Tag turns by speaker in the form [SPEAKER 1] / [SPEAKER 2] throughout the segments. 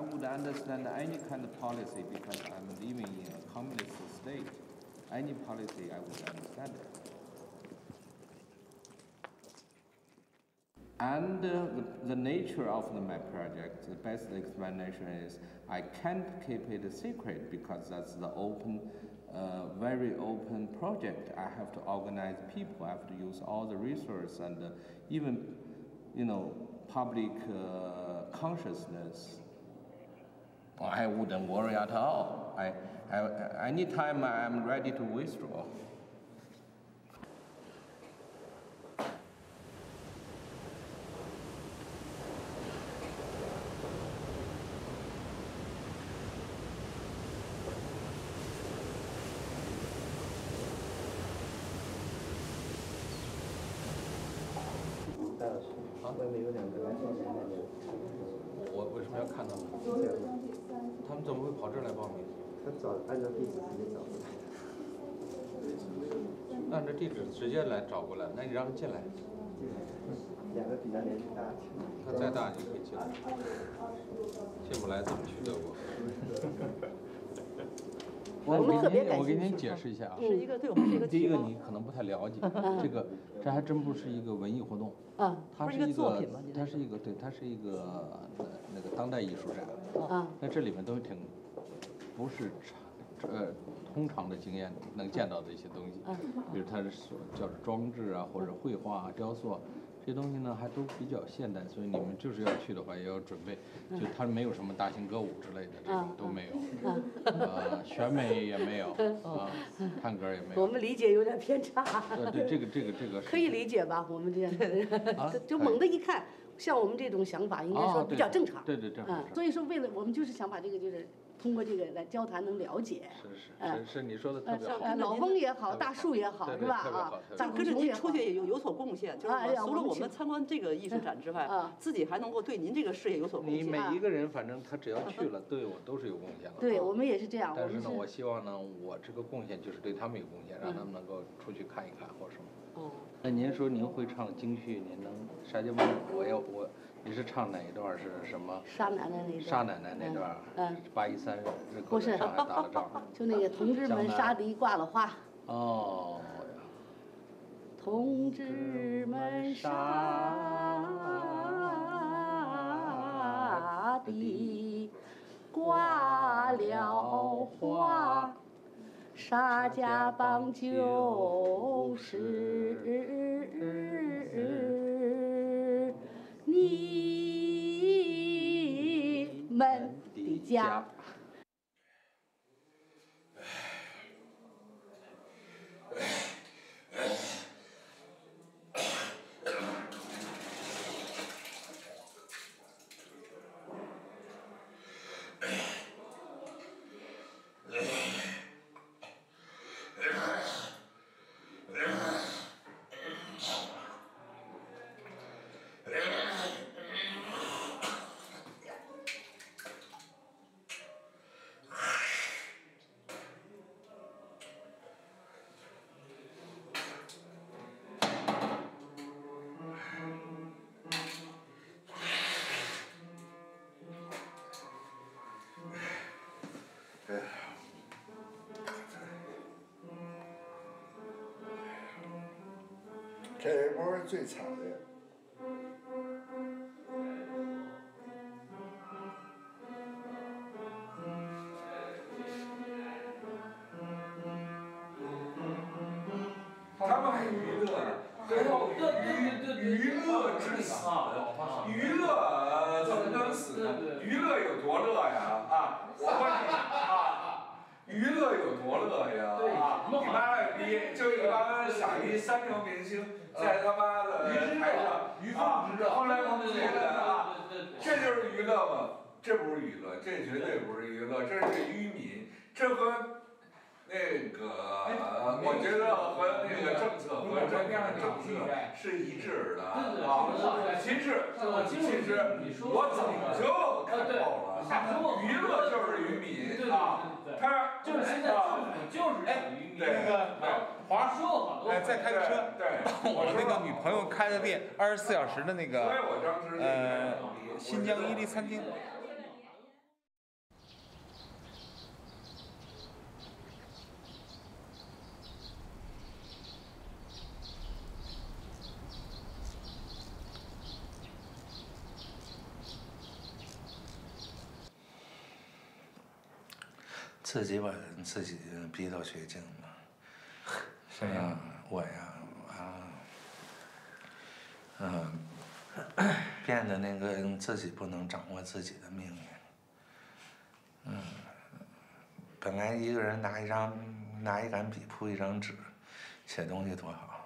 [SPEAKER 1] would understand any kind of policy because I'm living in a communist state. Any policy, I would understand it. And the nature of my project, the best explanation is I can't keep it a secret because that's the open, very open project. I have to organize people, I have to use all the resources and even, public consciousness. I wouldn't worry at all. Anytime I'm ready to withdraw.
[SPEAKER 2] 外面有2个来报名的人。
[SPEAKER 3] 我为什么要看他们？他们怎么会跑这儿来报名？
[SPEAKER 2] 他按照地址直接找过来。
[SPEAKER 3] 按照地址直接来找过来，那你让他进来。
[SPEAKER 2] 2个比他年纪大。
[SPEAKER 3] 他再大你可以进来，进不来怎么去德国？我给您解释一下啊，
[SPEAKER 4] 是一个对我们是一个
[SPEAKER 3] 第一个你可能不太了解，这还真不是一个文艺活动，它是一个作品吗？它是一个那个当代艺术展，在这里面都挺不是通常的经验能见到的一些东西，比如它是叫装置啊，或者绘画、雕塑。这些东西呢还都比较现代，所以你们就是要去的话也要准备，就它没有什么大型歌舞之类的，这种都没有，选美也没有，探戈也没有。
[SPEAKER 4] 我们理解有点偏差。
[SPEAKER 3] 对，这个
[SPEAKER 4] 可以理解吧？我们这样的人，就猛的一看，像我们这种想法，应该说比较正常。
[SPEAKER 3] 对，正常。
[SPEAKER 4] 所以说，为了我们就是想把这个就是通过这个来交谈能了解。
[SPEAKER 3] 是，你说的特别好。
[SPEAKER 4] 老翁也好，大树也好，是吧？
[SPEAKER 5] 咱跟着您出去也有所贡献，就是除了我们参观这个艺术展之外，自己还能够对您这个事业有所贡献。
[SPEAKER 3] 你每一个人，反正他只要去了，对我都是有贡献的。
[SPEAKER 4] 对我们也是这样。
[SPEAKER 3] 但是呢，我希望呢，我这个贡献就是对他们有贡献，让他们能够出去看一看或者什么。那您说您会唱京剧，您能沙家浜？你是唱哪一段？是什么？
[SPEAKER 4] 沙奶奶那段。
[SPEAKER 3] 沙奶奶那段。813日寇在上海打了仗。
[SPEAKER 4] 就那个同志们沙堤挂了花。
[SPEAKER 3] 哦。
[SPEAKER 4] 同志们沙堤挂了花。沙家浜就是你们的家。
[SPEAKER 6] 这波是最惨的。
[SPEAKER 7] 他们还娱乐呢，最后娱乐致死，娱乐怎么能死呢？娱乐有多乐呀？我问你娱乐有多乐呀？你妈的逼，就一帮傻逼3流明星在他妈的台上后来我们觉得这就是娱乐吗？这不是娱乐，这绝对不是娱乐，这是愚民，这和那个我觉得和那个政策和中央政策是一致的其实我早就看透了，娱乐就是愚民他
[SPEAKER 8] 就是现在政府就是愚民。华说了好多。
[SPEAKER 9] 再开个车到我那个女朋友开的店，24小时的那个新疆伊犁餐厅。
[SPEAKER 10] 自己把自己逼到绝境了。
[SPEAKER 7] 谁呀？
[SPEAKER 10] 我呀，变得那个自己不能掌握自己的命运。本来一个人拿一杆笔铺一张纸，写东西多好。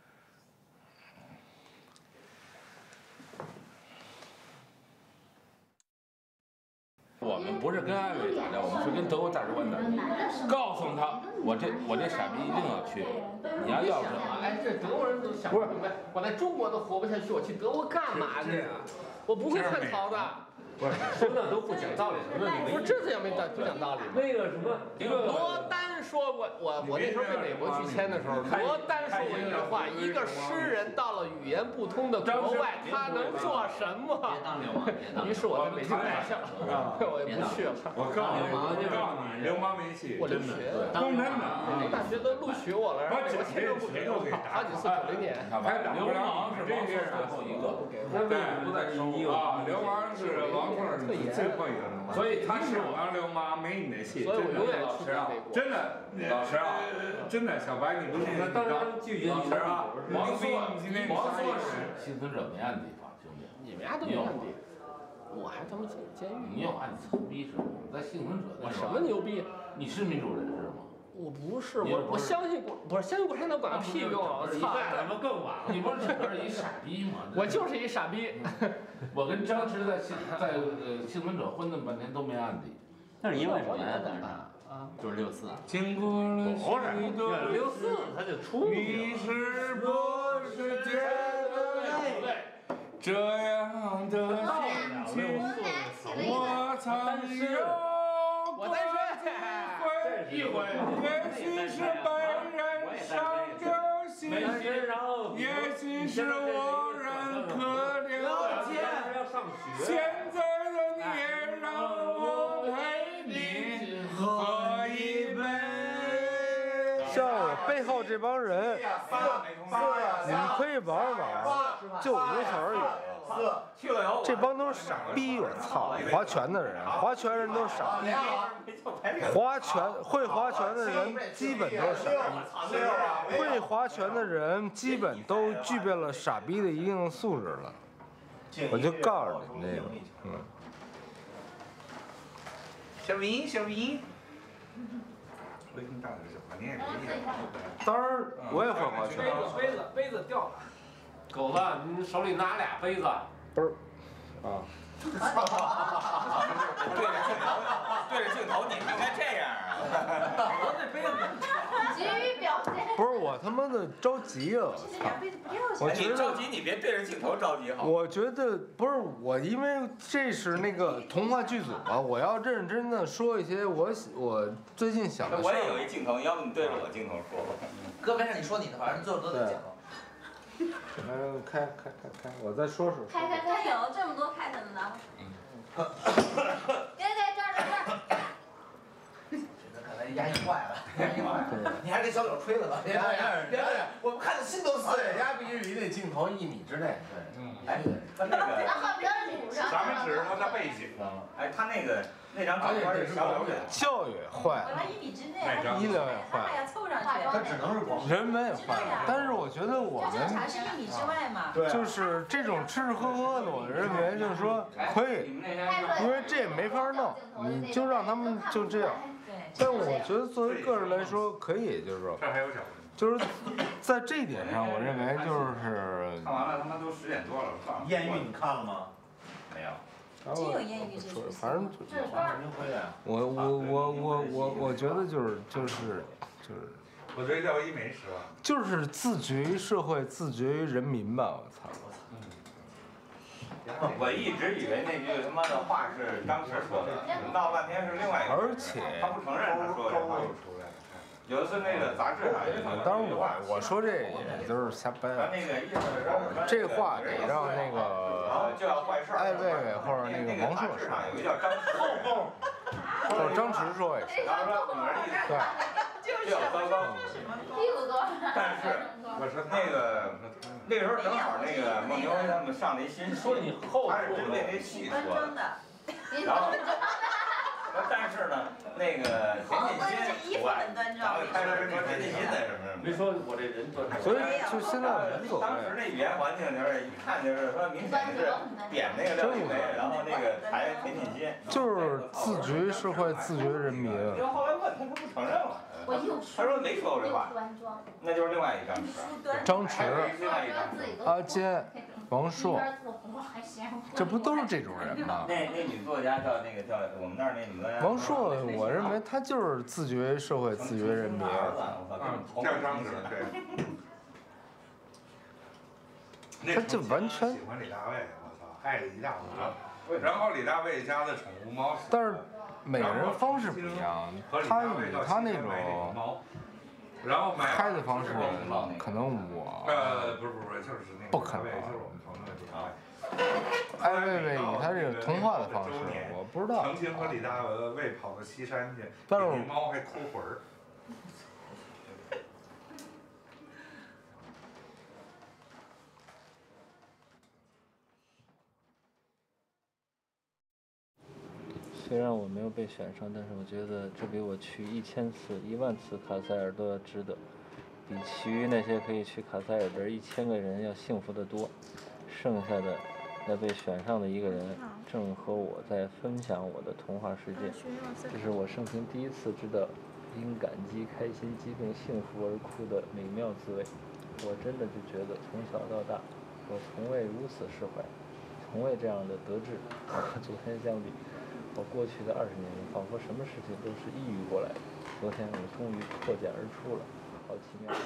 [SPEAKER 8] 我们不是跟艾薇打架，我们是跟德国大使馆打架。告诉他，我这傻逼一定要去。你要是，
[SPEAKER 11] 哎，这德国人都想不明白，我在中国都活不下去，我去德国干嘛去啊？我不会看桃子。
[SPEAKER 12] 不是，说那都不讲道理，那你
[SPEAKER 11] 不是这次也没不讲道理。
[SPEAKER 12] 那个什么，
[SPEAKER 11] 罗丹说过，我那时候被美国拒签的时候，罗丹说过一句话：一个诗人到了语言不通的国外，他能做什么？于是我在北京待下，我也不去了。
[SPEAKER 7] 我告诉你，流氓没戏，
[SPEAKER 11] 我留学，
[SPEAKER 7] 公真的，
[SPEAKER 11] 大学都录取我了，然后美国签证不给我，好几次90年。
[SPEAKER 8] 流氓是王朔最后一个，他为什么不再收啊？
[SPEAKER 7] 流氓是王朔最后一个流氓，所以他是王流氓，没你的戏。
[SPEAKER 11] 所以我永远
[SPEAKER 7] 老实啊，真的，老实啊，真的，小白你不是那当然拒绝你啊。
[SPEAKER 8] 王朔是幸存者没案底吧，兄弟？
[SPEAKER 11] 你们家都没案底，我还他妈监狱。
[SPEAKER 8] 你有案底，牛逼是吗？在幸存者。
[SPEAKER 11] 我什么牛逼？
[SPEAKER 8] 你是民主人士吗？
[SPEAKER 11] 我不是，我相信不是相信共产党管个屁用！我操，
[SPEAKER 8] 咱们更晚了。你不是整个一傻逼吗？
[SPEAKER 11] 我就是一傻逼。
[SPEAKER 8] 我跟张弛在幸存者混那么半天都没案底。
[SPEAKER 13] 那是因为什么呀？当时啊，就是64。
[SPEAKER 10] 经过了许多
[SPEAKER 12] 64他就出去了。
[SPEAKER 10] 你是不是觉得这样的心情我曾有？
[SPEAKER 11] 我单身。
[SPEAKER 8] 一回，
[SPEAKER 10] 也许是被人伤掉心，也许是我认可了解。现在的你也让我陪你喝一杯。
[SPEAKER 14] 像我背后这帮人，你们可以玩玩，就无词而语。这帮都是傻逼，我操！划拳的人，划拳人都是傻逼。会划拳的人基本都是傻逼。会划拳的人基本都具备了傻逼的一定素质了。我就告诉你们这个，
[SPEAKER 10] 小明。我给你打的是把你也没
[SPEAKER 14] 当然我也会划拳。
[SPEAKER 11] 杯子掉了。
[SPEAKER 12] 狗子，你手里拿俩杯子。
[SPEAKER 14] 不是，啊。
[SPEAKER 13] 对着镜头，你们应该这样啊！
[SPEAKER 11] 我这杯子。
[SPEAKER 15] 急于表现。
[SPEAKER 14] 不是我他妈的着急啊！我觉得
[SPEAKER 13] 着急，你别对着镜头着急好。
[SPEAKER 14] 我觉得不是我，因为这是那个童话剧组嘛，我要认真的说一些我最近想的事儿。
[SPEAKER 13] 我也有一镜头，要不你对着我镜头说。
[SPEAKER 16] 哥，没事，你说你的，反正最后都得讲。
[SPEAKER 14] 开，我再说。
[SPEAKER 15] 开，有这么多开的呢，拿过去。给，这儿。
[SPEAKER 16] 看来压抑坏了，你还是给小柳吹了吧？别，我们看的心都碎。
[SPEAKER 12] 人家必须离那镜头1米之内。
[SPEAKER 16] 对，
[SPEAKER 13] 哎，他那个。
[SPEAKER 7] 咱们只是他的背景。
[SPEAKER 13] 哎，他那张照片是小柳的。
[SPEAKER 14] 教育坏了。医疗也坏了。
[SPEAKER 16] 他只能是广。
[SPEAKER 14] 人文也坏了，但是我觉得我们
[SPEAKER 15] 是1米之外嘛。
[SPEAKER 14] 就是这种吃吃喝喝的，我认为就是说可以，因为这也没法弄，你就让他们就这样。但我觉得作为个人来说，可以，就是说，就是在这一点上，我认为就是。
[SPEAKER 7] 看完了，他妈都10点多了，
[SPEAKER 16] 艳遇你看了吗？
[SPEAKER 13] 没有。
[SPEAKER 15] 真有艳遇这事。
[SPEAKER 14] 反正我觉得就是。
[SPEAKER 7] 我觉得叫一没10万。
[SPEAKER 14] 就是自绝于社会，自绝于人民吧，我操！
[SPEAKER 13] 我一直以为那句他妈的话是张弛说的，闹半天是另外一个。
[SPEAKER 14] 而且
[SPEAKER 13] 他不承认他说这话。有一次那个杂志上，
[SPEAKER 14] 当然我说这也就是瞎掰了。
[SPEAKER 13] 那个意思是
[SPEAKER 14] 这话得让那个艾薇薇或者那个王朔说。
[SPEAKER 13] 有一个叫张弛，
[SPEAKER 14] 或者张弛说也是。
[SPEAKER 13] 然后说女儿意思对，比较糟糕。但是我说那个时候正好那个孟牛他们上了一新戏，他是针对那戏说的，然后但是呢，那个田沁鑫除外，然后开始说田沁鑫的什么什么。
[SPEAKER 12] 没说我这人多。
[SPEAKER 14] 所以就现在无所谓。
[SPEAKER 13] 当时那语言环境就是一看就是说明显是贬那个廖玉梅，然后那个抬田沁鑫。
[SPEAKER 14] 就是自觉社会，自觉人民。
[SPEAKER 13] 因为后来问他，他不承认了。他说没说过这话，那就是另外一张纸。
[SPEAKER 14] 张弛、
[SPEAKER 13] 另外一张纸。
[SPEAKER 14] 阿坚、王朔，这不都是这种人吗？
[SPEAKER 13] 那女作家叫我们那儿那女作家。
[SPEAKER 14] 王朔，我认为他就是自觉社会，自觉人民。
[SPEAKER 7] 叫张弛，对。
[SPEAKER 14] 他就完全
[SPEAKER 7] 喜欢李大卫，我操，爱的一塌糊涂。然后李大卫家的宠物猫。
[SPEAKER 14] 但是每个人方式不一样，他以他那种开的方式，可能我
[SPEAKER 7] 不是，就是那个
[SPEAKER 14] 不可能。
[SPEAKER 7] 就是我们朋友那李大卫。
[SPEAKER 14] 艾薇薇以他这个童话的方式，我不知道。
[SPEAKER 7] 曾经和李大卫跑到西山去，
[SPEAKER 14] 但是
[SPEAKER 7] 猫还抠魂儿。
[SPEAKER 17] 虽然我没有被选上，但是我觉得这比我去1000次、10000次卡塞尔都要值得，比其余那些可以去卡塞尔的1000个人要幸福得多。剩下的那被选上的一个人，正和我在分享我的童话世界。这是我生平第一次知道因感激、开心、激动、幸福而哭的美妙滋味。我真的就觉得从小到大，我从未如此释怀，从未这样的得志。和昨天相比，我过去的20年仿佛什么事情都是抑郁过来的。昨天我终于破茧而出了，好奇妙。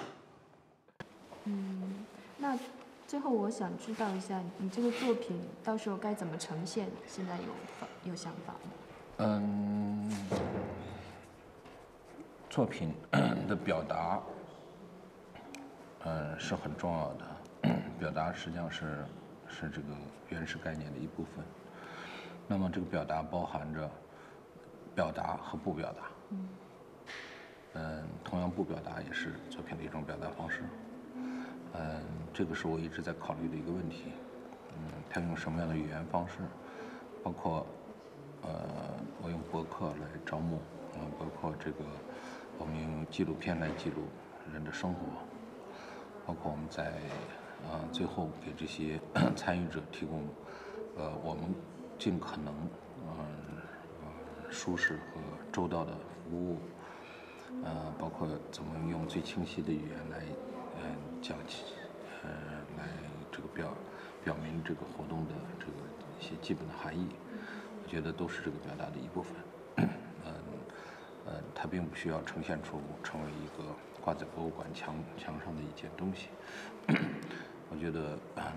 [SPEAKER 18] 那最后我想知道一下，你这个作品到时候该怎么呈现？现在有想法吗？
[SPEAKER 3] 作品的表达，是很重要的。表达实际上是这个原始概念的一部分。那么这个表达包含着表达和不表达。同样不表达也是作品的一种表达方式。这个是我一直在考虑的一个问题。他用什么样的语言方式？包括我用博客来招募，包括这个我们用纪录片来记录人的生活，包括我们在最后给这些参与者提供我们尽可能舒适和周到的服务，包括怎么用最清晰的语言来讲起，来这个表明这个活动的这个一些基本的含义，我觉得都是这个表达的一部分。它并不需要呈现出成为一个挂在博物馆墙上的一件东西。我觉得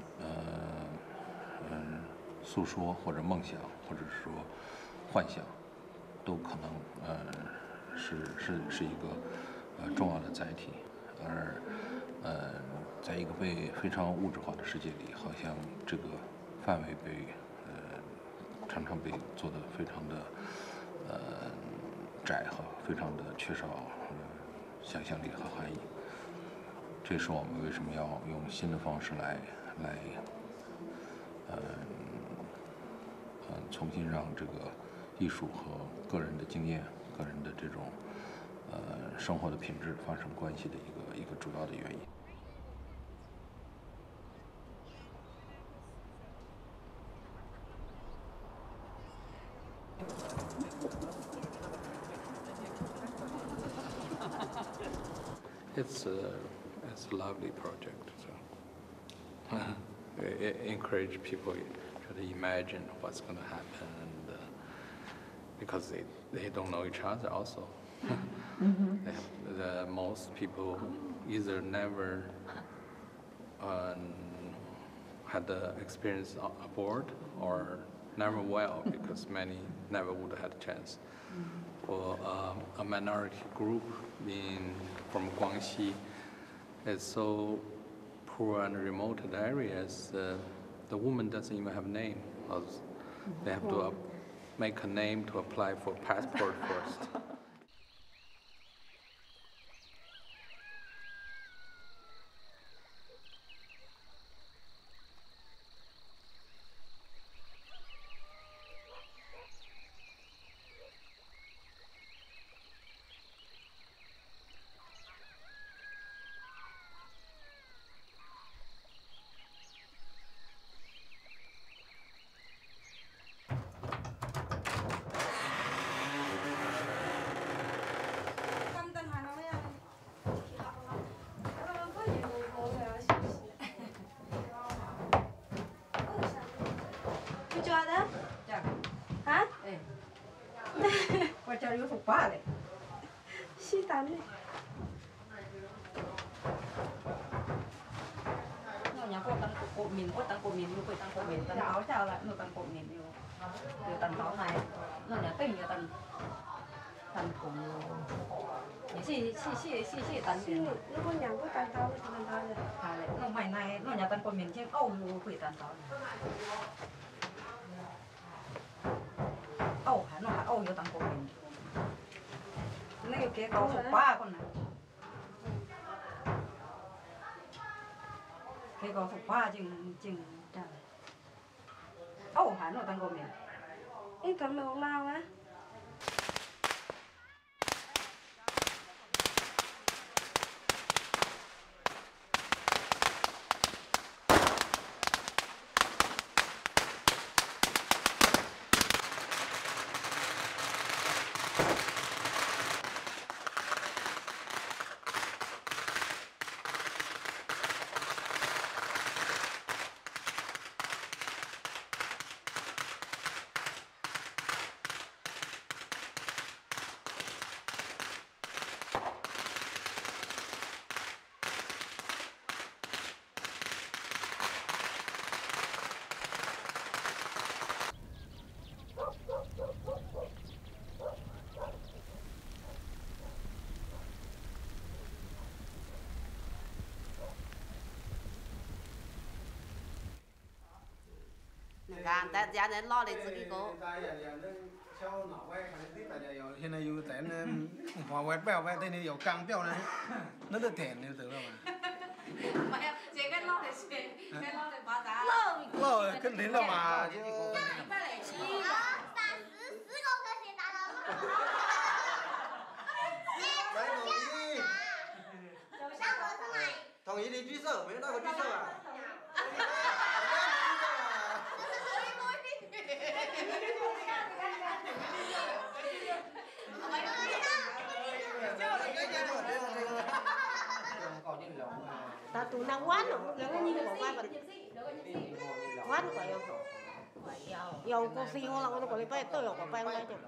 [SPEAKER 3] 诉说或者梦想或者是说幻想，都可能是一个重要的载体，而在一个非常物质化的世界里，好像这个范围常常被做得非常的窄和非常的缺少想象力和含义。这是我们为什么要用新的方式来重新让这个艺术和个人的经验、个人的这种生活的品质发生关系的一个主要的原因。It's a lovely project. So encourage people try to imagine what's going to happen, and because they don't know each other also. Most people either never had the experience aboard or never will, because many never would have had a chance. For a minority group being from Guangxi, it's so poor and remote areas, the woman doesn't even have a name. They have to make a name to apply for passport first.
[SPEAKER 19] 儿有束花嘞，西单的。nó nhà cô tặng của mình có tặng của mình như cô tặng của mình tặng áo sao lại nó tặng của mình như tặng áo này nó nhà tinh như tặng tặng của xì tặng nó có nhà có tặng tao rồi nó mày này nó nhà tặng của mình chứ âu quỷ tặng tao âu hả nó hả âu vô tặng của mình nó cái kia câu số 3 con này cái có phục hoa chừng trời âu hả nó tăng của mình ít tặng đồ lao á
[SPEAKER 4] 大家能拿来自己过。
[SPEAKER 14] 现在有在那花外表外头那有钢标呢，那都甜就得了嘛。
[SPEAKER 4] 唔係啊，這個攞嚟食，這攞嚟把咋？
[SPEAKER 14] 攞肯定了嘛，就。
[SPEAKER 2] 同意你举手，没有那个举手啊。
[SPEAKER 19] ta tụ năng quán rồi, nó như một quán quán của yêu yêu cô phi ngon lắm, nó còn phải tôi ở quán đây chứ.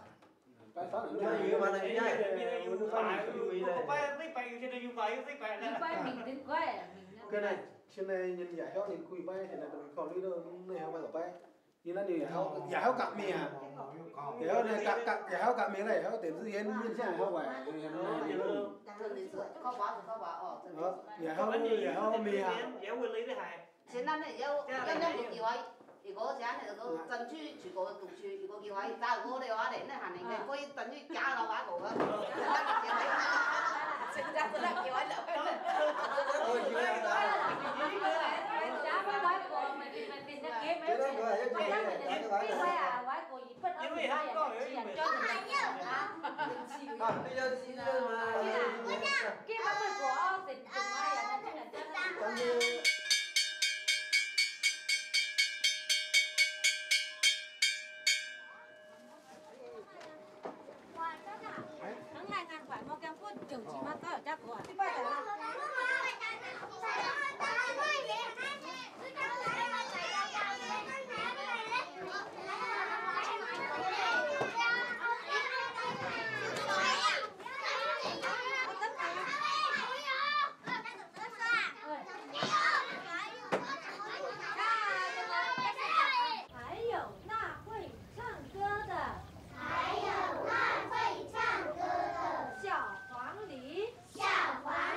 [SPEAKER 14] Cái này trên này nhìn giải heo nhìn cùi bay thì là mình còn đi đâu này heo bay ở bay như là điều giải heo cặp mì à giải heo này giải heo cặp mì này heo tiền tự nhiên như thế heo vậy giải heo mì à
[SPEAKER 4] 現在咧有機會，如果這樣嚟到爭取全國讀書，如果機會找我哋話嚟咧，行嚟嘅可以爭取加到話個啊。現在真係機會了。
[SPEAKER 15] 小黄梨。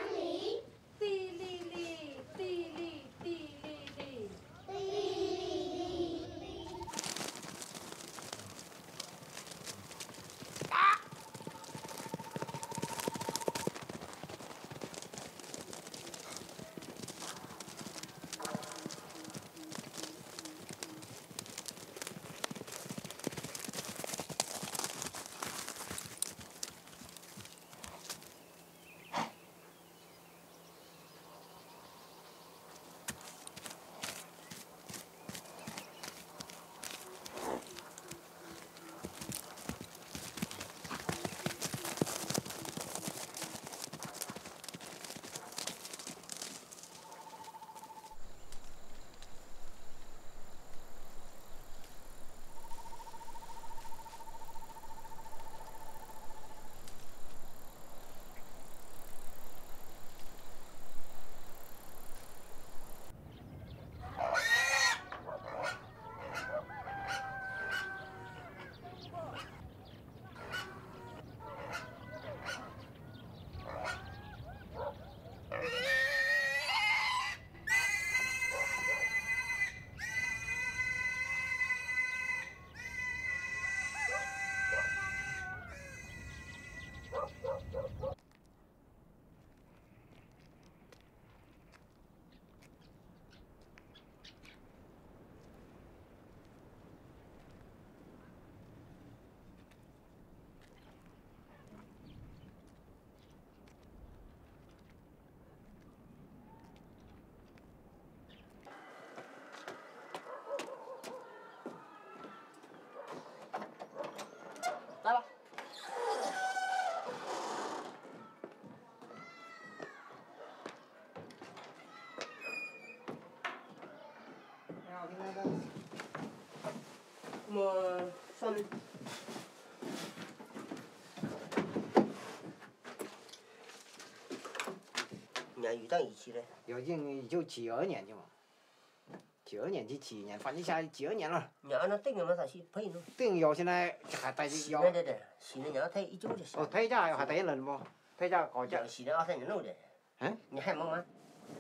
[SPEAKER 16] 年遇到一起的，要进就92年去嘛，92年去7年，反正现在92年了。你按照等于嘛啥去配呢？等于现在还带着要。对，现在你要带19就行。哦，退价还带人不？退价高价。现在23年弄的。嗯？你还忙吗？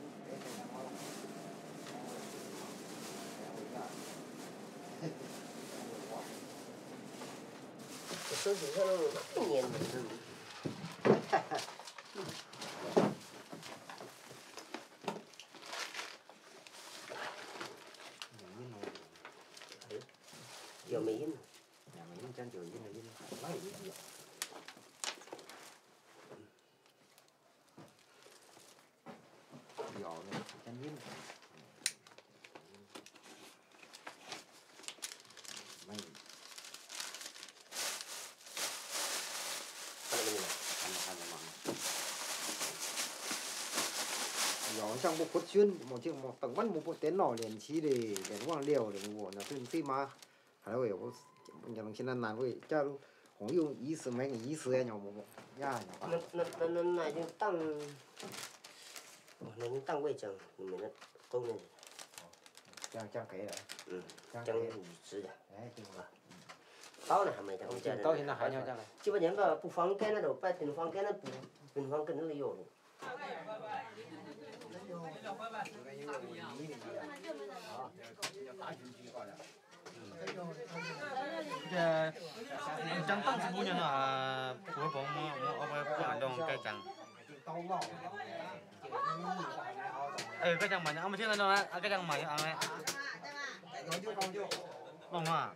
[SPEAKER 16] 我手机上那年的。要没印，要没印，咱就印了印，那也一样。要的，咱印。没。看着嘛。要像我不准，我就我等晚我不电脑连起的，连网聊的我那最嘛。还有我像现在难为，假如我有意思没意思呀，我呀。那已经当，那已经当过奖，你们那都那。奖给了。嗯。奖已知的。哎，对吧？到了还没奖，到现在还要奖嘞。基本上个不放干那都摆平房干那不平房跟那有的。
[SPEAKER 20] 这张当时不讲啊，不会帮我不按照该讲。cái chẳng mà ông chưa nói đâu cái chẳng mà ông ấy vâng mà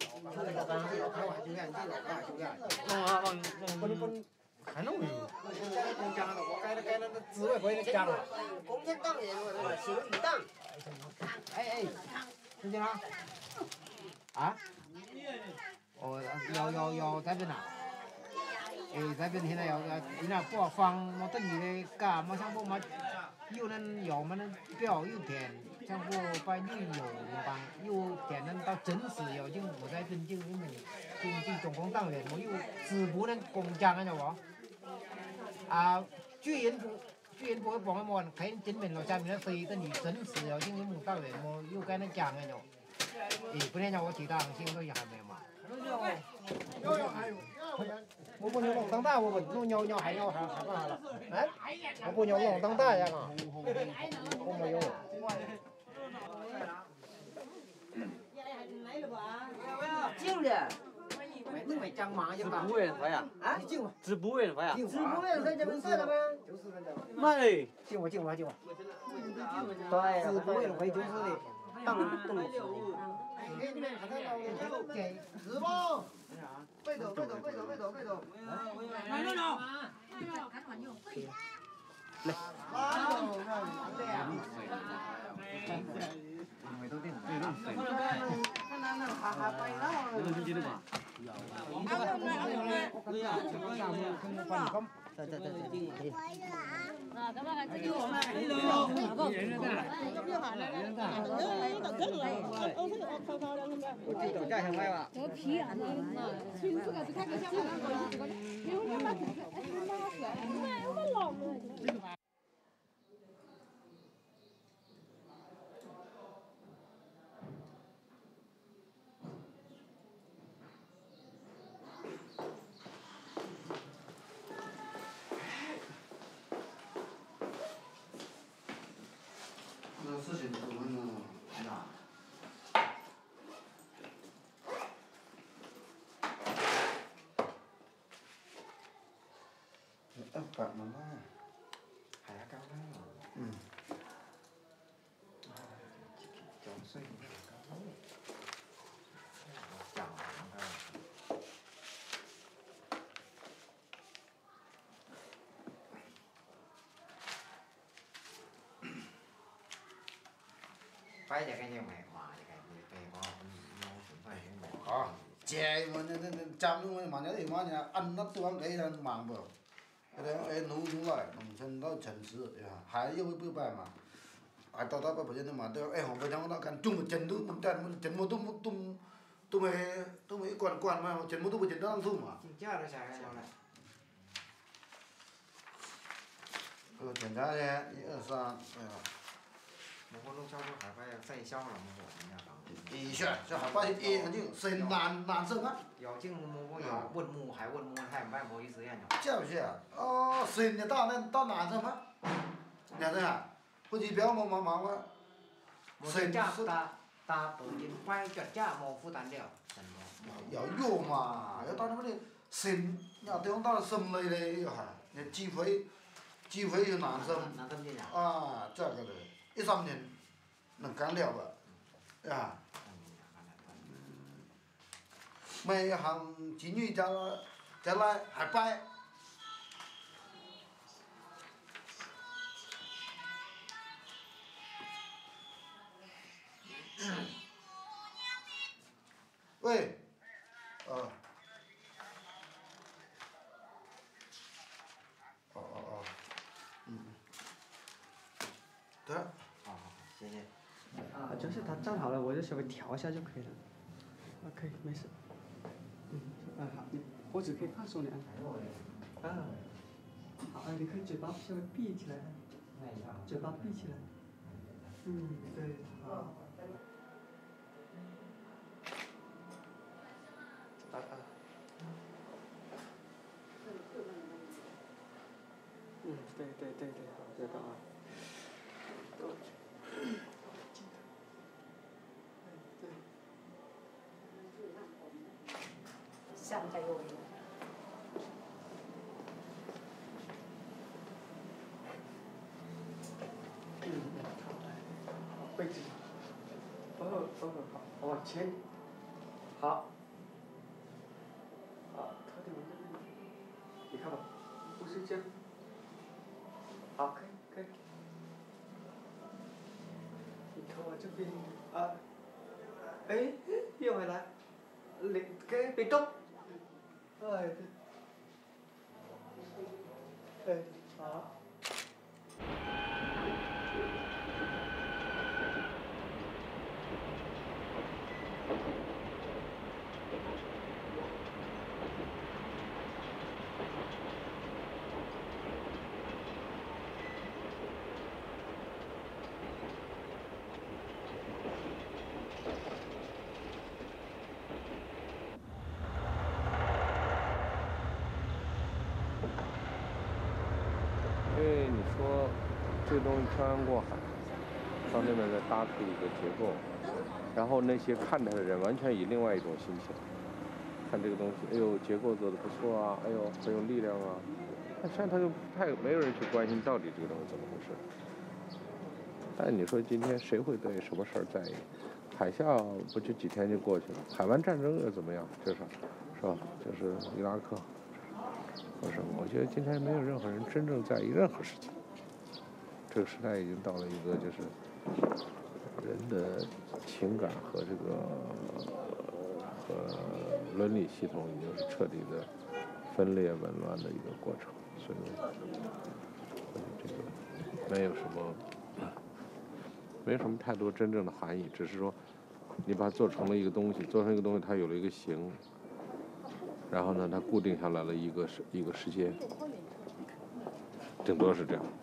[SPEAKER 20] vâng还弄有，cái nó滋味会那酱了。公天当年我那个行鱼蛋。哎，听见了？啊？哦，要在边呐？在边现在要那不放我等于的干嘛像不嘛？有人要么能表有田，像不把旅游帮有田人到真实要进我在边就因为进总共党员我有支部能公奖啊，晓得不？啊，居然不会帮我们看真面了，下面的谁等于真实要进我党员我有跟人讲啊，晓得？不然叫我其他行都也还没嘛。我不要弄当大，我不弄鸟还干啥了？哎，我不要弄当大呀嘛，我没有。进的。没讲嘛，就不会人发呀？啊？只不会人发呀？只不会人发这边发了吗？没。进我。对，只不会人发就是的，当动词的。给你们看看老给是不？背走。来。事情怎么弄呀？bạn nó hả cao lắm rồi. Chọn xoay cao lắm. Chọn phải là cái nhiều mẹ hòa thì cái hòa nó phải mẹ hòa. Chè mà chăm luôn mà nhớ thì mà ăn nó tôi ăn cái là màng bờ. cái农来，农村到城市呀，还有不办嘛？啊，到不真的嘛，都哎，我不讲我那看中真都不但真么都东北管嘛，全部都不简单送嘛。
[SPEAKER 16] 价都下来了。
[SPEAKER 20] 检查的1、2、3，哎呀。
[SPEAKER 16] 我弄超出海拔要再消了，
[SPEAKER 20] 一下这海拔眼镜是难生啊。
[SPEAKER 16] 要镜我要问木还问木还买没意思呀？
[SPEAKER 20] 就是啊，深的到难生吗？难生啊，不是表嘛。
[SPEAKER 16] 深大不仅快脚架没负担了。
[SPEAKER 20] 要用嘛，要到那么的深，要地方到深类的要哈，那机会就难生。啊，这个的，1、3年能干了吧？啊。每行妓女再来还摆。喂，对。
[SPEAKER 16] 好，谢谢。
[SPEAKER 21] 就是他站好了，我就稍微调一下就可以了。可以，没事。好，你脖子可以放松点。好，你可以嘴巴稍微闭起来，嘴巴闭起来。对，好。对，好，知道啊。
[SPEAKER 4] 像在右边。
[SPEAKER 21] 好，背直。好，往前。好。头顶往这边。你看吧，不是这样。好，可以。你头往这边啊，又回来，别动。对，好。
[SPEAKER 9] 因为你说这个东西漂洋过海，到那边再搭出一个结构，然后那些看它的人完全以另外一种心情看这个东西，哎呦结构做得不错啊，哎呦很有力量啊，但实际上他就没有人去关心到底这个东西怎么回事。但你说今天谁会对什么事儿在意？海啸不就几天就过去了，海湾战争又怎么样？是吧？就是伊拉克。或者什么？我觉得今天没有任何人真正在意任何事情。这个时代已经到了一个就是人的情感和这个和伦理系统已经是彻底的分裂紊乱的一个过程，所以这个没有什么太多真正的含义，只是说你把它做成了一个东西，它有了一个形。然后呢，它固定下来了一个时间，顶多是这样。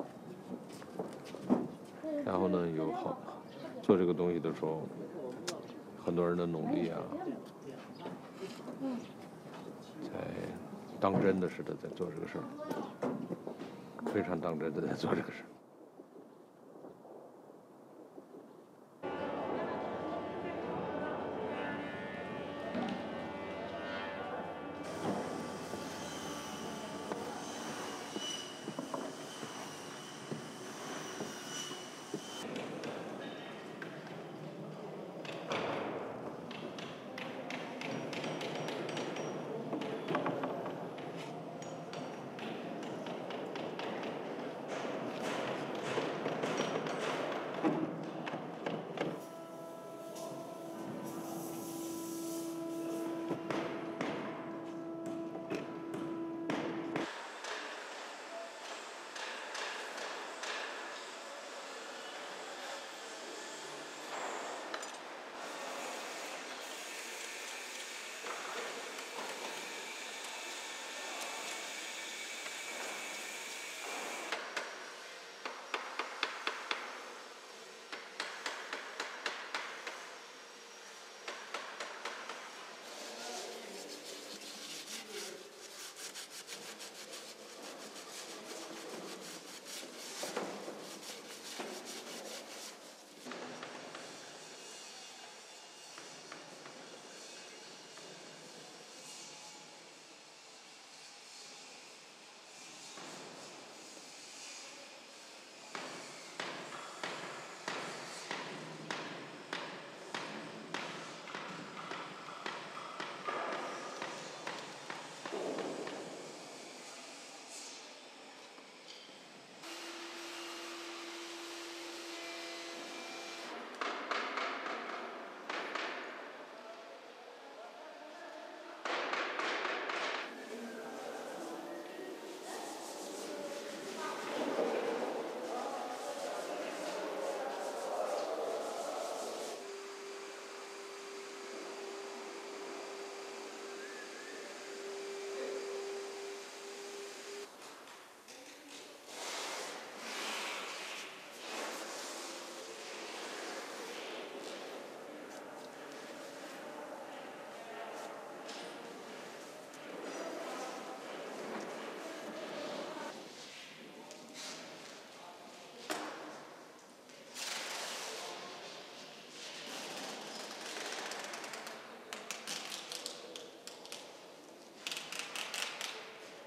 [SPEAKER 9] 然后呢，做这个东西的时候，很多人的努力啊，在当真的似的在做这个事儿，非常当真的在做这个事儿。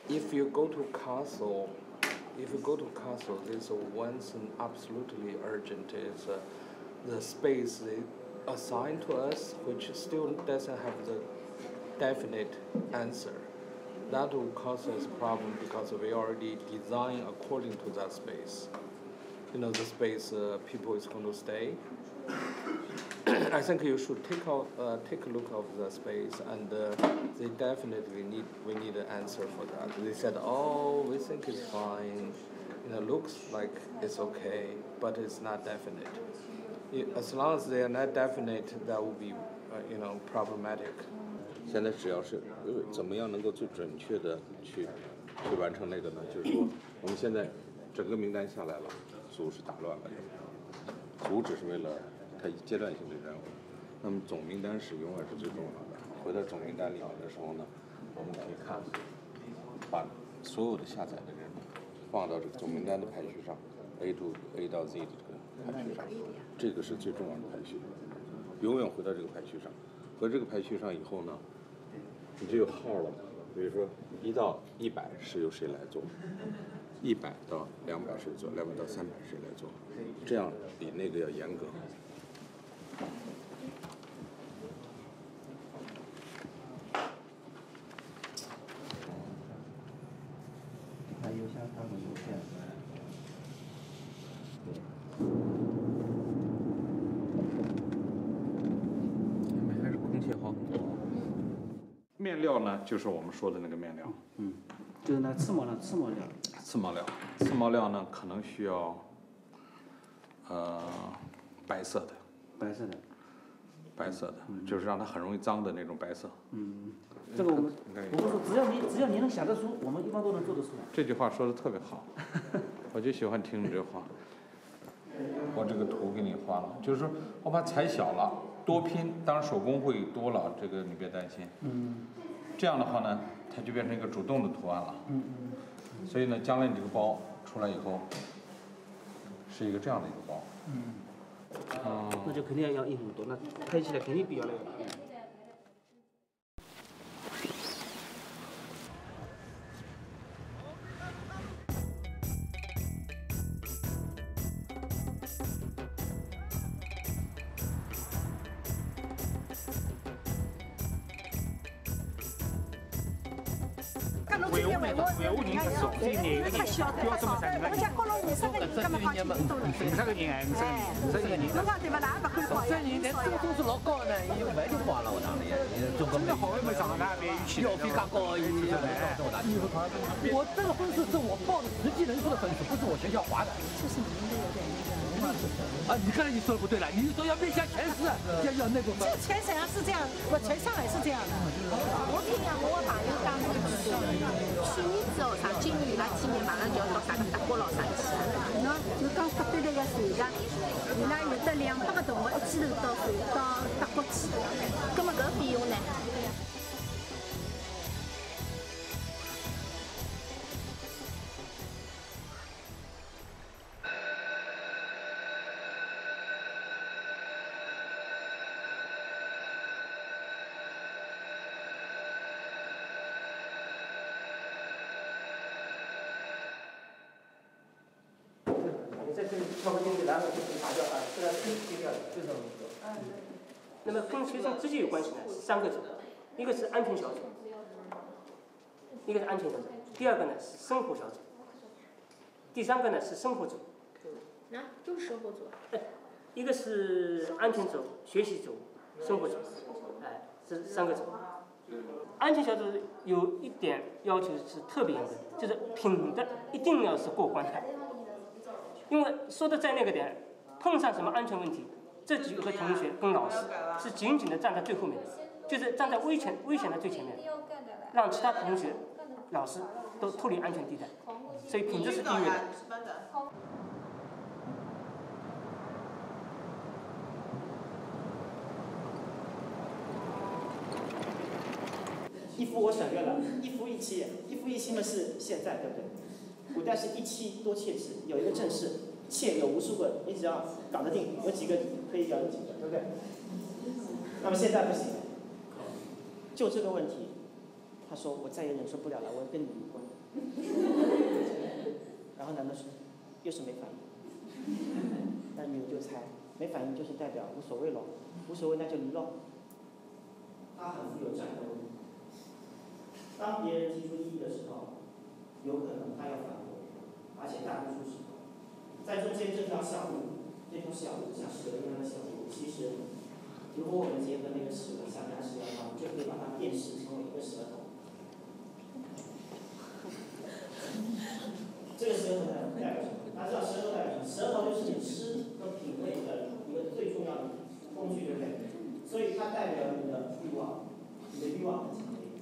[SPEAKER 17] if you go to Kassel, there's one thing absolutely urgent is the space they assigned to us, which still doesn't have the definite answer. That will cause us a problem because we already design according to that space. You know, the space people is going to stay. I think you should take a look of the space, and they definitely we need an answer for that. They said, oh, we think it's fine. You know, looks like it's okay, but it's not definite. As long as they are not definite, that will be, you know, problematic.
[SPEAKER 3] 现在只要是怎么样能够最准确的去完成那个呢？就是说，我们现在整个名单下来了，组是打乱了的，组只是为了它阶段性的任务，那么总名单是永远是最重要的。回到总名单里面的时候呢，我们可以看，把所有的下载的人放到这个总名单的排序上 ，A到 Z 的这个排序上，这个是最重要的排序，永远回到这个排序上。和这个排序上以后呢，你就有号了嘛。比如说1到100是由谁来做，100到200谁做，200到300谁来做，这样比那个要严格。
[SPEAKER 21] 还邮箱发过邮件。
[SPEAKER 3] 还是空气好很多。面料呢，就是我们说的那个面料。
[SPEAKER 21] 就是那刺毛料。
[SPEAKER 3] 刺毛料呢，可能需要白色的，就是让它很容易脏的那种白色。
[SPEAKER 21] 这个我们说只要你能想得出，我们一般都能做得出来。
[SPEAKER 3] 这句话说的特别好，我就喜欢听你这话。我这个图给你画了，就是说我把它裁小了，多拼，当然手工会多了，这个你别担心。这样的话呢，它就变成一个主动的图案了。所以呢，将来你这个包出来以后，是一个这样的一个包。
[SPEAKER 21] 那就肯定要印很多，那拍起来肯定比原来大。
[SPEAKER 10] 维吾人是属于哪个人？标准么啥人？50个人哎，50个人。50人，但这个都是老高的，伊就完就花了，我讲的也，中国好也没上哪边去。要比他高一点。我这个分数是我报的实际人数的分数，不是我学校划的。
[SPEAKER 18] 就是你们的有点那个。
[SPEAKER 10] 啊，你刚才你说的不对了，你说要面向全市，要那个。
[SPEAKER 1] 这全省是这样，我全上海是这样的。我听讲我朋友讲过，去年子哦，上今年伊拉今年马上就要到啥个德国老上去了。喏，就讲搭对那个船上，伊拉有得200个同学一记头到德国去，葛么搿费用呢？
[SPEAKER 21] 挑个进去，然后就可以拔掉啊，这个是切掉的，就这么做。那么跟学生直接有关系呢，是3个组，一个是安全小组，第二个呢是生活小组，第3个呢是生活组。
[SPEAKER 18] 就是生活组。
[SPEAKER 21] 一个是安全组、学习组、生活组，这3个组。安全小组有一点要求是特别严格，就是品的一定要是过关的。因为说的在那个点，碰上什么安全问题，这几个同学跟老师是紧紧的站在最后面，就是站在危险的最前面，让其他同学、老师都脱离安全地带，所以品质是第一位的。
[SPEAKER 22] 1夫我省略了，1夫1妻，1夫1妻嘛是现在，对不对？古代是1妻多妾制，有一个正室，妾有无数个，你只要搞得定，有几个可以要有几个，对不对？那么现在不行，就这个问题， 他说我再也忍受不了了，我要跟你离婚。然后男的说又是没反应，那女的就猜没反应就是代表无所谓咯，无所谓那就离咯。他很富有战斗力，当别人提出异议的时候，有可能他要反驳，而且大多数时候，在中间这条小路，这条小路像蛇一样的小路，其实如果我们结合那个蛇像牙齿一样的话，就可以把它辨识成为一个舌头。这个舌头呢代表什么？大家知道舌头代表什么？舌头就是你吃和品味的一个最重要的工具，对不对？所以它代表你的欲望，你的欲望很强烈。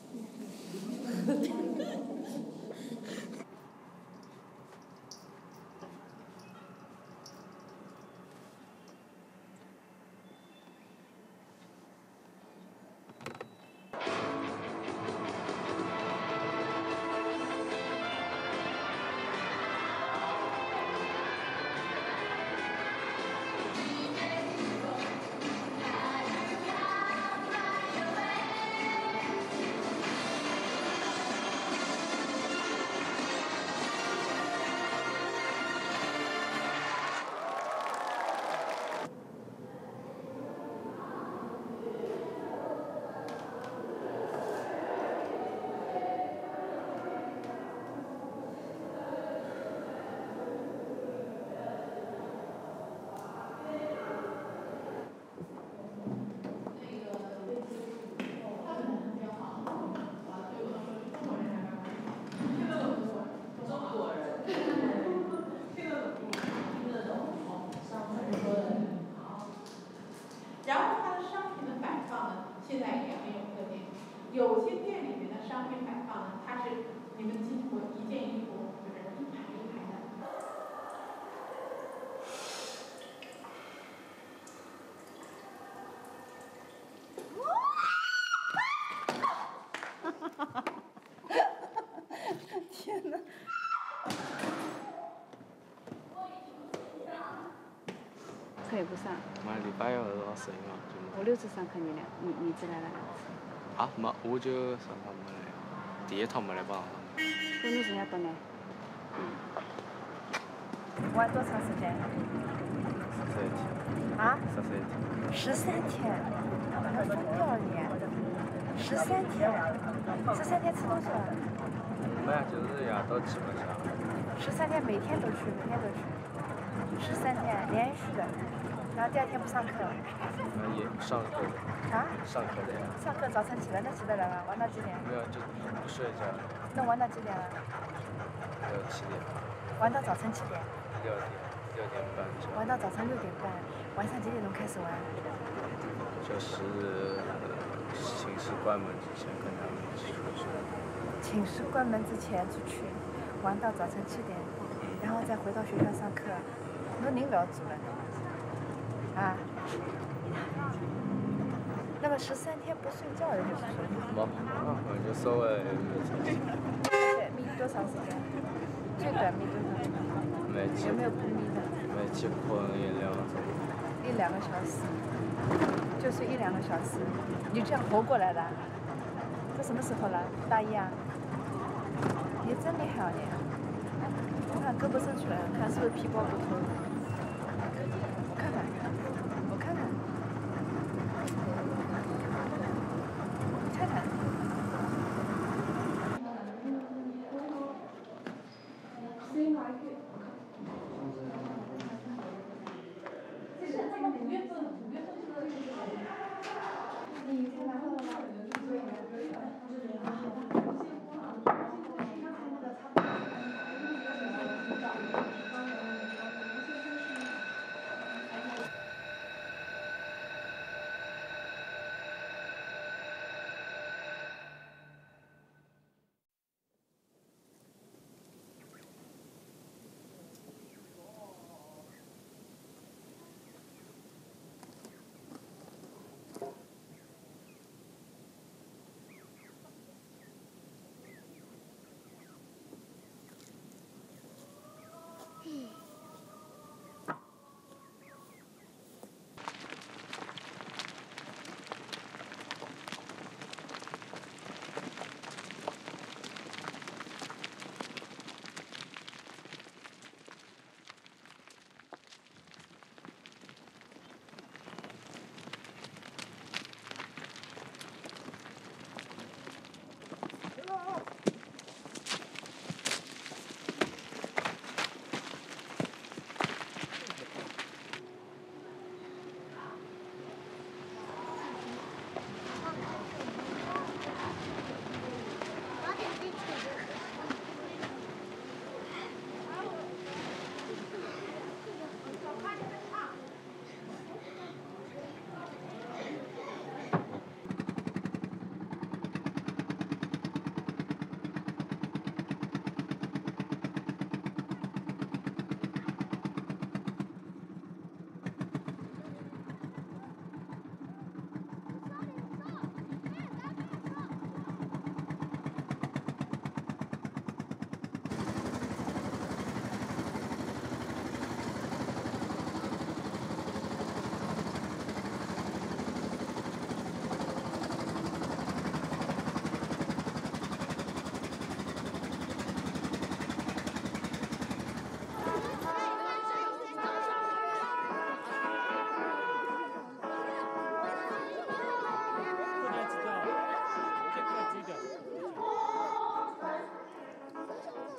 [SPEAKER 5] 有些店里面的商品摆放呢，它是你们进去过一件衣服，就是一排一排的。
[SPEAKER 1] 天哪！课也不上。
[SPEAKER 6] 妈，礼拜二老师嘛，
[SPEAKER 1] 我6次上课你俩，你只来了2次。
[SPEAKER 6] 啊，没，我就上趟没来，第一趟没来吧？
[SPEAKER 1] 那你剩下多来？玩多长时间
[SPEAKER 6] ？13天。
[SPEAKER 1] 啊
[SPEAKER 6] ？13天。
[SPEAKER 1] 13天，要疯掉了你！13天，13天吃东西了？
[SPEAKER 6] 没有，就是夜到基本上。
[SPEAKER 1] 13天每天都去，每天都去。13天连续的，然后第2天不上课。
[SPEAKER 6] 也上课的。
[SPEAKER 1] 啊？
[SPEAKER 6] 上课的呀。
[SPEAKER 1] 上课早晨起来能起得来吗？玩到几点？
[SPEAKER 6] 没有，就不睡觉。
[SPEAKER 1] 那玩到几点了
[SPEAKER 6] 6、7点。
[SPEAKER 1] 玩到早晨7点。
[SPEAKER 6] 6点半。
[SPEAKER 1] 玩到早上6点半，晚上几点钟开始玩？
[SPEAKER 6] 就是寝室关门之前跟他们一起出去。
[SPEAKER 1] 寝室关门之前出去，玩到早晨7点，然后再回到学校上课，那您不要做了，啊？那么13天不睡觉的就是说？
[SPEAKER 6] 我就稍微。
[SPEAKER 1] 对，眯多长时间？最短眯多长？有没有不眯的？
[SPEAKER 6] 没结婚1、2周。
[SPEAKER 1] 1、2个小时，就睡1、2个小时，你这样活过来的？这什么时候了？大一啊？你真厉害啊你！我看胳膊伸出来了，看是不是皮包骨头？我看看，我看看，你看看。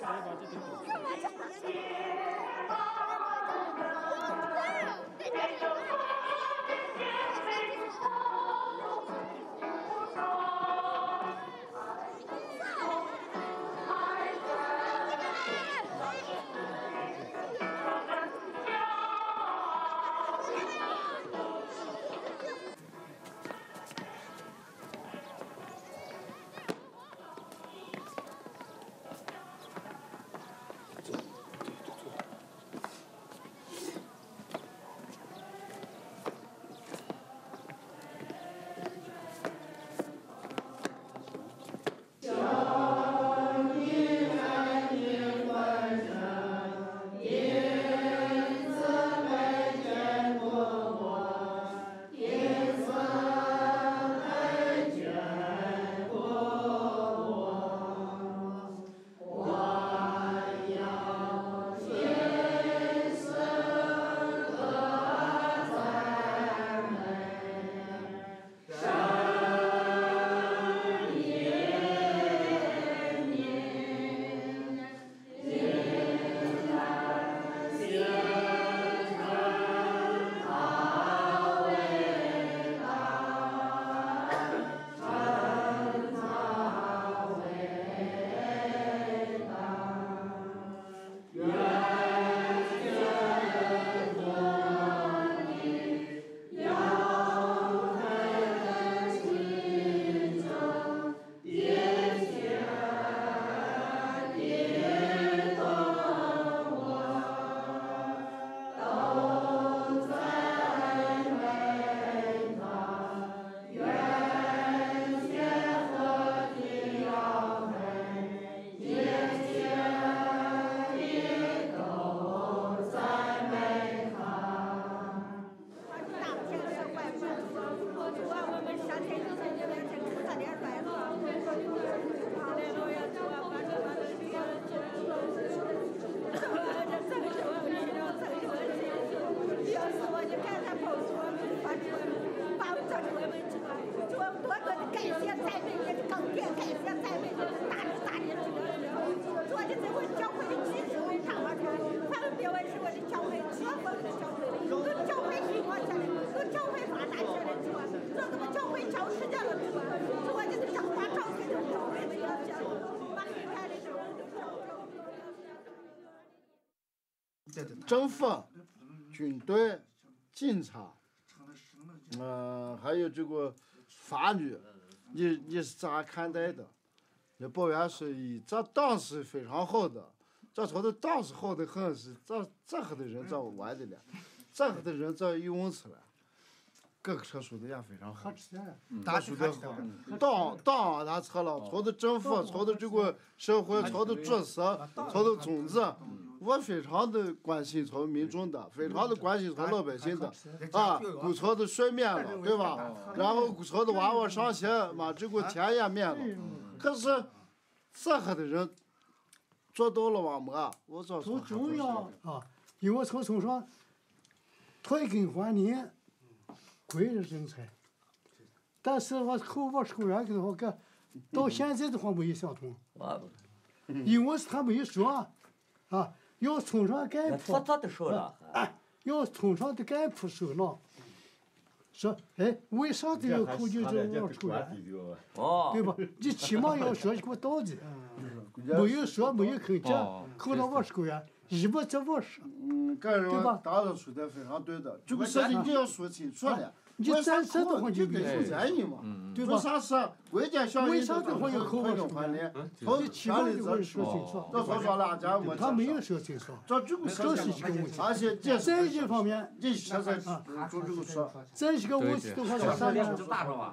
[SPEAKER 8] 政府、军队、警察，还有这个法律，你是咋看待的？这保元是这党是非常好的，这朝的党是好的很，是这和的人这玩的了，这和的人这用起来，各个车说的也非常好，他说的好，党他错了，朝的政府，朝的这个社会，朝的主事，朝的宗旨。我非常的关心朝民众的，非常的关心朝老百姓的，古朝的睡免了，对吧？然后古朝的娃娃上学嘛，这个钱也免了。可是这和的人做到了吗？没，我早说。
[SPEAKER 11] 不重要啊，因为从上退耕还林，贵人人才。但是我后边抽烟的话，到现在的话没有想通，因为是他没有说啊。要从上干部，要从上的干部说了，说哎，为啥这个口就往抽烟？对吧？你起码要说一个道理，没有说没有肯讲，扣了20个元，一不这50，对吧？
[SPEAKER 8] 大人说的非常对的，这个事情你要说清楚了。
[SPEAKER 11] 你真实的话就
[SPEAKER 8] 得有原因嘛，
[SPEAKER 11] 对吧？
[SPEAKER 8] 啥事关键效应
[SPEAKER 11] 为啥的话要扣
[SPEAKER 8] 分钟还连，从
[SPEAKER 11] 起码的话说清楚。
[SPEAKER 8] 这说说两家没。
[SPEAKER 11] 他没有说清楚，
[SPEAKER 8] 这个
[SPEAKER 11] 这是一个问题。
[SPEAKER 8] 而且
[SPEAKER 11] 在一方面，
[SPEAKER 8] 你现在就这个说，
[SPEAKER 11] 这一个问题的话是啥呢？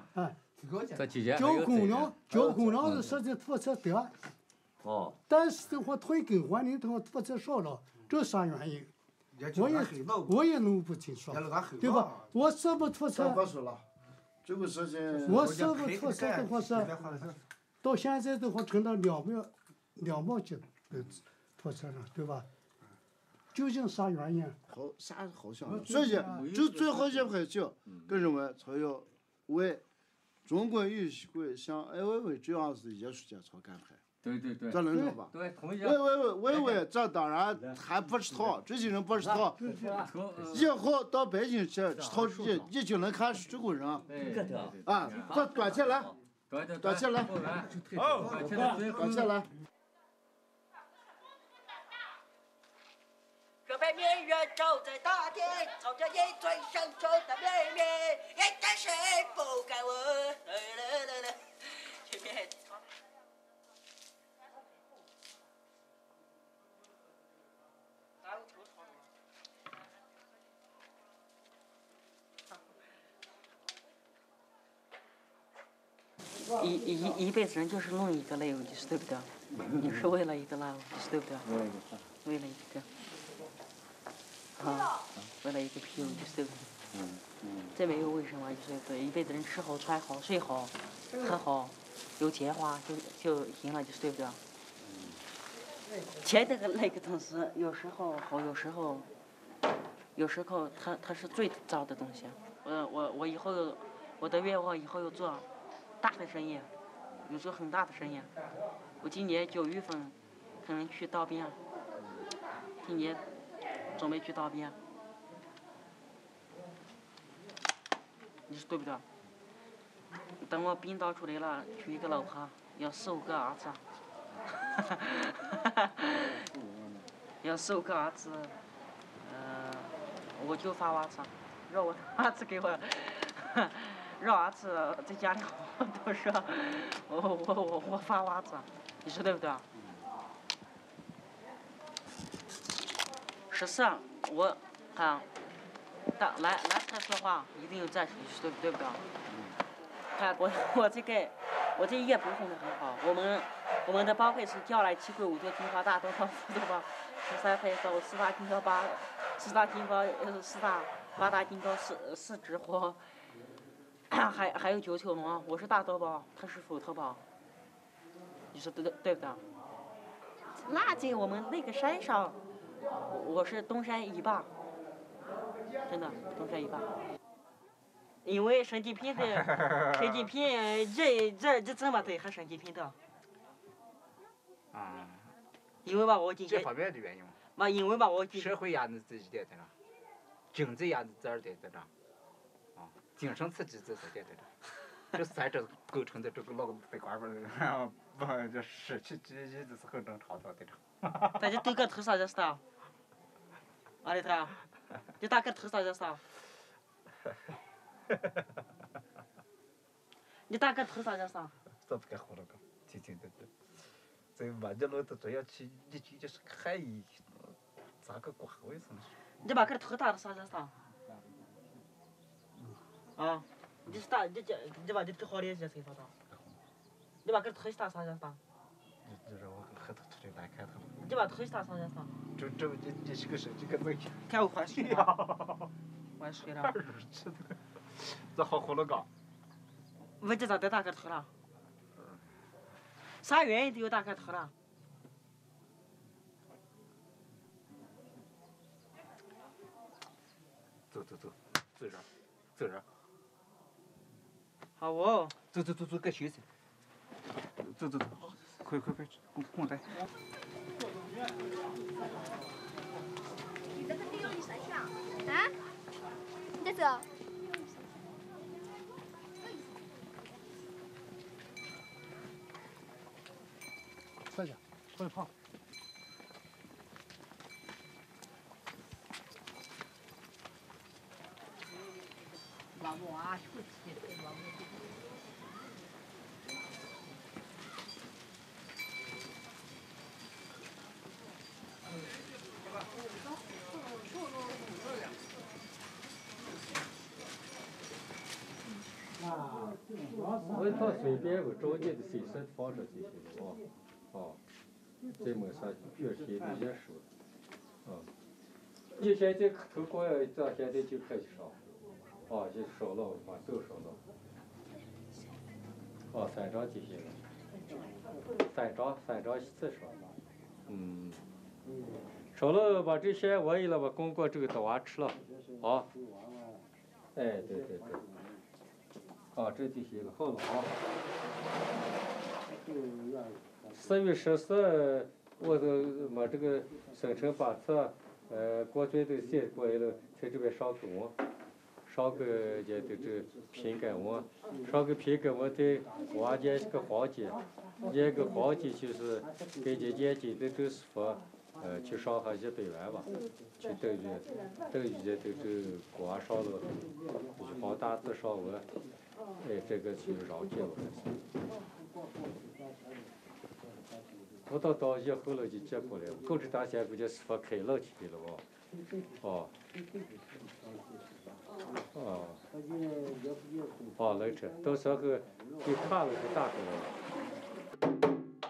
[SPEAKER 11] 交公粮是实际负责得，但是的话退耕还林的话负责少了，这啥原因？我也弄不清楚，对吧？我这么吐槽，
[SPEAKER 8] 这个事情，
[SPEAKER 11] 我这么吐槽的话是，到现在的话成了2毛几吐槽上，对吧？究竟啥原因？
[SPEAKER 8] 好像，所以就最后一回就个人们才要为中国语协会像艾薇薇这样子艺术家才安排。
[SPEAKER 3] 对对对，
[SPEAKER 8] 这能说吧？
[SPEAKER 3] 对，同意。
[SPEAKER 8] 喂，这当然还不是套，这些人不是套。以后到北京去吃套一就能看是中国人。啊，这端起来，端起来，端起来。
[SPEAKER 12] 这杯明月照在大地，朝着一尊深沉的秘密，一件事不该问。前面。
[SPEAKER 19] 一辈子人就是弄一个 luggage， 对不对？你是为了一个 luggage， 对不对？为了一个。啊，为了一个屁股，对不对？这没有为什么，就是对一辈子人吃好、穿好、睡好、喝好，有钱花就行了，就是对不对？钱那个东西，有时候好，有时候它是最糟的东西。我以后我的愿望以后要做大的生意，有做很大的生意。我今年9月份可能去当兵，今年准备去当兵，你说对不对？等我兵当出来了，娶一个老婆，要4、5个儿子，要4、5个儿子，我就发娃子，让我的儿子给我，让儿子在家里好好读书，我发娃子，你说对不对？14，我看，来才说话，一定要站起，对不对？看我这业不混得很好，我们的包会是叫来7块5多金花大多包4多包13块到4大金糕8，4大金糕4大8大金糕4只货，还有9条龙，我是大多包，他是斧头包，你说对不对？那在我们那个山上。我是东山一霸，真的东山一霸。因为神经病的，神经病这怎么对还神经病的？
[SPEAKER 20] 啊。
[SPEAKER 19] 因为吧，我今天。
[SPEAKER 20] 这方面的原因嘛。
[SPEAKER 19] 嘛，因为吧，我今天。
[SPEAKER 20] 社会压力这一点在哪？经济压力这2点在哪？啊，精神刺激这3点在哪？这3者构成的这个脑子被瓜分的，不，这失去记忆这是很正常的，对吧？
[SPEAKER 19] 大家对个头上就是的。阿里头，你打个头上就是的。你打个头上就是的。
[SPEAKER 20] 这不该胡乱讲，听的。这万家路都这样去，一句就是汉语，咋个瓜为什么？
[SPEAKER 19] 你把个头打的上就是的。啊，你是打你把你头好点些谁发的？你把个头打上就是的。
[SPEAKER 20] 你让我和他出去来看他。
[SPEAKER 19] 你把头打上就是的。
[SPEAKER 20] 这是个手机个东西。
[SPEAKER 19] 看我换水了。换水了。
[SPEAKER 20] 这好胡乱讲。
[SPEAKER 19] 问这咋得打个头了？啥原因都有打个头了？
[SPEAKER 20] 走人。
[SPEAKER 19] 好哦。
[SPEAKER 20] 走，该休息。走，快，滚蛋。
[SPEAKER 1] 你这个地用你谁想？啊？你在这？
[SPEAKER 11] 快点，快跑！
[SPEAKER 1] 老母啊，出去，老母。
[SPEAKER 3] 我到随便我找你的随身放上就行了这没啥确实有点少你现在头光要到现在就开始烧就烧了把手烧了3张就行了3张4烧烧了把这些我也了把公过这个等娃吃了对这就行了好了
[SPEAKER 7] 4月14，我都把这个生辰八字，过去都写过来了，在这边上个网，上个也都这平感网，上个平感网在外间是个黄金，一个黄金就是给这眼睛的都是说，去上海100万吧，去等于都是光上了，就是黄大字上完，这个就绕结了。我到当以后了就结过来了，购置大县估计是说开了去的了哦。能吃，到时候给看了就打出来了。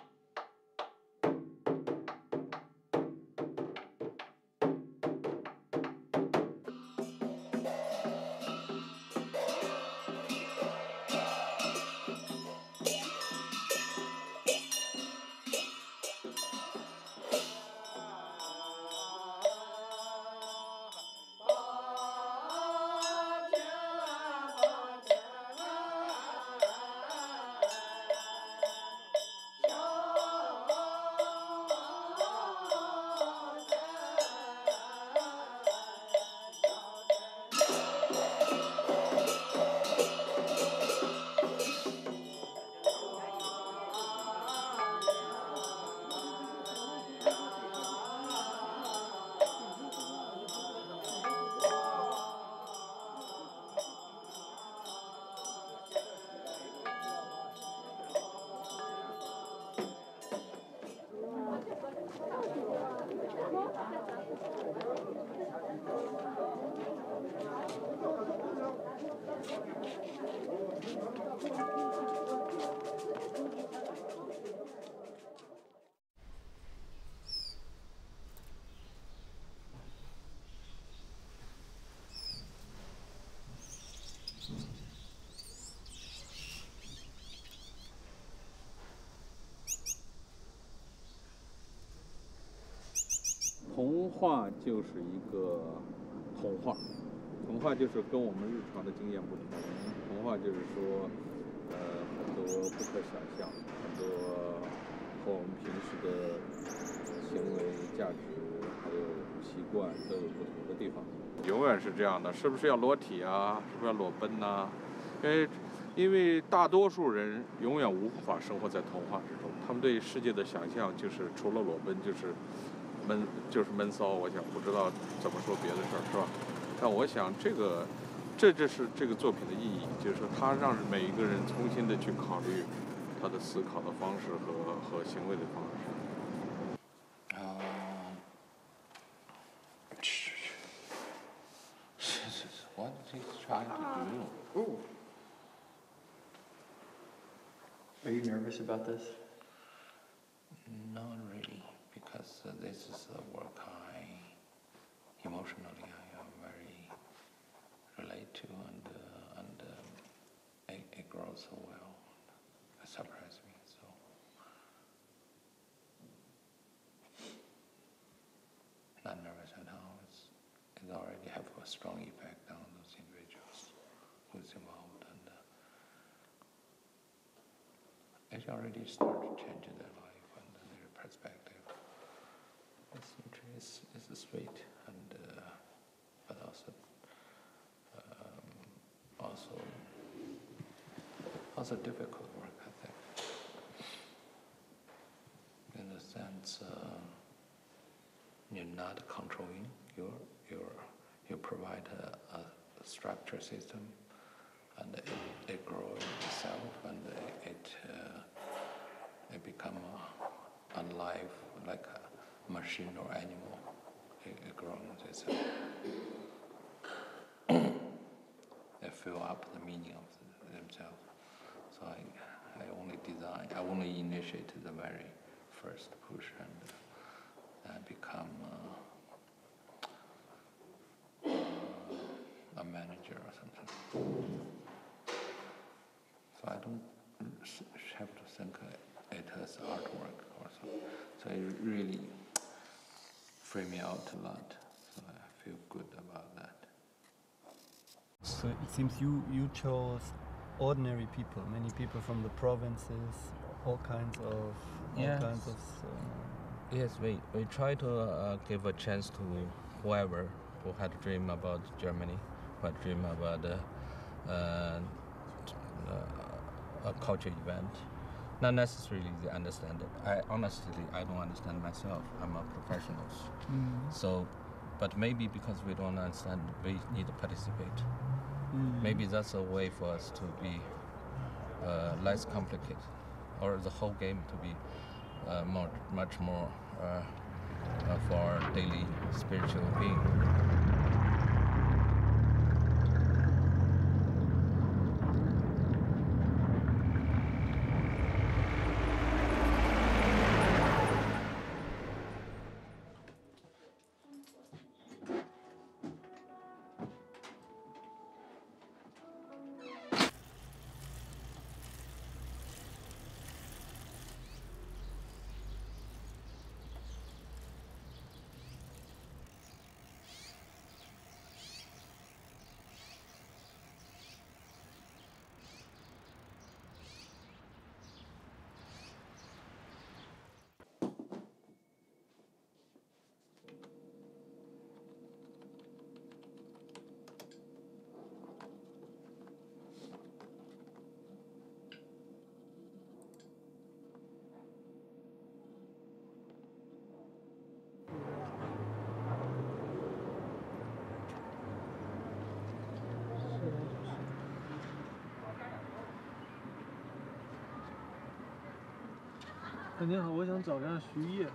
[SPEAKER 3] 童话就是一个童话，童话就是跟我们日常的经验不同。童话就是说，很多不可想象，很多和我们平时的行为价值还有习惯都有不同的地方。永远是这样的，是不是要裸体啊？是不是要裸奔呐？因为大多数人永远无法生活在童话之中，他们对世界的想象就是除了裸奔就是闷骚，我想不知道怎么说别的事儿，是吧？但我想这是这个作品的意义，就是说它让每一个人重新的去考虑他的思考的方式和行为的方式。What is he trying to do?
[SPEAKER 17] Are you nervous about this?
[SPEAKER 3] Not really, because this is a work emotionally I am very relate to, and it grows so well. It surprised me so. Not nervous at all. It already have a strong effect on those individuals who's involved, and it already started changing their life and their perspective. This is sweet and but also difficult work, I think. In the sense, you're not controlling. You provide a structure system, and it grows itself, and it become alive like a machine or animal. It grows itself. They fill up the meaning of themselves. So I only initiate the very first push, and become a manager or something. So I don't have to think it as artwork or something. So it really freed me out a lot. So I feel good about that.
[SPEAKER 13] So it seems you chose ordinary people, many people from the provinces, all kinds of
[SPEAKER 6] all kinds of. Yes, we try to give a chance to whoever who had a dream about Germany, who had a dream about a culture event. Not necessarily they understand it. I don't understand myself. I'm a professional. So, but maybe because we don't understand, we need to participate. Maybe that's a way for us to be less complicated, or the whole game to be much more for our daily spiritual being.
[SPEAKER 2] 您好，我想找一下徐烨。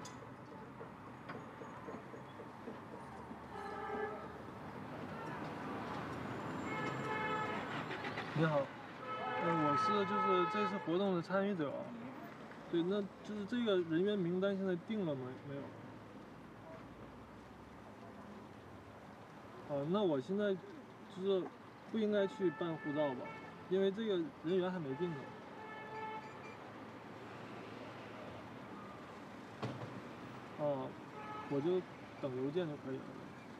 [SPEAKER 2] 你好，我是就是这次活动的参与者。对，那就是这个人员名单现在定了吗？没有。那我现在就是不应该去办护照吧？因为这个人员还没定呢。我就等邮件就可以了。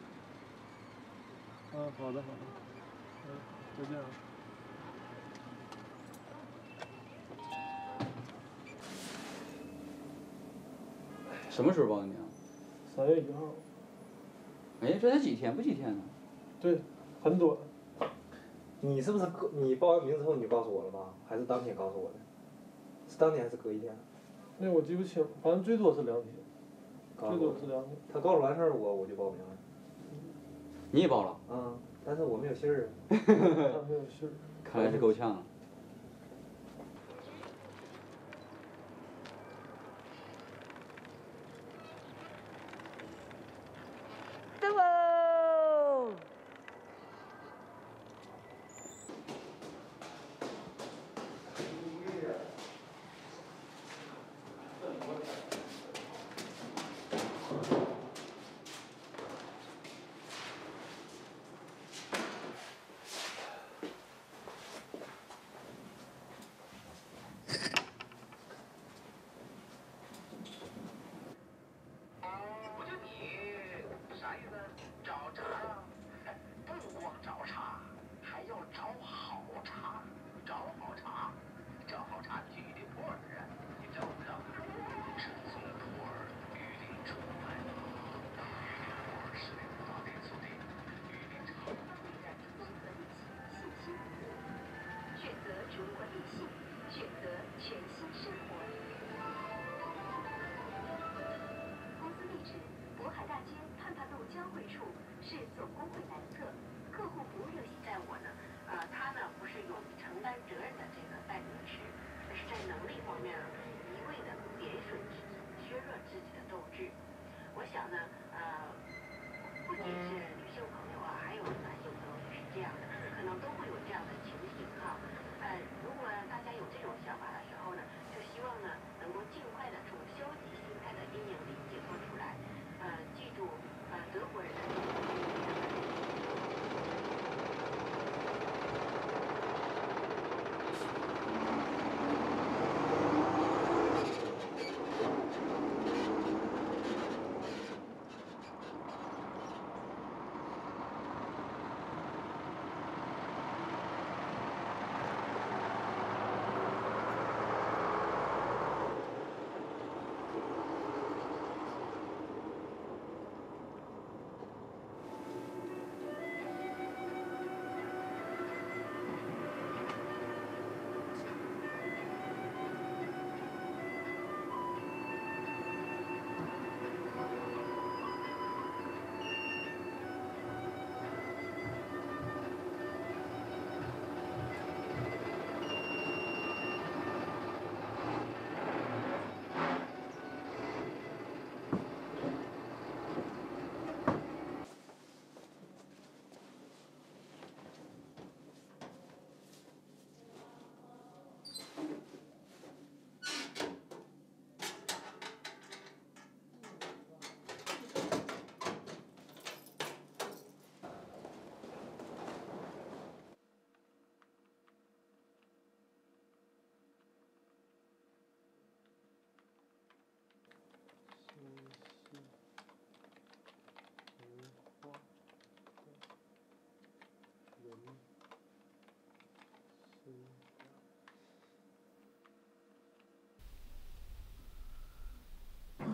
[SPEAKER 2] 好的好的，再见啊。
[SPEAKER 14] 什么时候报的名
[SPEAKER 2] ？3月1号。
[SPEAKER 14] 哎，这才几天？不几天呢？
[SPEAKER 2] 对，很短。
[SPEAKER 23] 你是不是你报完名之后你就告诉我了吧？还是当天告诉我的？是当天还是隔一天？
[SPEAKER 2] 那我记不清，反正最多是2天。最多是2天。
[SPEAKER 23] 他告诉完事儿我就报名了。
[SPEAKER 14] 你也报了？
[SPEAKER 23] 但是我没有信儿。
[SPEAKER 2] 没有信儿。
[SPEAKER 14] 看来是够呛了。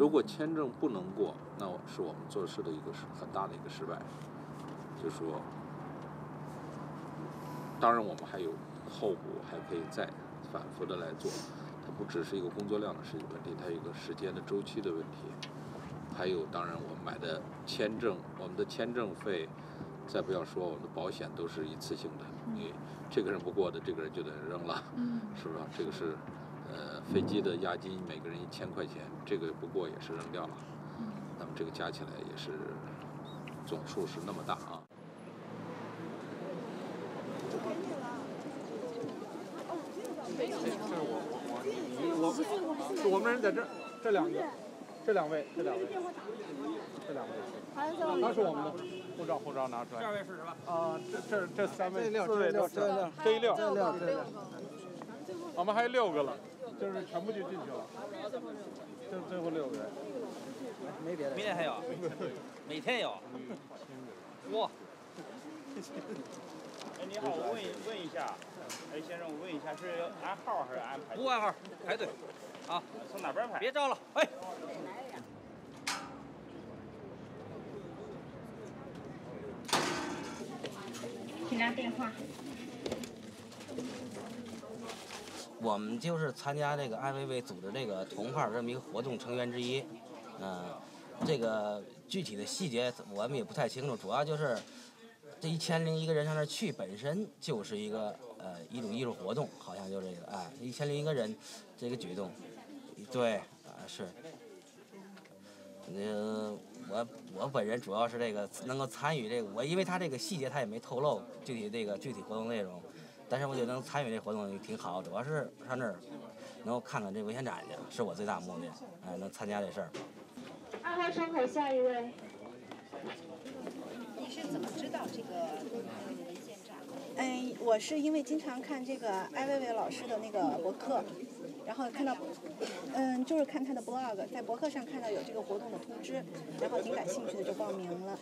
[SPEAKER 3] 如果签证不能过，那是我们做事的一个很大的一个失败。就说，当然我们还有后补，还可以再反复的来做。它不只是一个工作量的问题，它有一个时间的周期的问题。还有，当然我们买的签证，我们的签证费，再不要说我们的保险都是一次性的，你这个人不过的，这个人就得扔了，是吧？这个是，飞机的押金每个人1000块钱，这个不过也是扔掉了，那么这个加起来也是总数是那么大啊。
[SPEAKER 10] 我们人在这儿，这两位，那是我们的护照拿出来。这位是什么？这3位、4位都是。这一溜。我们还有6个了，就是全部就进去了。这最后6个人。
[SPEAKER 4] 没别的。明天还有？每天有。哇。
[SPEAKER 15] 哎，你好，我问一下，哎，先生，我问一下，是按号还是按排？
[SPEAKER 4] 不按号，排队。啊，
[SPEAKER 15] 从哪边排？
[SPEAKER 4] 别招了，哎。
[SPEAKER 19] 请拿电话。
[SPEAKER 4] 我们就是参加这个艾薇薇组织这个童话这么一个活动成员之一，这个具体的细节我们也不太清楚，主要就是这1001个人上那儿去本身就是一个一种艺术活动，好像就这个1001个人这个举动，对是，我本人主要是这个能够参与这个，因为他这个细节他也没透露具体活动内容，但是我觉得能参与这活动挺好，主要是上那儿能够看看这文献展去，是我最大目的，能参加这事儿。
[SPEAKER 19] 2号窗口下一位。
[SPEAKER 16] 你是怎么知道这个文献展？我是因为经常看这个艾薇薇老师的那个博客，然后看到，就是看他的 blog， 在博客上看到有这个活动的通知，然后挺感兴趣的就报名了。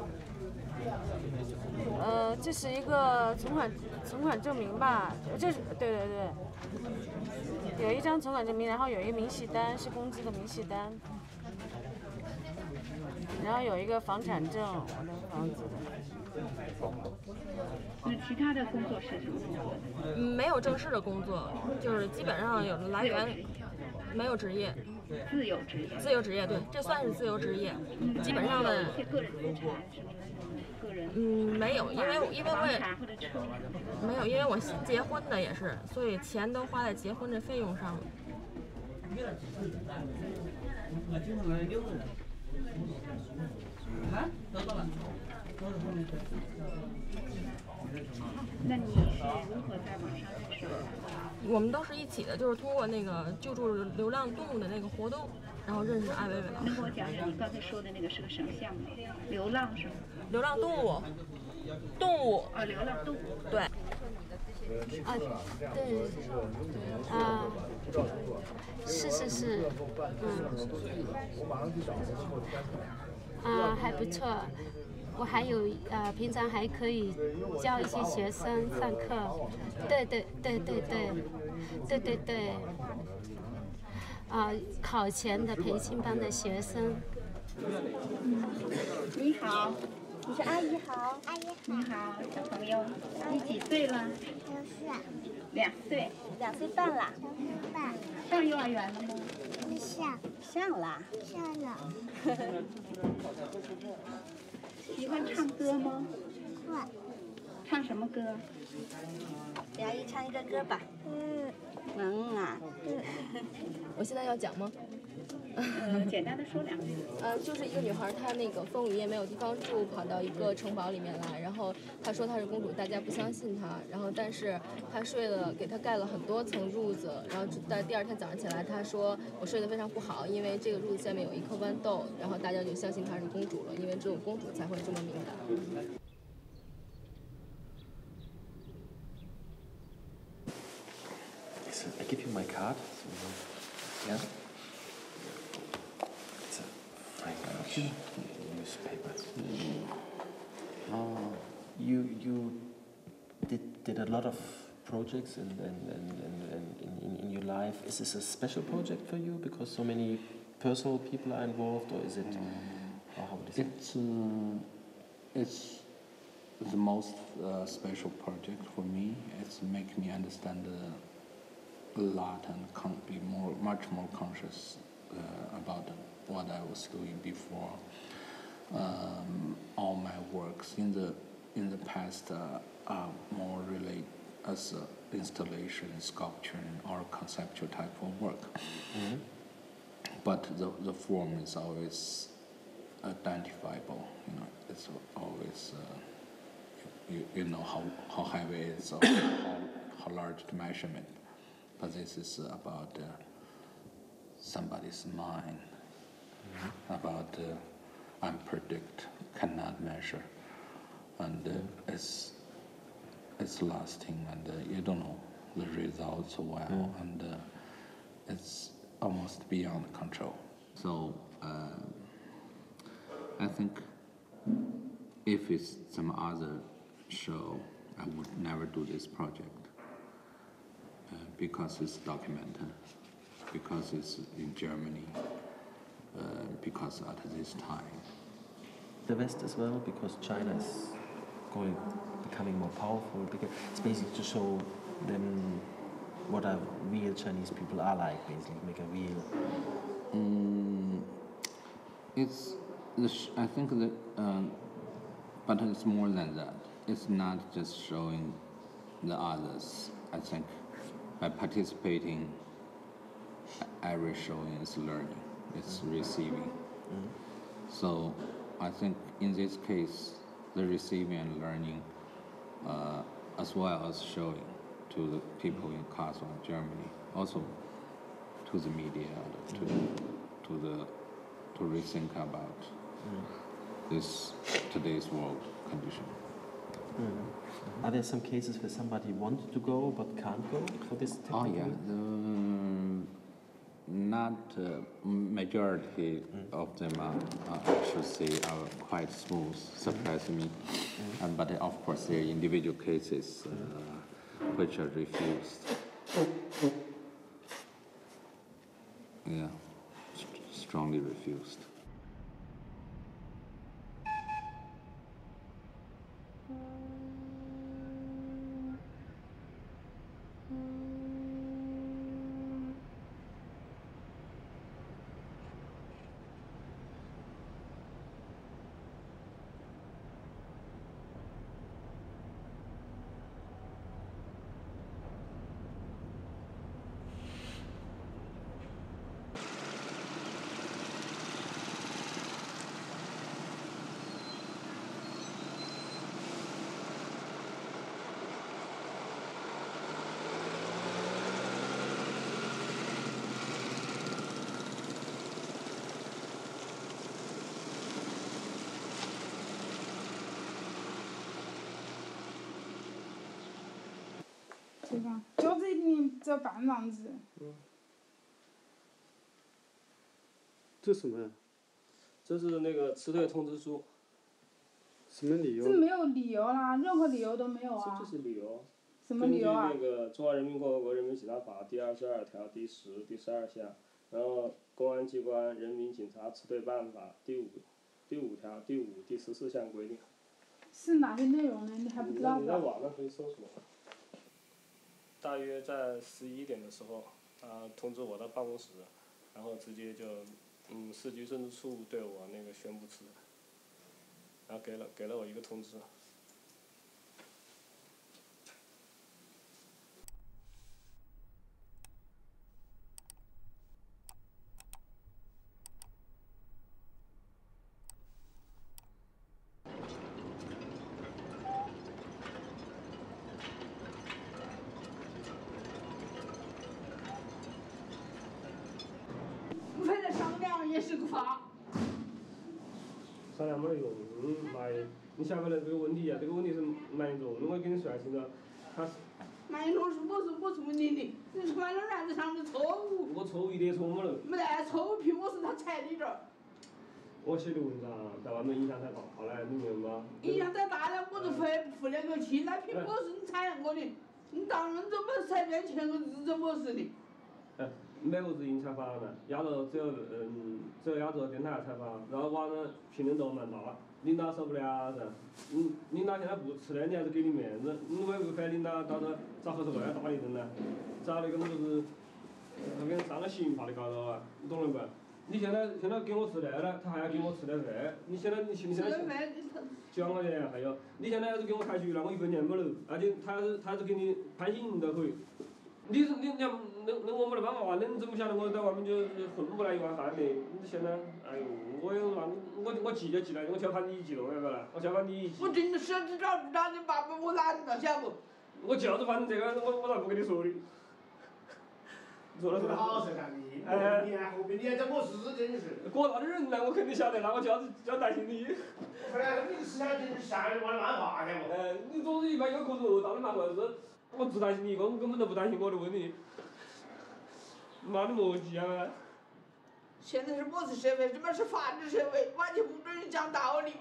[SPEAKER 18] 这是一个存款证明吧？这是对，有一张存款证明，然后有一个明细单，是工资的明细单。然后有一个房产证，我的房子的。
[SPEAKER 19] 那其他的工作是什么工作？
[SPEAKER 18] 没有正式的工作，就是基本上有的来源，没有职业。
[SPEAKER 19] 自由职业。
[SPEAKER 18] 自由职业，对，这算是自由职业。基本上的。
[SPEAKER 19] 个人资产是吗？个人。
[SPEAKER 18] 没有，因为我也没有，因为我新结婚的也是，所以钱都花在结婚的费用上了。
[SPEAKER 19] 那你是如何在网上认识的？
[SPEAKER 18] 我们都是一起的，就是通过那个救助流浪动物的那个活动，然后认识艾薇薇老师。
[SPEAKER 19] 能跟我讲讲你刚才说的那个是个什么项目？流浪是吗？
[SPEAKER 18] 流浪动物。
[SPEAKER 19] 流浪动物。
[SPEAKER 18] 对。
[SPEAKER 24] 是，还不错。我还有平常还可以教一些学生上课。对。考前的培训班的学生。
[SPEAKER 19] 你好。你是阿姨好，
[SPEAKER 24] 阿姨好。
[SPEAKER 19] 你好，小朋友，你几岁了？2岁。2岁半了。2岁半。上幼儿园了吗？上了。喜欢唱歌吗？会。唱什么歌？
[SPEAKER 16] 给阿姨唱一个歌吧。
[SPEAKER 19] 能啊。
[SPEAKER 18] 我现在要讲吗？
[SPEAKER 19] 简单的说2句。
[SPEAKER 18] 就是一个女孩，她那个风雨夜没有地方住，跑到一个城堡里面来，然后她说她是公主，大家不相信她，然后但是她给她盖了很多层褥子，然后在第2天早上起来，她说我睡得非常不好，因为这个褥子下面有一颗豌豆，然后大家就相信她是公主了，因为只有公主才会这么敏感。
[SPEAKER 25] I give you my card. Yeah. Newspapers. You did a lot of projects in your life. Is this a special project for you because so many personal people are involved, or is it? Or how would you say?
[SPEAKER 3] It's the most special project for me. It's make me understand a lot and be much more conscious about what I was doing before. All my works in the past are more related as installation, sculpture, or conceptual type of work. Mm-hmm. But the form is always identifiable. You know, it's always you know how heavy it is, or how large the measurement. But this is about somebody's mind, about unpredict, cannot measure, and it's lasting, and you don't know the results well, and it's almost beyond control. So I think if it's some other show, I would never do this project because it's Documenta, because it's in Germany, because at this time.
[SPEAKER 25] The West as well, because China is becoming more powerful. Because it's basically to show them what a real Chinese people are like, basically make a real.
[SPEAKER 3] I think that, but it's more than that. It's not just showing the others. I think by participating, every showing is learning, it's receiving. So I think in this case, the receiving and learning, as well as showing to the people in Kassel, Germany, also to the media, to rethink about today's world condition.
[SPEAKER 25] Are there some cases where somebody wanted to go but can't go for this technical?
[SPEAKER 3] Oh yeah, not majority of them I should say are quite smooth, surprising me. But of course there are individual cases which are refused. Yeah, strongly refused.
[SPEAKER 5] 这个脚趾一定只要半丈子。
[SPEAKER 2] 这什么呀？这是那个辞退通知书。什么理由？
[SPEAKER 5] 这没有理由啦，任何理由都没有啊。
[SPEAKER 2] 这就是理由。
[SPEAKER 5] 什么理由啊？
[SPEAKER 2] 根据那个《中华人民共和国人民检察法》第22条第10、第12项，然后《公安机关人民警察辞退办法》第5条第5、第14项规定。
[SPEAKER 5] 是哪些内容呢？你还不知道
[SPEAKER 2] 你在网上可以搜索。大约在11点的时候，通知我到办公室，然后直接就，市局政治处对我那个宣布辞职，然后给了我一个通知。
[SPEAKER 5] 也是个法。
[SPEAKER 2] 商量没得用，妈的！你晓不得这个问题呀？这个问题是蛮严重，我跟你说清楚，他是。
[SPEAKER 5] 蛮严重是我是问你的，你从哪儿子上的错误？
[SPEAKER 2] 我错误一点错误没得。
[SPEAKER 5] 没得，错误凭我是他裁的这儿。
[SPEAKER 2] 我写的文章在外面影响太大了，你明白吗？
[SPEAKER 5] 影响太大了，我就负那个气，那凭我是你裁我的，你当然怎么裁边签个字怎么是的？
[SPEAKER 2] 美国之音采访的，亚洲只有亚洲电台采访，然后网上评论都蛮大，领导受不了噻。领导现在不吃的，你还是给点面子，你违反领导到时候找黑社会来打你人呢，找那个就是他给你上了刑法的高头啊，你懂了不？你现在给我吃那了，他还要给我吃点饭，你现在9万块钱还有，你现在要是给我开除了，我100年没了，而且他要是给你判刑都可以。你我没得办法啊，你怎么晓得我在外面就混不来1万块的？你现在，哎呦，我记就记了，我就喊你记了，要不然，我就喊你记。
[SPEAKER 5] 我真的是找你爸爸，我懒了，晓不？
[SPEAKER 2] 我就是反正这个，我才不跟你说的。说了是吧？
[SPEAKER 20] 好事干你，后面你还找我是真是。
[SPEAKER 2] 果大的人呢，我肯定晓得，那我就要担心你。
[SPEAKER 20] 不然你思想真是下面玩漫画的嘛。
[SPEAKER 2] 你总是一般有个肉到的漫画是，我只担心你一个，我根本都不担心我的问题。妈的莫急啊！
[SPEAKER 5] 现在是我是社会，他妈是法治社会，完全不准人讲道理。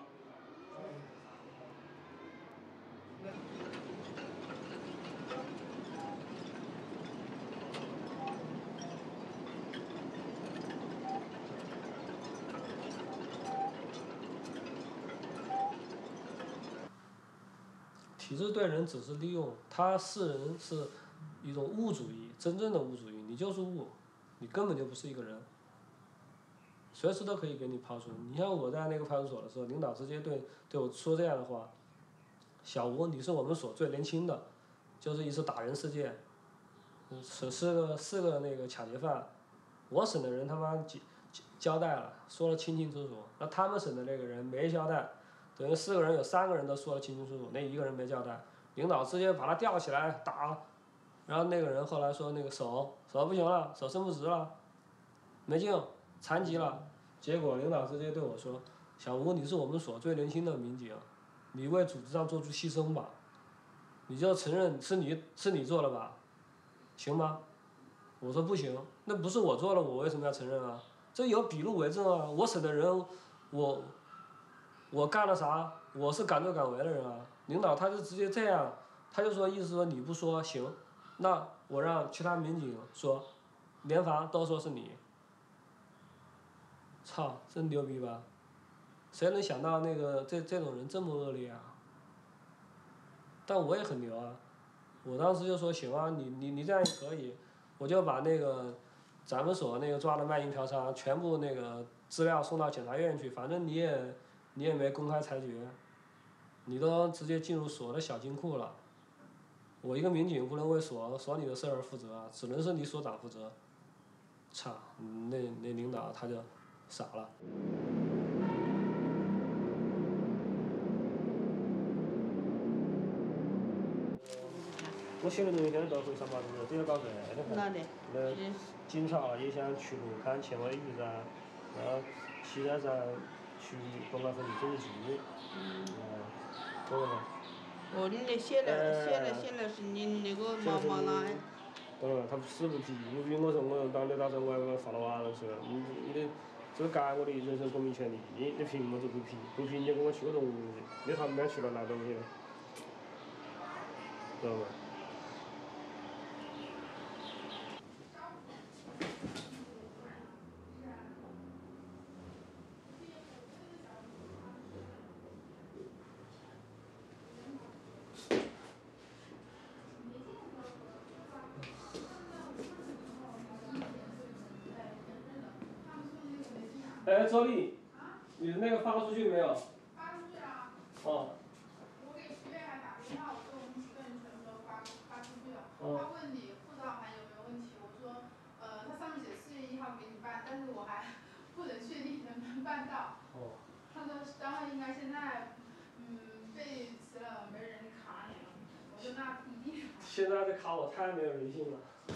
[SPEAKER 2] 体制对人只是利用，他视人是一种物主义，真正的物主义，你就是物，你根本就不是一个人，随时都可以给你抛出。你像我在那个派出所的时候，领导直接对我说这样的话：“小吴，你是我们所最年轻的，就是一次打人事件，四个那个抢劫犯，我审的人他妈交代了，说了清清楚楚，那他们审的那个人没交代。”等于4个人有3个人都说得清清楚楚，那1个人没交代，领导直接把他吊起来打，然后那个人后来说那个手不行了，手伸不直了，没劲，残疾了，结果领导直接对我说：“小吴，你是我们所最年轻的民警，你为组织上做出牺牲吧，你就承认是你做了吧，行吗？”我说不行，那不是我做的，我为什么要承认啊？这有笔录为证啊，我审的人，我干了啥？我是敢作敢为的人啊！领导他就直接这样，他就说意思说你不说行，那我让其他民警说，联防都说是你。操，真牛逼吧？谁能想到那个这种人这么恶劣啊？但我也很牛啊，我当时就说行啊，你这样也可以，我就把那个咱们所那个抓的卖淫嫖娼全部那个资料送到检察院去，反正你也没公开裁决，你都直接进入所的小金库了。我一个民警不能为所里的事儿负责，只能是你所长负责。操，那领导他就傻了。我写的东西现在都会上报纸，只有搞这个。
[SPEAKER 5] 哪里？
[SPEAKER 2] 那警察也想去路看前卫语噻，然后现在在去公安分局政治局。懂了吗？
[SPEAKER 5] 哦，你那写了是你那个妈那。
[SPEAKER 2] 懂了，他死不批，我比我说我党的打算我还发到网上去了，你这个改我的人身公民权利，你凭么子不批？不批你就跟我去个动物园去，你他们俩去了拿东西了，知道吗？哎，周丽，你那个发出去没有？
[SPEAKER 8] 发出去了。
[SPEAKER 2] 哦。
[SPEAKER 8] 我给徐月还打电话，我说我们10个人全部都发出去了。他问你护照还有没有问题，我说他上面写4月1号给你办，但是我还不能确定能不能办到。
[SPEAKER 2] 哦。
[SPEAKER 8] 他说单位应该现在被辞了，没人卡你了。我说那不一定。
[SPEAKER 2] 现在这卡我太没有人性了。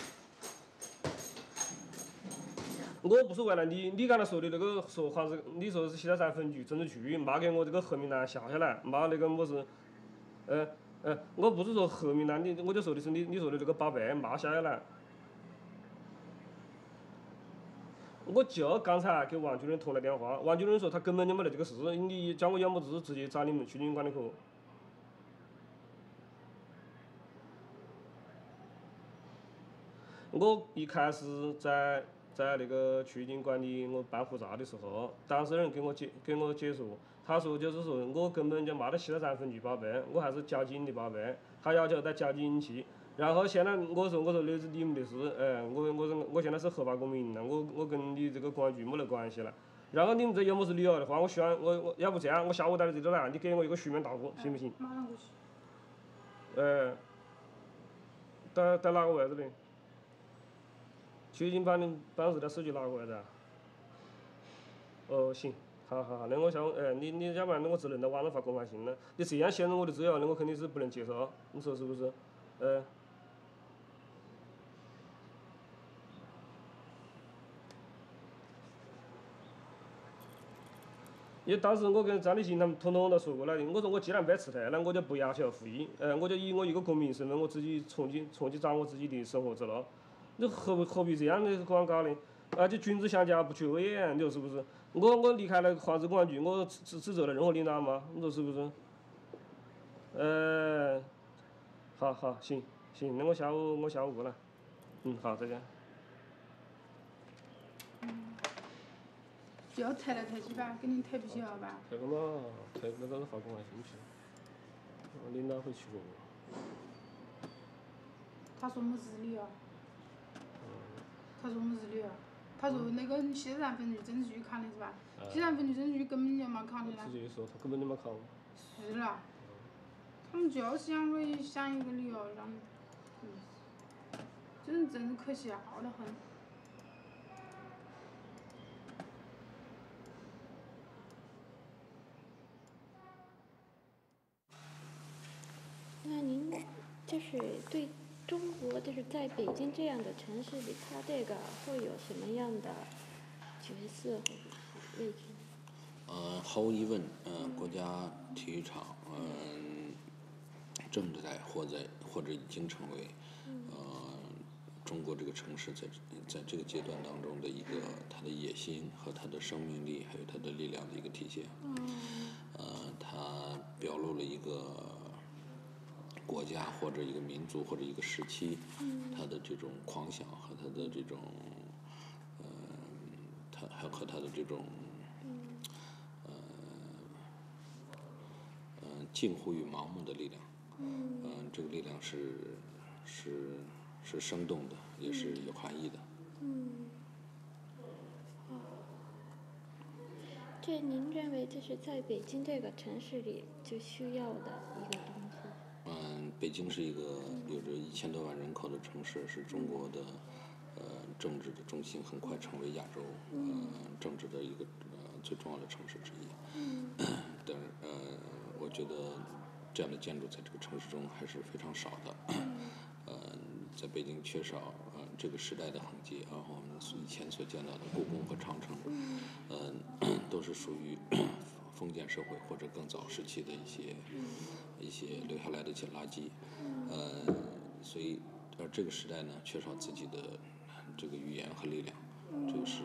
[SPEAKER 2] 我不是为了你刚才说的那个说法是，你说是现在在分局政治局没给我这个黑名单下下来，没那个么是，我不是说黑名单，我就说的是你说的这个报备没下下来。我就刚才给王主任通了电话，王主任说他根本就没得这个事，你叫我要么子直接找你们去领管理科。 我一开始在那个出入境馆里我办护照的时候，当事人给我解说，他说就是说我根本就没得73分报备，我还是交警的报备，他要求带交警去。然后现在我说那是你们的事，我现在是合法公民了，我跟你这个公安局没得关系了。然后你们这有么事理由的话，我希望我要不这样，我下午到你这里来，你给我一个书面答复，行不行？
[SPEAKER 8] 马上过去。
[SPEAKER 2] 在哪个位置的？出入境办事在市区哪个位置啊？哦，行，好，那我下午你要不然我只能在网上发公开信了。你这样限制我的自由，那我肯定是不能接受，你说是不是？因为当时我跟张立新他们统统都说过了的，我说我既然被辞退了，我就不要求复议，我就以我一个公民身份，我自己重新掌握自己的生活之路。你何必这样的广告呢？就君子相交不取恶言，你说是不是？我离开了黄石公安局，我指责了任何领导吗？你说是不是？好，行，那我下午过来。好，再见。
[SPEAKER 8] 就要退来退去吧，肯定退不起了吧？
[SPEAKER 2] 退个嘛，退那个发公开信去，领导会去问我。
[SPEAKER 8] 他说么子理由？他说么子理由？他说那个73分政治局考的是吧？73分政治局根本就没考的啦。
[SPEAKER 2] 直接说他根本就没考。
[SPEAKER 8] 是啦，他们就是想一个理由让，这人真是可笑得很。
[SPEAKER 24] 那您就是对中国，就是在北京这样的城市里，它这个会有什么样的角色或者是位置？
[SPEAKER 9] 毫无疑问，国家体育场，正在或者已经成为，中国这个城市在这个阶段当中的一个它的野心和它的生命力，还有它的力量的一个体现。它表露了一个国家或者一个民族或者一个时期，它的这种狂想和它的这种，和它的这种，近乎于盲目的力量。这个力量是生动的，也是有含义的。
[SPEAKER 24] 这您认为这是在北京这个城市里就需要的一个东西？
[SPEAKER 9] 北京是一个有着1000多万人口的城市，是中国的政治的中心，很快成为亚洲政治的一个最重要的城市之一。但是我觉得这样的建筑在这个城市中还是非常少的。在北京缺少这个时代的痕迹，然后我们以前所见到的故宫和长城，都是属于封建社会或者更早时期的一些留下来的一些垃圾。所以这个时代呢，缺少自己的这个语言和力量，这个是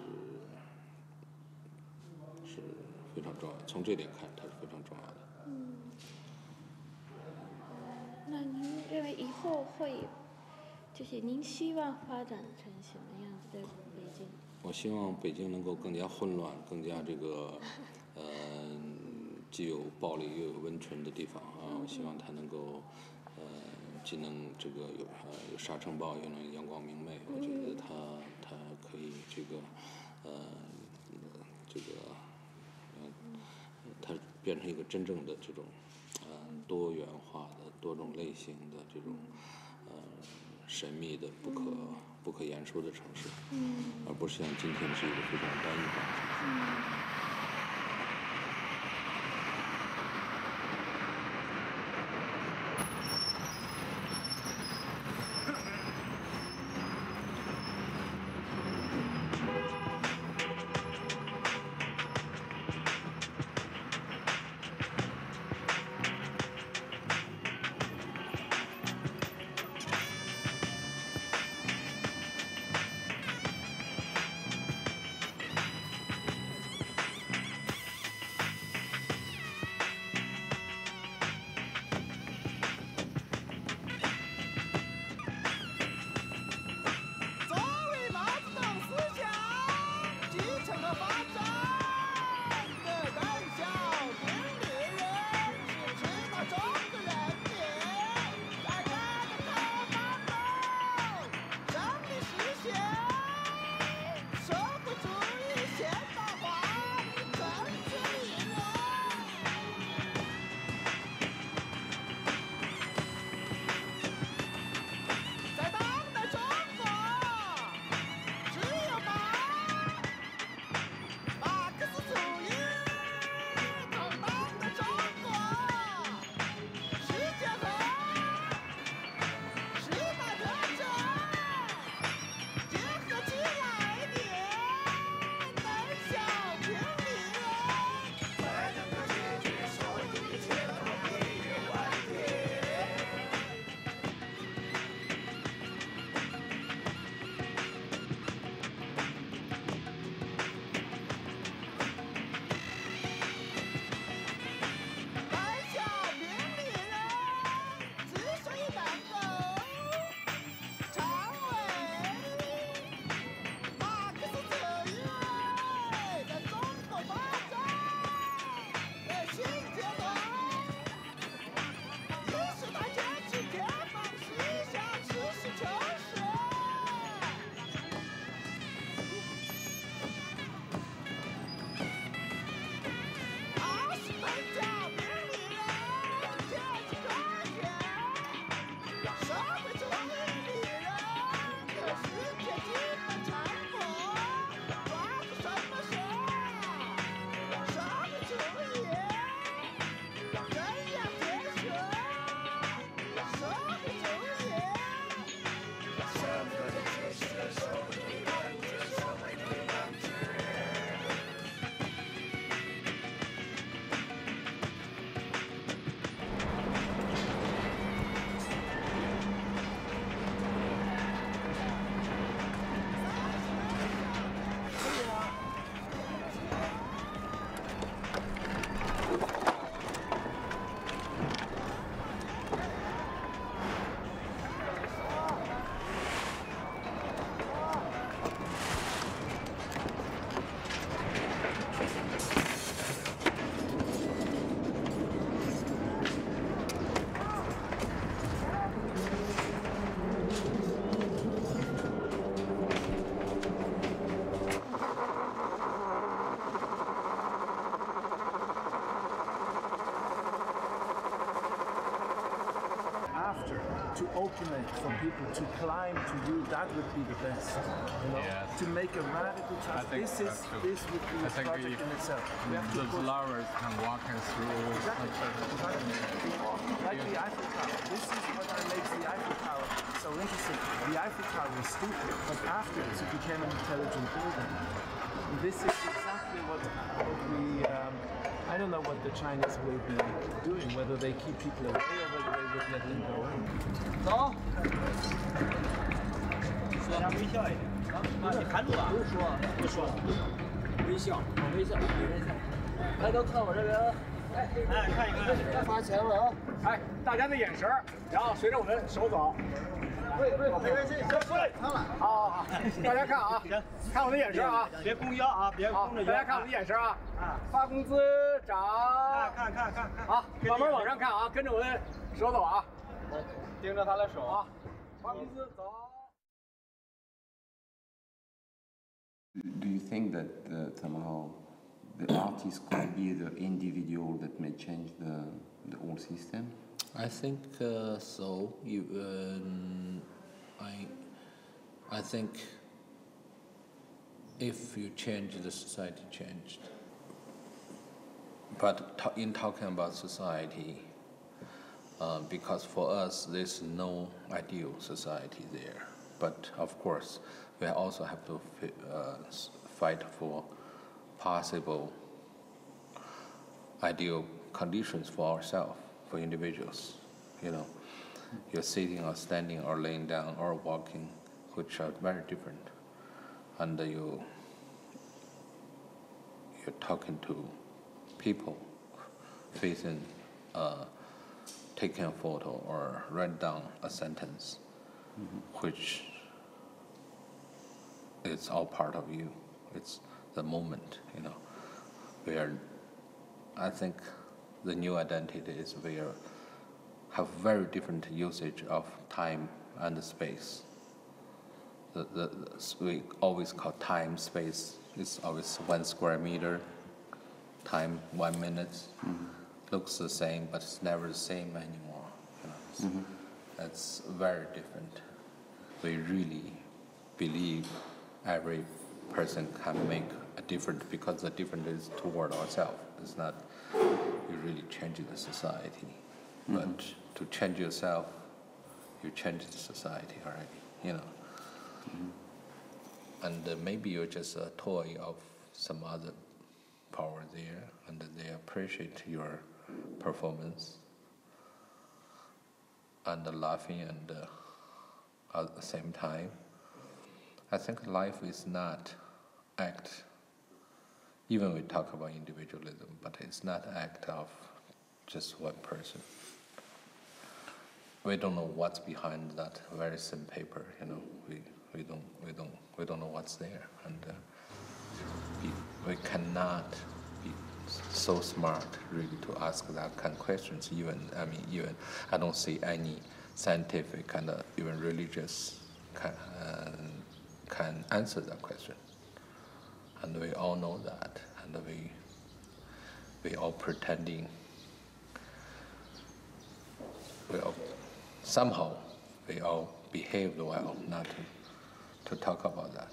[SPEAKER 9] 非常重要的。从这点看，它是非常重要的。
[SPEAKER 24] 那您认为以后会，就是您希望发展成什么样子的北京？
[SPEAKER 9] 我希望北京能够更加混乱，更加这个既有暴力又有温存的地方啊。我希望它能够既能这个有沙尘暴，又能阳光明媚。我觉得它可以这个它变成一个真正的这种多元化的多种类型的这种神秘的不可言说的城市，而不是像今天是一个非常单一化的城市。
[SPEAKER 1] to open it for people to climb to you, that would be the best. You know, to make a radical transfer. This would be a project in itself. We have to
[SPEAKER 6] the lovers can walk us through.
[SPEAKER 1] Exactly. Like the Eiffel Tower. This is what makes the Eiffel Tower so interesting. The Eiffel Tower was stupid, but afterwards it became an intelligent building. And this is exactly what we. I don't know what the Chinese will be doing, whether they keep people away or whether they would let them go in.
[SPEAKER 20] 走。说点微笑一点。你看住啊！不说，微笑，微笑，微笑。来，都看我这边。哎，看一看。该发钱了啊！
[SPEAKER 11] 哎，大家的眼神，然后随着我们手走。
[SPEAKER 20] 对，没关系，行，出来，看了。
[SPEAKER 11] 好，大家看啊，看我的眼神啊，
[SPEAKER 20] 别弓腰啊，别弓着腰。
[SPEAKER 11] 大家看我的眼神啊，发工资涨。
[SPEAKER 20] 看。
[SPEAKER 11] 好，慢慢往上看啊，跟着我的手走啊，
[SPEAKER 20] 盯着他的手
[SPEAKER 11] 啊，发工资走。
[SPEAKER 12] Do you think that somehow the artist could be the individual that may change the whole system?
[SPEAKER 6] I think so. I think if you change, the society changed. But in talking about society, because for us there's no ideal society there. But of course, we also have to fight for possible ideal conditions for ourselves, for individuals. You know, you're sitting or standing or laying down or walking, which are very different. And you're talking to people, facing, taking a photo or write down a sentence, which it's all part of you. It's the moment, you know, where I think the new identity is we have very different usage of time and space. We always call time, space, it's always 1 square meter, time 1 minute. Looks the same, but it's never the same anymore. You know, it's very different. We really believe every person can make a difference because the difference is toward ourselves. It's not you really changing the society, but to change yourself, you change the society already. You know, and maybe you're just a toy of some other power there, and they appreciate your performance and laughing and at the same time. I think life is not act, even we talk about individualism, but it's not act of just one person. We don't know what's behind that very thin paper, you know, we don't know what's there, and we cannot be so smart really to ask that kind of questions. Even I don't see any scientific and even religious can answer that question, and we all know that, and we all pretending. Somehow we all behaved well not to talk about that.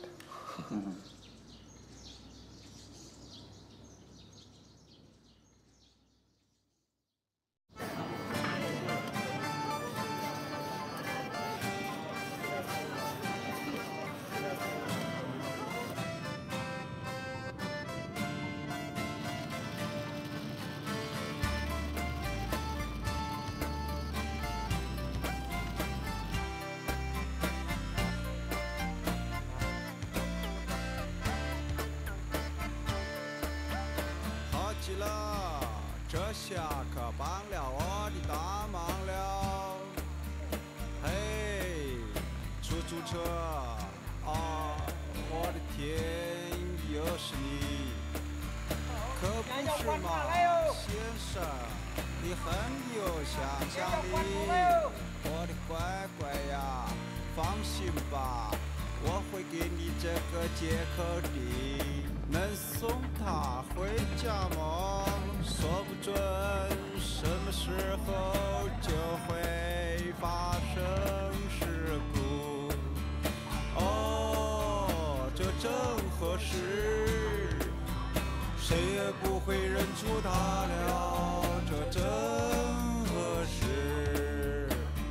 [SPEAKER 10] 谁也不会认出他了，这真合适。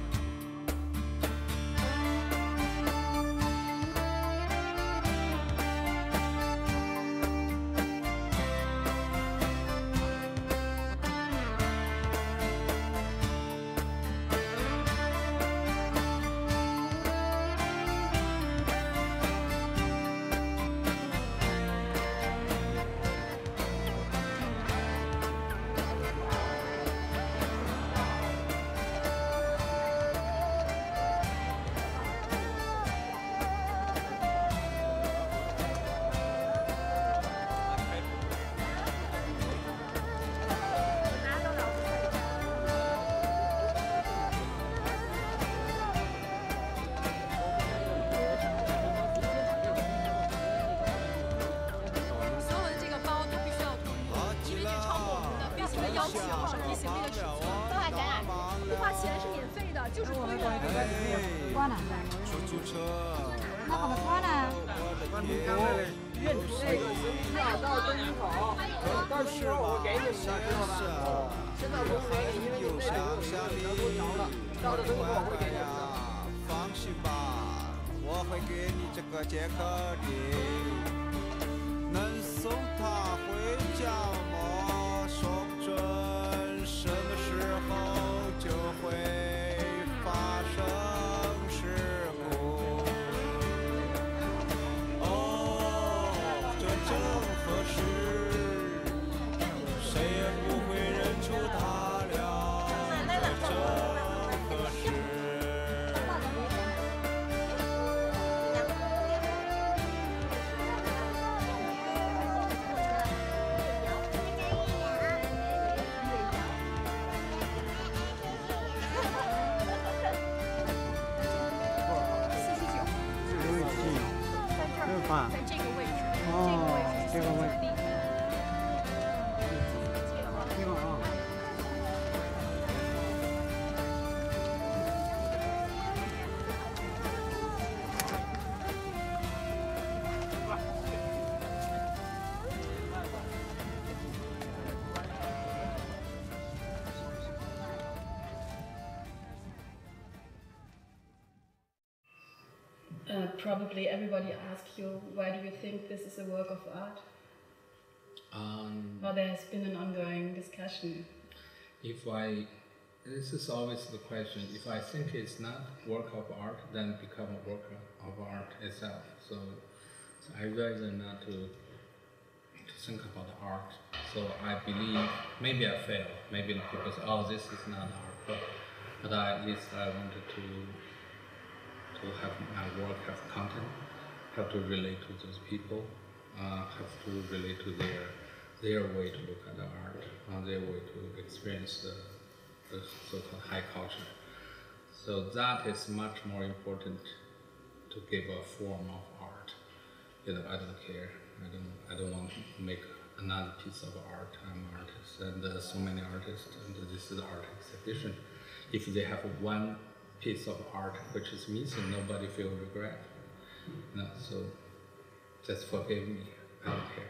[SPEAKER 10] 杰克的，能送他回家吗？说不准什么时候就会发生事故。哦，这正合适，谁也不会认出他了，这正合适。
[SPEAKER 24] 在这个位置，这个位置是这个啊。
[SPEAKER 7] Probably everybody asks you, why do you think this is a work of art? Or there has been an ongoing discussion.
[SPEAKER 6] This is always the question. If I think it's not work of art, then become a work of art itself. So I rather not to think about art. So I believe, maybe I fail. Maybe people say, oh, this is not art. But at least I wanted to have my work have content, have to relate to those people, have to relate to their way to look at the art, their way to experience the so-called high culture. So that is much more important to give a form of art. I don't care. I don't want to make another piece of art. I'm an artist, and so many artists, and this is the art exhibition. If they have one piece of art which is missing, nobody feel regret. So just forgive me, I don't care.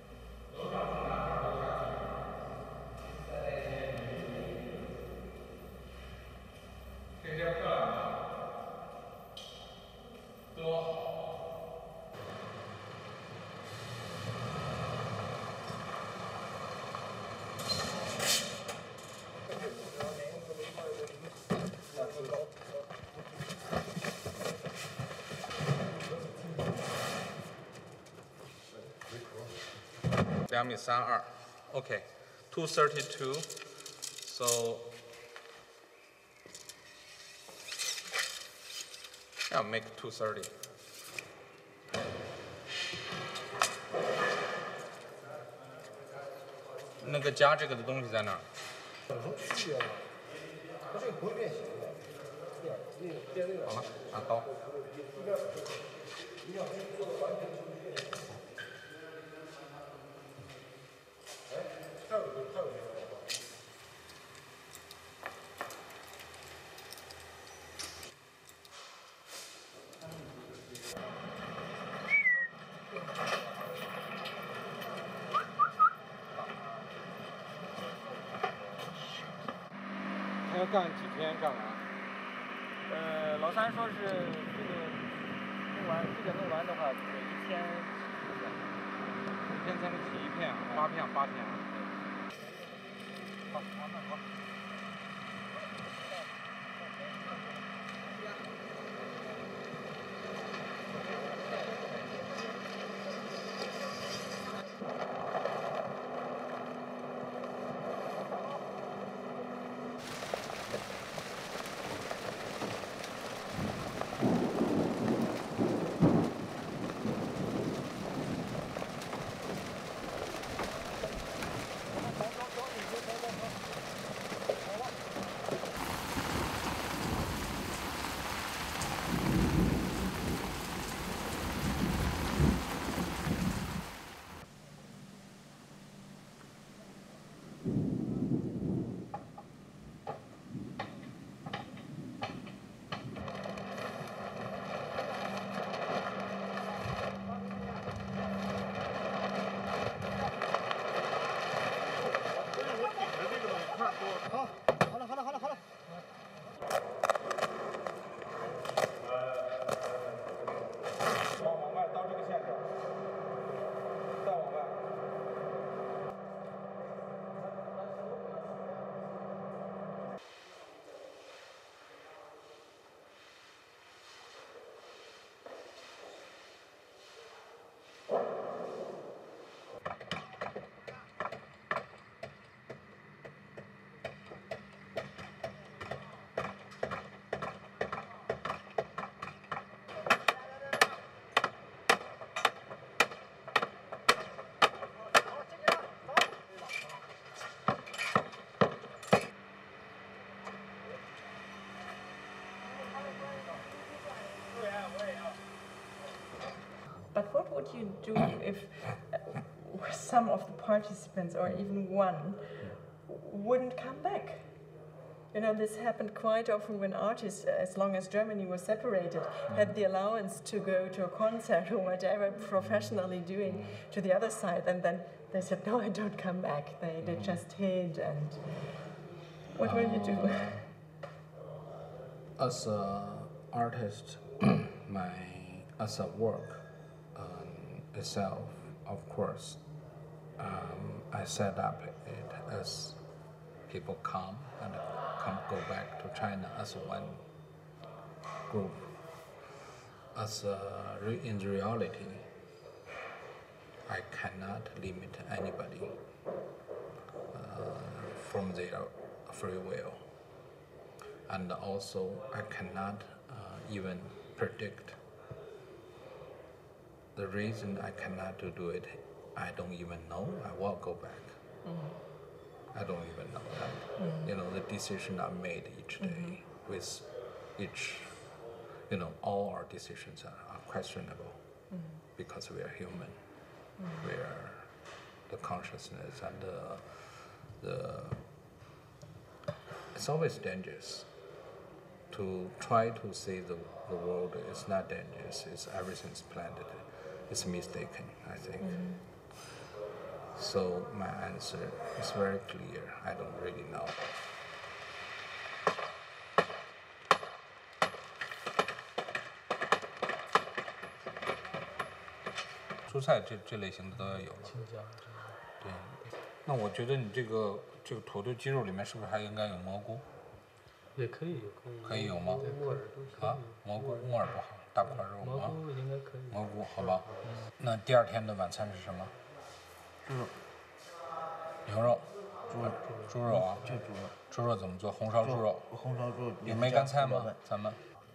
[SPEAKER 6] Okay, 232. So yeah, make 230.那个加这个的东西在哪儿？有什么区别吗？它这个不会变形的。好了，拿刀。
[SPEAKER 10] 要干几天干完？
[SPEAKER 15] 老三说是这个弄完的话，一天
[SPEAKER 10] 才能洗一片，8片。好，往那走。
[SPEAKER 13] But what would you do if some of the participants, or even one, wouldn't come back? You know, this happened quite often when artists, as long as Germany was separated, had the allowance to go to a concert or whatever, professionally doing to the other side, and then they said, no, I don't come back. They just hid, and what will you do?
[SPEAKER 6] As an artist, as a work itself, of course, I set up it as people come and go back to China as one group. In reality, I cannot limit anybody from their free will. And also, I cannot even predict. The reason I cannot do it, I don't even know. I will go back. I don't even know that. You know, the decisions are made each day with each, you know, all our decisions are questionable because we are human. We are the consciousness and it's always dangerous to try to say the world is not dangerous, everything's planned. It's mistaken, I think. So my answer is very clear. I don't really know. 蔬菜这类型的都要有了。对，那我觉得你这个土豆鸡肉里面是不是还应该有蘑菇？
[SPEAKER 17] 也可以有。
[SPEAKER 6] 可以有吗？
[SPEAKER 17] 木耳都可以。
[SPEAKER 6] 啊，蘑菇不好，大块肉
[SPEAKER 17] 蘑菇应该可以。
[SPEAKER 6] 蘑菇好吧。那第二天的晚餐是什么？
[SPEAKER 17] 猪肉。
[SPEAKER 6] 牛肉。猪肉啊。
[SPEAKER 17] 就猪肉。
[SPEAKER 6] 猪肉怎么做？红烧猪肉。
[SPEAKER 17] 红烧猪肉。
[SPEAKER 6] 有梅干菜吗？咱们。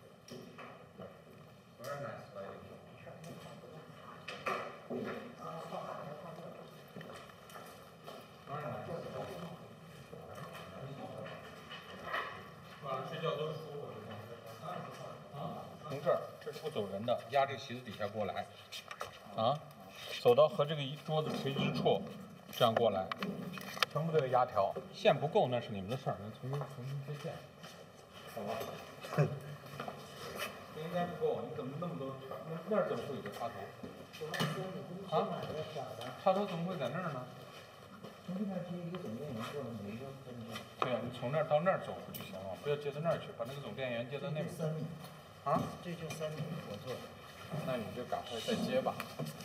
[SPEAKER 6] 晚上睡觉都是舒服的。从这儿，这是不走人的，压这个席子底下过来，啊，走到和这个桌子垂直处，这样过来，全部都有压条。线不够那是你们的事儿，重新接线，好吧？这应该不够，你怎么那么多？那儿怎么会有个插头？啊？插头怎么会在那儿呢？
[SPEAKER 10] 对呀，你从那儿到那儿走不就行了？不要接到那儿去，把那个总电源接到那边。啊？
[SPEAKER 20] 这就3米我做的。
[SPEAKER 10] 那你就赶快再接吧。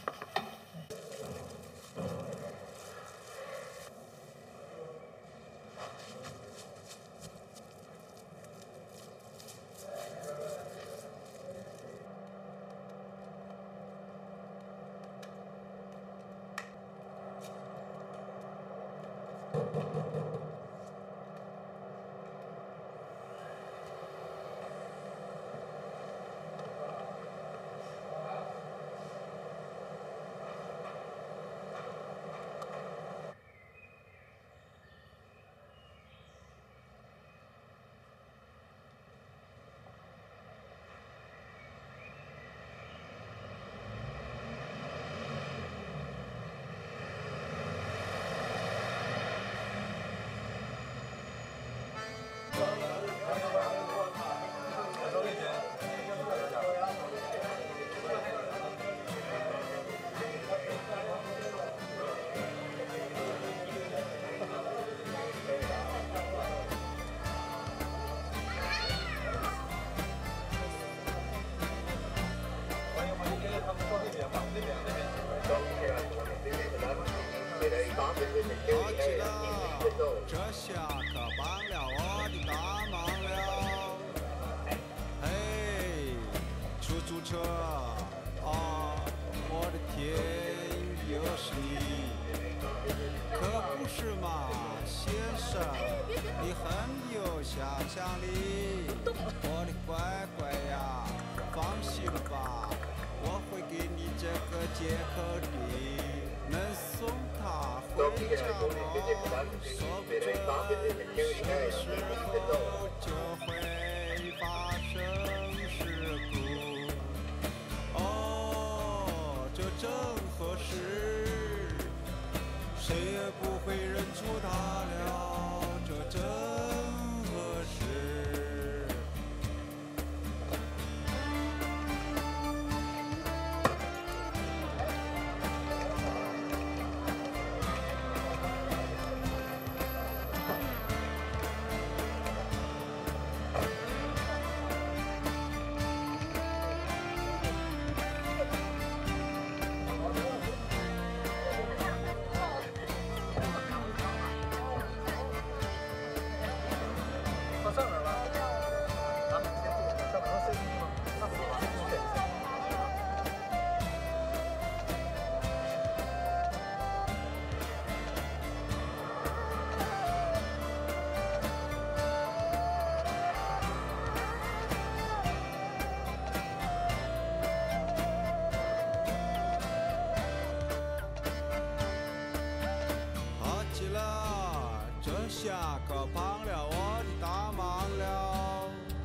[SPEAKER 4] 这下可帮了我的大忙了。嘿，出租车，啊，我的天，又是你，可不是嘛，先生，你很有想象力。我的乖乖呀，放心吧，我会给你这个接口的。能送他回家吗？说不准什么时候就会发生事故。哦，这正合适，谁也不会认出他了，这正合适。下可帮了我的大忙了。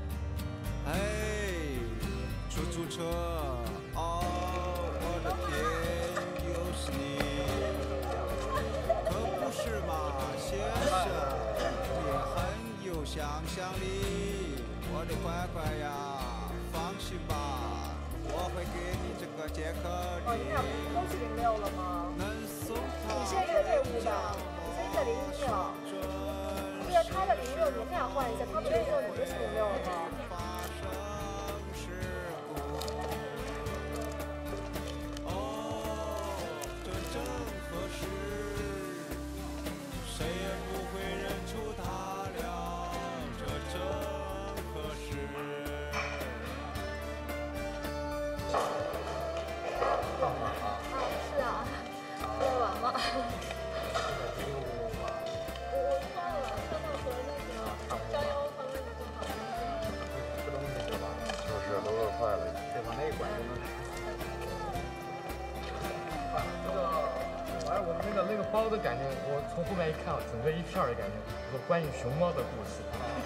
[SPEAKER 4] 哎，出租车，哦，我的天，又是你，可不是嘛，先生，你很有想象力。我的乖乖呀，放心吧，我会给你这个接口的。
[SPEAKER 13] 哦，你俩不是都是06了吗？
[SPEAKER 4] 能送他。
[SPEAKER 13] 你现在这个队伍的，你现在01。对啊，他的06，你们俩换一下，他的06，你就是06了吗？
[SPEAKER 4] 谁也不会认出他了，这正合适。
[SPEAKER 18] 是啊，喝完了。我算了，算到和那个张瑶他们已经好像
[SPEAKER 10] 吃东西是吧？就是都饿坏了，得往那管就能吃。我那个包的感觉，我从后面一看，整个一片的感觉，有关于熊猫的故事。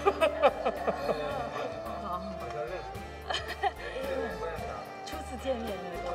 [SPEAKER 13] 好，
[SPEAKER 10] 好像认识。
[SPEAKER 13] 初次见面那个。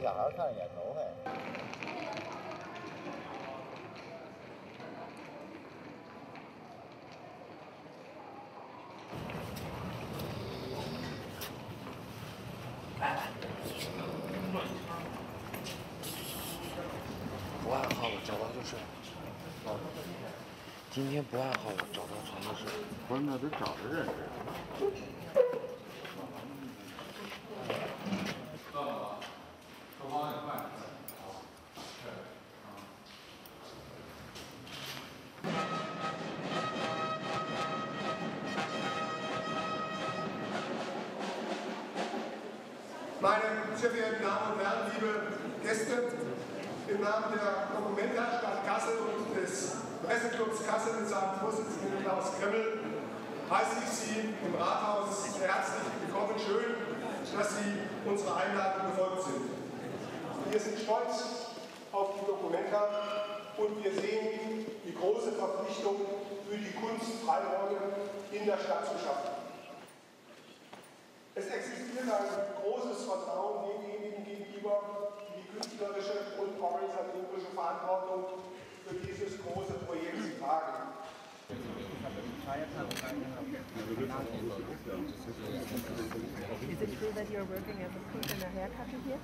[SPEAKER 20] 小孩看着眼熟呗。
[SPEAKER 9] 不暗号了，找到就是。今天不暗号了，找到全都是。不是，那得找着认识。
[SPEAKER 14] Meine sehr verehrten Damen und Herren, liebe Gäste, im Namen der Documenta Stadt Kassel und des Presseclubs Kassel mit seinem Vorsitzenden Klaus Kremmel heiße ich Sie im Rathaus sehr herzlich willkommen. Schön, dass Sie unserer Einladung gefolgt sind. Wir sind stolz auf die Documenta und wir sehen die große Verpflichtung, für die Kunst Freiräume in der Stadt zu schaffen. Es existiert ein großes Vertrauen denjenigen gegenüber, die die künstlerische und organisatorische Verantwortung für dieses große Projekt tragen.
[SPEAKER 13] Is it true that you're working as a cook and a haircutter here?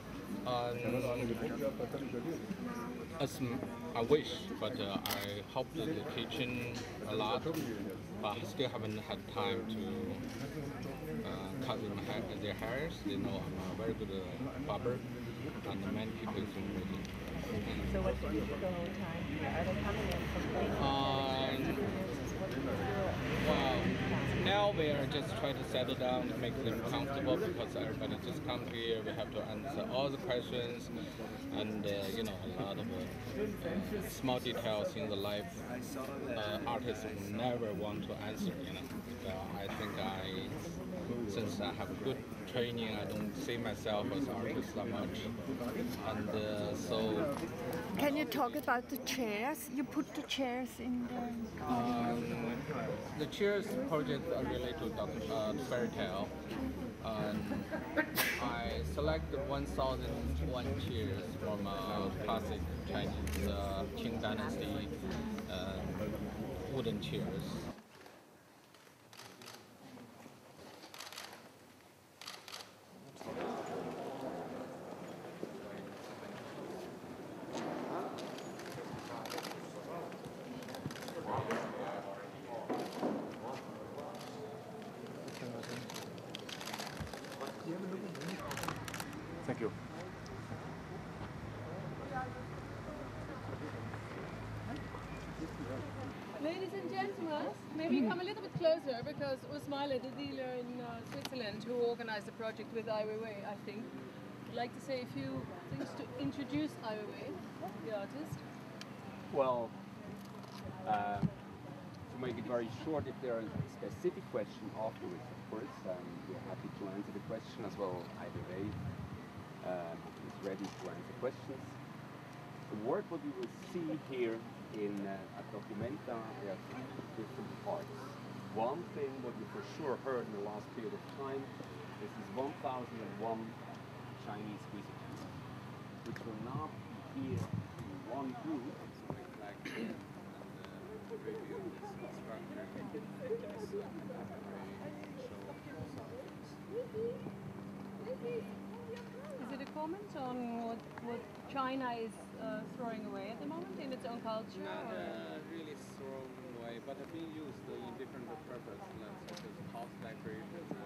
[SPEAKER 6] I wish, but I helped in the kitchen a lot, but I still haven't had time to cut their hairs. They know I'm a very good barber, and many people is waiting.
[SPEAKER 13] So what do you do the whole time? Are they coming in from
[SPEAKER 6] Well, now we are just trying to settle down to make them comfortable because everybody just come here. We have to answer all the questions and you know, a lot of small details in the life artists never want to answer. You know, I think since I have good training, I don't see myself as an artist that much, and so.
[SPEAKER 13] Can you talk about the chairs? You put the chairs in
[SPEAKER 6] the chairs project are related to Fairytale. I selected 1,001 chairs from classic Chinese Qing Dynasty wooden chairs.
[SPEAKER 14] Thank you.
[SPEAKER 16] Ladies and gentlemen, maybe come a little bit closer because Usmaila, the dealer in Switzerland who organized the project with Ai Weiwei, I think, would like to say a few things to introduce Ai Weiwei, the artist.
[SPEAKER 21] Well, to make it very short, if there are specific questions afterwards, of course, we're happy to answer the question as well. Ai Weiwei is ready to answer questions. The work what you will see here in Documenta, there are three different parts. One thing what you for sure heard in the last period of time, this is 1,001 Chinese visitors, which will not be here in one group, like this, and review this structure,
[SPEAKER 16] Is it a comment on what China is throwing away at the moment in its own culture?
[SPEAKER 6] Not really thrown away, but being used in different purposes, such as house decoration and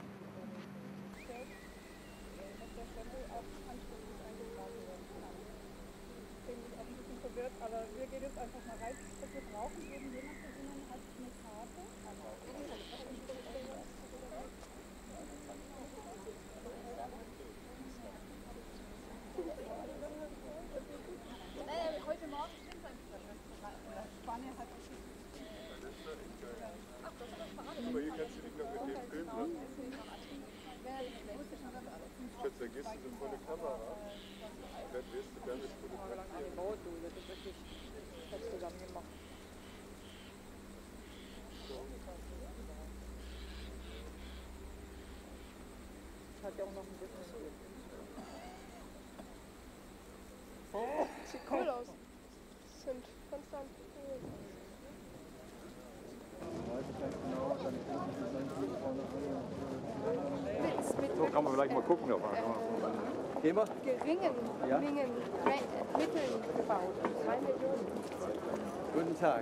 [SPEAKER 8] verwirrt, aber wir gehen jetzt einfach mal rein. Was wir brauchen, eben jemand von Ihnen hat eine Karte. Heute Morgen stimmt es nicht. Spanien hat
[SPEAKER 14] Aber hier kannst du dich noch mit dem filmen lassen. Schatz, vergisst du so eine Kamera? Dann wirst du damit fotografieren.
[SPEAKER 8] Das ist wirklich fest zusammen gemacht. Hat ja auch noch ein bisschen.
[SPEAKER 3] Sieht cool aus. Sind konstant.
[SPEAKER 19] So kann man vielleicht mal gucken. Gehen wir?
[SPEAKER 3] Geringen Mitteln gebaut. 3 Millionen.
[SPEAKER 19] Guten Tag.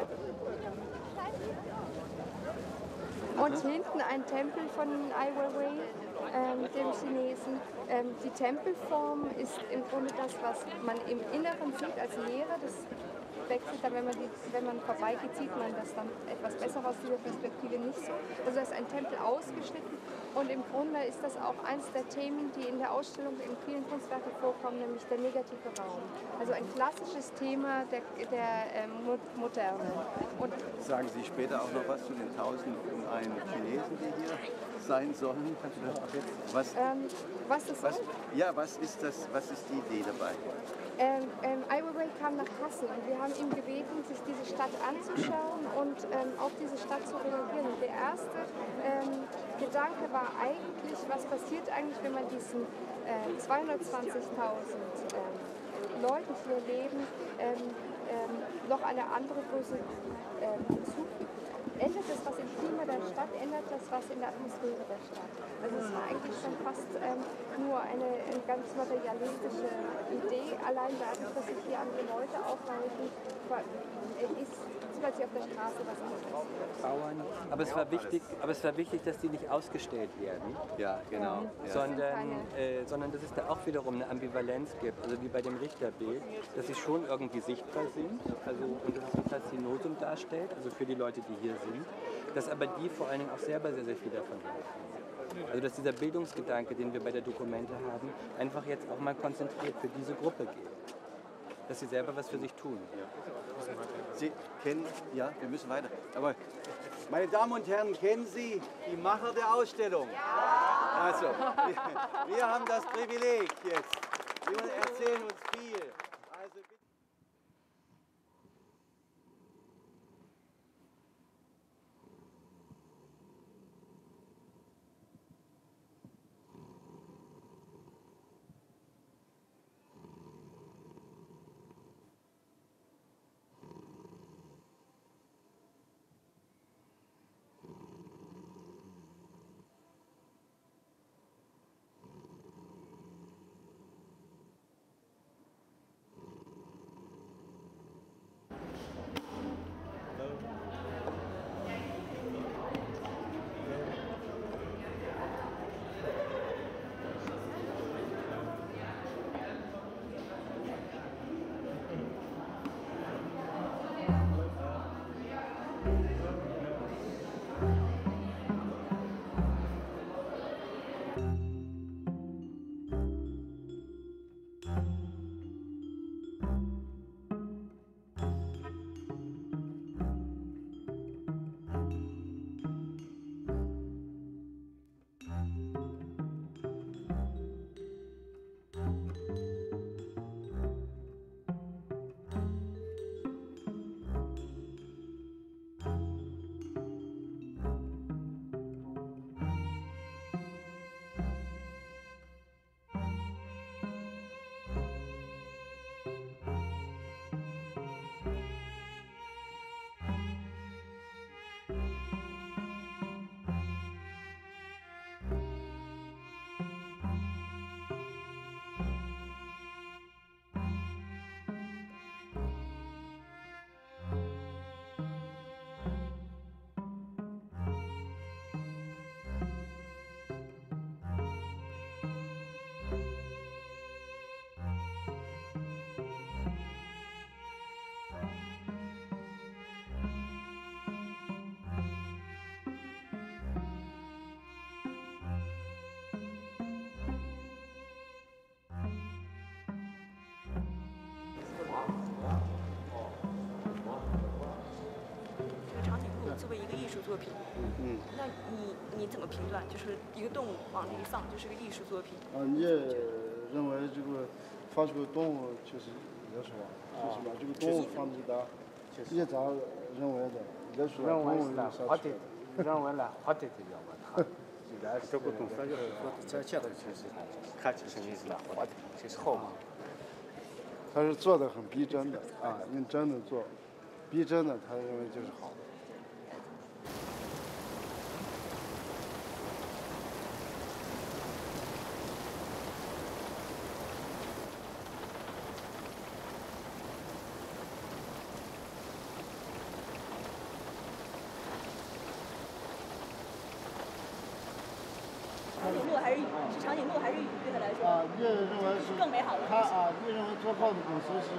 [SPEAKER 3] Und hinten ein Tempel von Ai Weiwei, dem Chinesen. Die Tempelform ist im Grunde das, was man im Inneren sieht als Leere. Das wechselt dann, wenn man vorbeigeht, sieht man das dann etwas besser aus dieser Perspektive nicht so. Also da ist ein Tempel ausgeschnitten und im Grunde ist das auch eines der Themen, die in der Ausstellung in vielen Kunstwerken vorkommen, nämlich der negative Raum. Also ein klassisches Thema der Moderne. Und
[SPEAKER 19] sagen Sie später auch noch was zu den 1001 Chinesen, die hier sein sollen? Was ist das? Was ist die Idee dabei?
[SPEAKER 3] Ai Weiwei kam nach Kassel und wir haben ihn gebeten, sich diese Stadt anzuschauen und auf diese Stadt zu reagieren. Und der erste Gedanke war eigentlich, was passiert eigentlich, wenn man diesen 220.000 Leuten, die hier leben, noch eine andere Größe hinzufügt. Ändert das was im Klima der Stadt, ändert das was in der Atmosphäre der Stadt. Also es war eigentlich schon fast nur eine ganz materialistische Idee, allein dadurch, dass sich hier andere Leute aufhalten, ist plötzlich auf der Straße was anderes.
[SPEAKER 22] Bauern. Aber es war wichtig, dass die nicht ausgestellt werden.
[SPEAKER 19] Ja, genau.
[SPEAKER 22] Ja. Sondern dass es da auch wiederum eine Ambivalenz gibt, also wie bei dem Richterbild, dass sie schon irgendwie sichtbar sind, also und dass es ein Faszinosum darstellt, also für die Leute, die hier sind, dass aber die vor allen Dingen auch selber sehr, sehr viel davon haben. Also dass dieser Bildungsgedanke, den wir bei der Documenta haben, einfach jetzt auch mal konzentriert für diese Gruppe geht. Dass sie selber was für sich tun.
[SPEAKER 19] Sie kennen, ja, wir müssen weiter. Aber meine Damen und Herren, kennen Sie die Macher der Ausstellung? Ja. Also, wir haben das Privileg jetzt. Sie erzählen uns viel. Also,
[SPEAKER 23] 作为一个艺术作品，那你怎么评断？就是一个动物往这一放，就是个艺术作品。
[SPEAKER 25] 你也认为这个放这个动物确实艺术啊？就是把这个动物放这的，你咋认为的？艺术
[SPEAKER 26] 认为是好的，认为呢好的这个嘛，这个东西就是说在这头就是看起来是好的，就是好嘛。
[SPEAKER 25] 他是做的很逼真的啊，用真的做，逼真的，他认为就是好的。
[SPEAKER 23] 长颈鹿还是雨？是长颈鹿还是雨？对他来说？
[SPEAKER 25] 啊，越认为是
[SPEAKER 23] 更美好的。
[SPEAKER 25] 他啊，越认为做炮的公司是，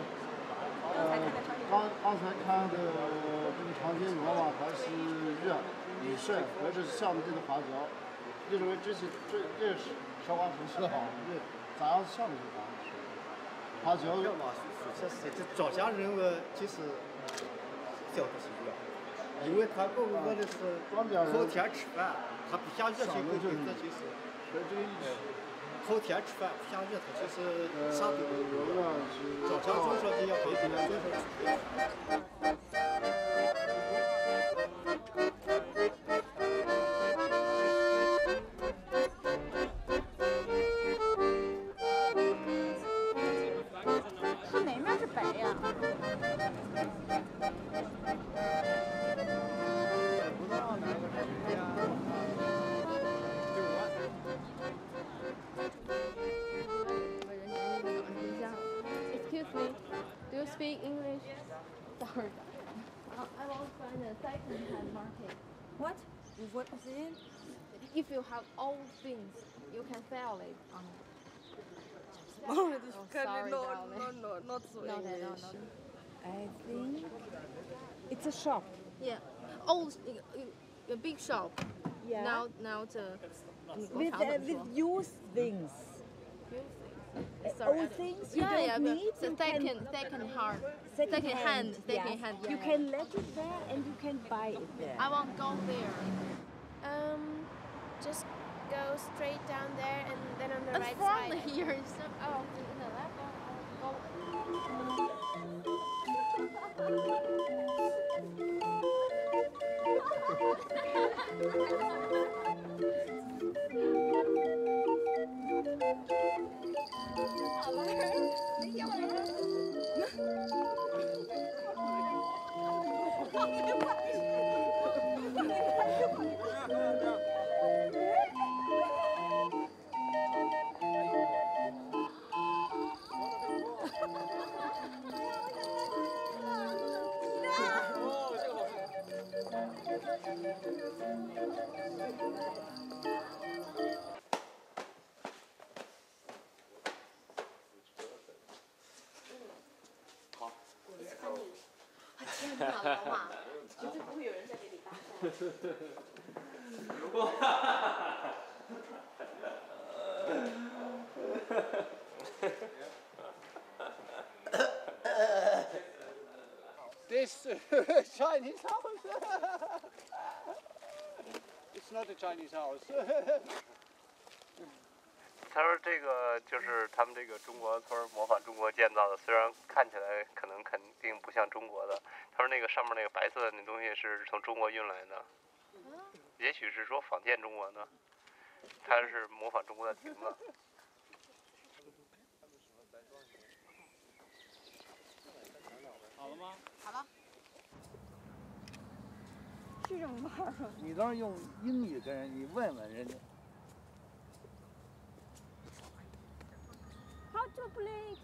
[SPEAKER 25] 刚才看的这个长颈鹿嘛，还是越旅顺，或者是项目这个花椒，越认为这是消防城市好，越咋样项目就好。花椒
[SPEAKER 20] 嘛，确实这早先认为其实小的是越，因为他跟我的是后天吃饭。他不下雨，他就跟这就是，后天吃饭不下雨，他就是啥都不用。早上就说就要背别人就说。
[SPEAKER 23] 是哪面是北呀？
[SPEAKER 3] Do you speak English? Sorry. I want to find a second-hand market.
[SPEAKER 23] What? What is it?
[SPEAKER 3] If you have old things, you can sell it on.
[SPEAKER 23] Oh,
[SPEAKER 3] sorry,
[SPEAKER 23] not so English. I think
[SPEAKER 3] it's a shop. Yeah, old, a big shop.
[SPEAKER 23] Yeah.
[SPEAKER 3] Now the.
[SPEAKER 23] With used things.
[SPEAKER 3] Sorry,
[SPEAKER 23] old things you don't need.
[SPEAKER 3] The second hand. Yeah,
[SPEAKER 23] you can let it there and you can buy it there.
[SPEAKER 3] I won't go there.
[SPEAKER 1] Just go straight down there and then on the right
[SPEAKER 3] from
[SPEAKER 1] side.
[SPEAKER 3] Here is in the left.
[SPEAKER 25] This Chinese house. It's not a Chinese house.
[SPEAKER 6] 他说这个就是他们这个中国村模仿中国建造的，虽然看起来肯定不像中国的。他说那个上面那个白色的那东西是从中国运来的，也许是说仿建中国呢，他是模仿中国的亭子。
[SPEAKER 25] 好了吗？
[SPEAKER 23] 好了。是这么玩吗？
[SPEAKER 25] 你当时用英语跟人，你问问人家。
[SPEAKER 23] How to play?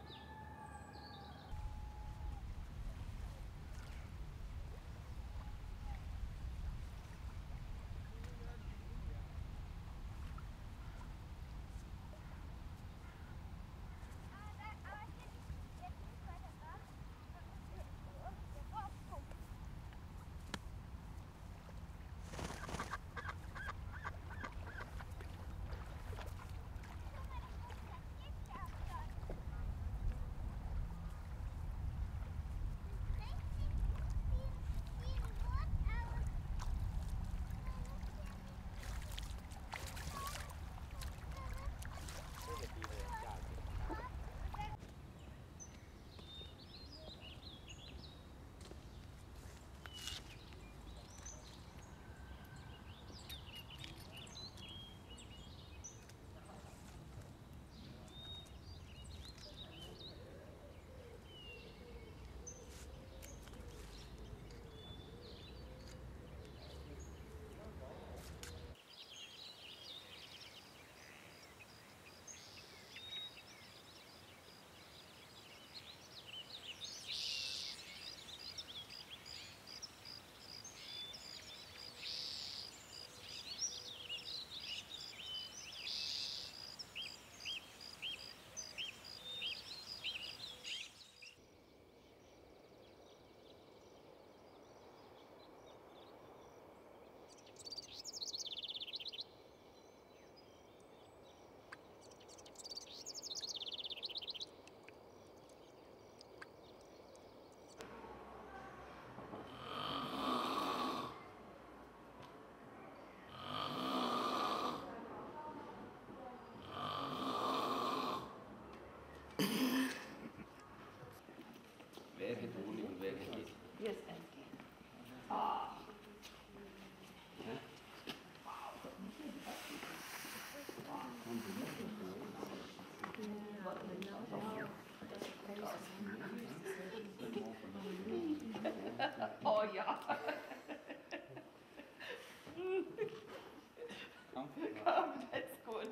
[SPEAKER 21] comfortable.
[SPEAKER 23] That's good.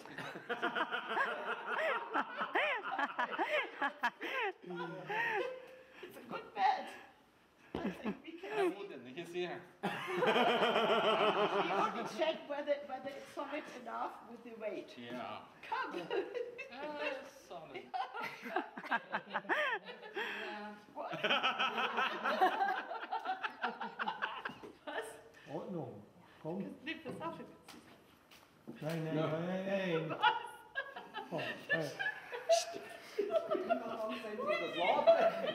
[SPEAKER 23] It's a good bed. I think we can.
[SPEAKER 21] I wouldn't. You can see her.
[SPEAKER 23] We only check whether it's solid enough with the weight.
[SPEAKER 21] Yeah.
[SPEAKER 23] Come.
[SPEAKER 21] It's solid.
[SPEAKER 23] What? Was?
[SPEAKER 25] Ordnung. Komm.
[SPEAKER 23] Nimm das auf.
[SPEAKER 25] Nein, nein, nein, nein, nein. Oh, hey.
[SPEAKER 23] Warum sind Sie das Wort?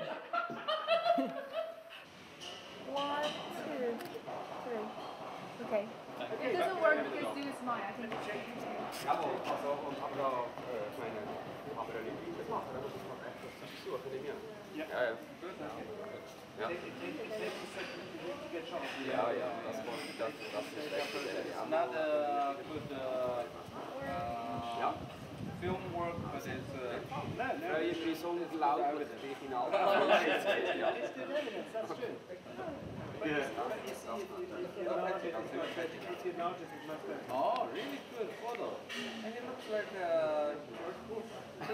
[SPEAKER 3] 1, 2, 3. Okay. It doesn't work because do is mine. I think it's right.
[SPEAKER 21] Jawohl, also und habe da meine Apparellie das machen, dann muss ich noch etwas suchen in mir. Ja, ja. Ja, ja, das ist echt. It's not good film work, but it's very song is loud, but it's final.
[SPEAKER 25] That's true.
[SPEAKER 21] Oh, really good photo. And it looks like George Bush.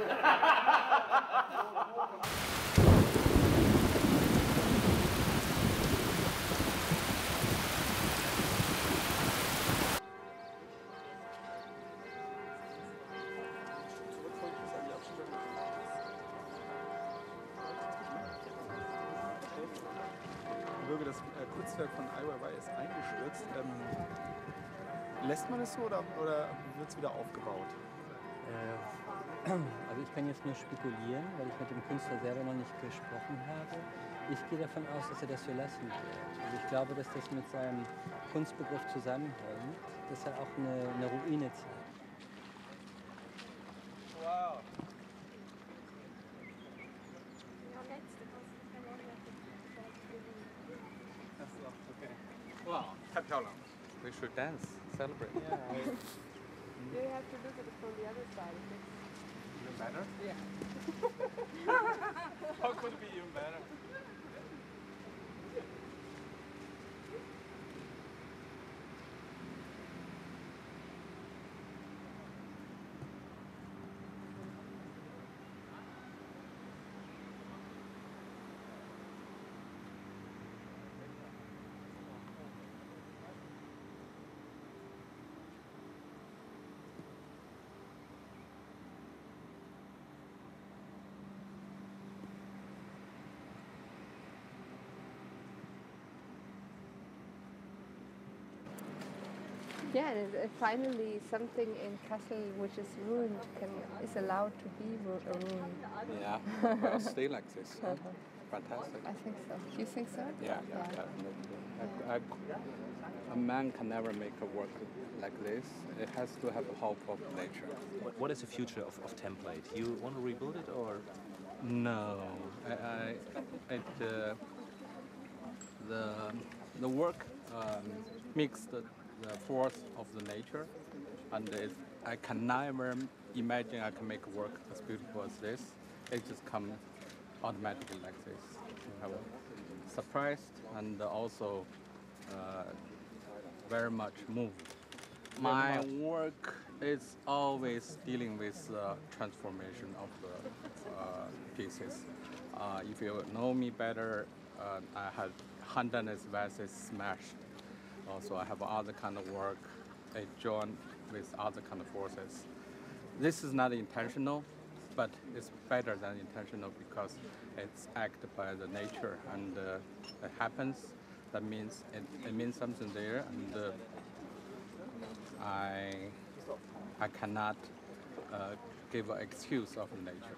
[SPEAKER 2] Das Kunstwerk von Ai Weiwei ist eingestürzt. Lässt man es so oder wird es wieder aufgebaut?
[SPEAKER 5] Also ich kann jetzt nur spekulieren, weil ich mit dem Künstler selber noch nicht gesprochen habe. Ich gehe davon aus, dass er das so lassen wird. Also ich glaube, dass das mit seinem Kunstbegriff zusammenhängt, dass er auch eine Ruine zeigt.
[SPEAKER 21] Wow. Wow, 太漂亮了. We should dance, celebrate.
[SPEAKER 3] You have to look at it from the other side.
[SPEAKER 21] Even better?
[SPEAKER 3] Yeah.
[SPEAKER 21] How could it be even better?
[SPEAKER 3] Yeah, finally something in Kassel which is ruined is allowed to be ruined.
[SPEAKER 21] Yeah, well, stay like this. Fantastic.
[SPEAKER 3] I think so. Do you think so?
[SPEAKER 21] Yeah, definitely. A man can never make a work like this. It has to have a hope of nature.
[SPEAKER 7] What is the future of template? You want to rebuild it or?
[SPEAKER 21] No, the work mixed the force of the nature, and I can never imagine I can make work as beautiful as this. It just comes automatically like this. I was surprised and also very much moved. My work is always dealing with transformation of the pieces. If you know me better, I had Handanes vases smashed. Also, I have other kind of work, I join with other kind of forces. This is not intentional, but it's better than intentional because it's acted by the nature and it happens. That means it means something there, and I cannot give an excuse of nature.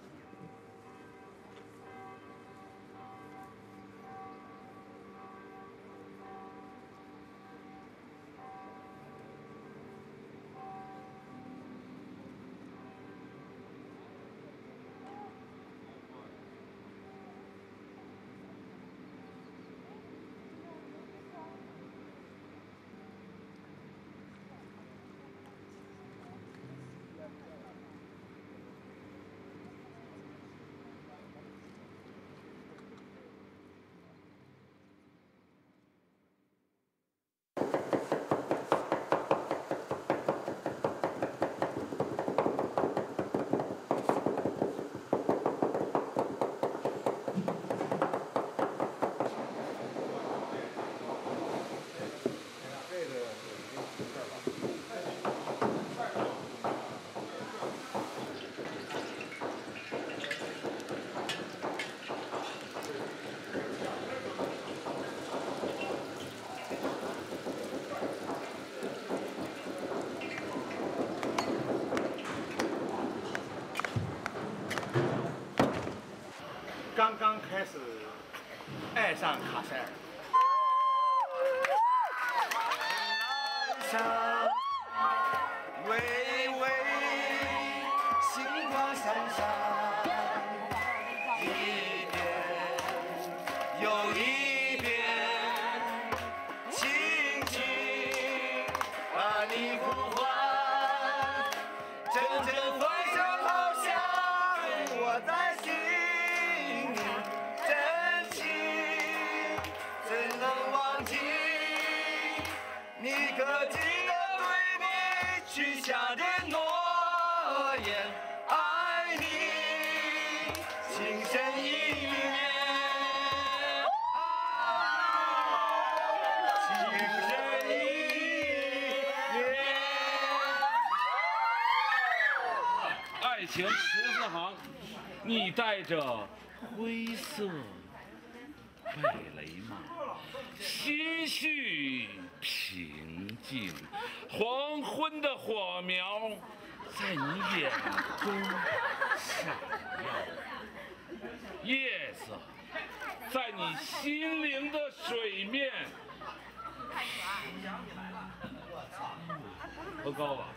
[SPEAKER 25] 开始爱上卡塞尔。
[SPEAKER 4] 上微微星光闪闪，一遍又一遍，轻轻把你呼唤，阵阵回声好像我在心里，真情怎能忘记？你可记得对你许下的诺言？爱你情深意绵，情深意绵。
[SPEAKER 10] 爱情十字行，你带着灰色贝雷帽，心绪平静，黄昏的火苗在你眼中闪耀，夜色在你心灵的水面。多高啊？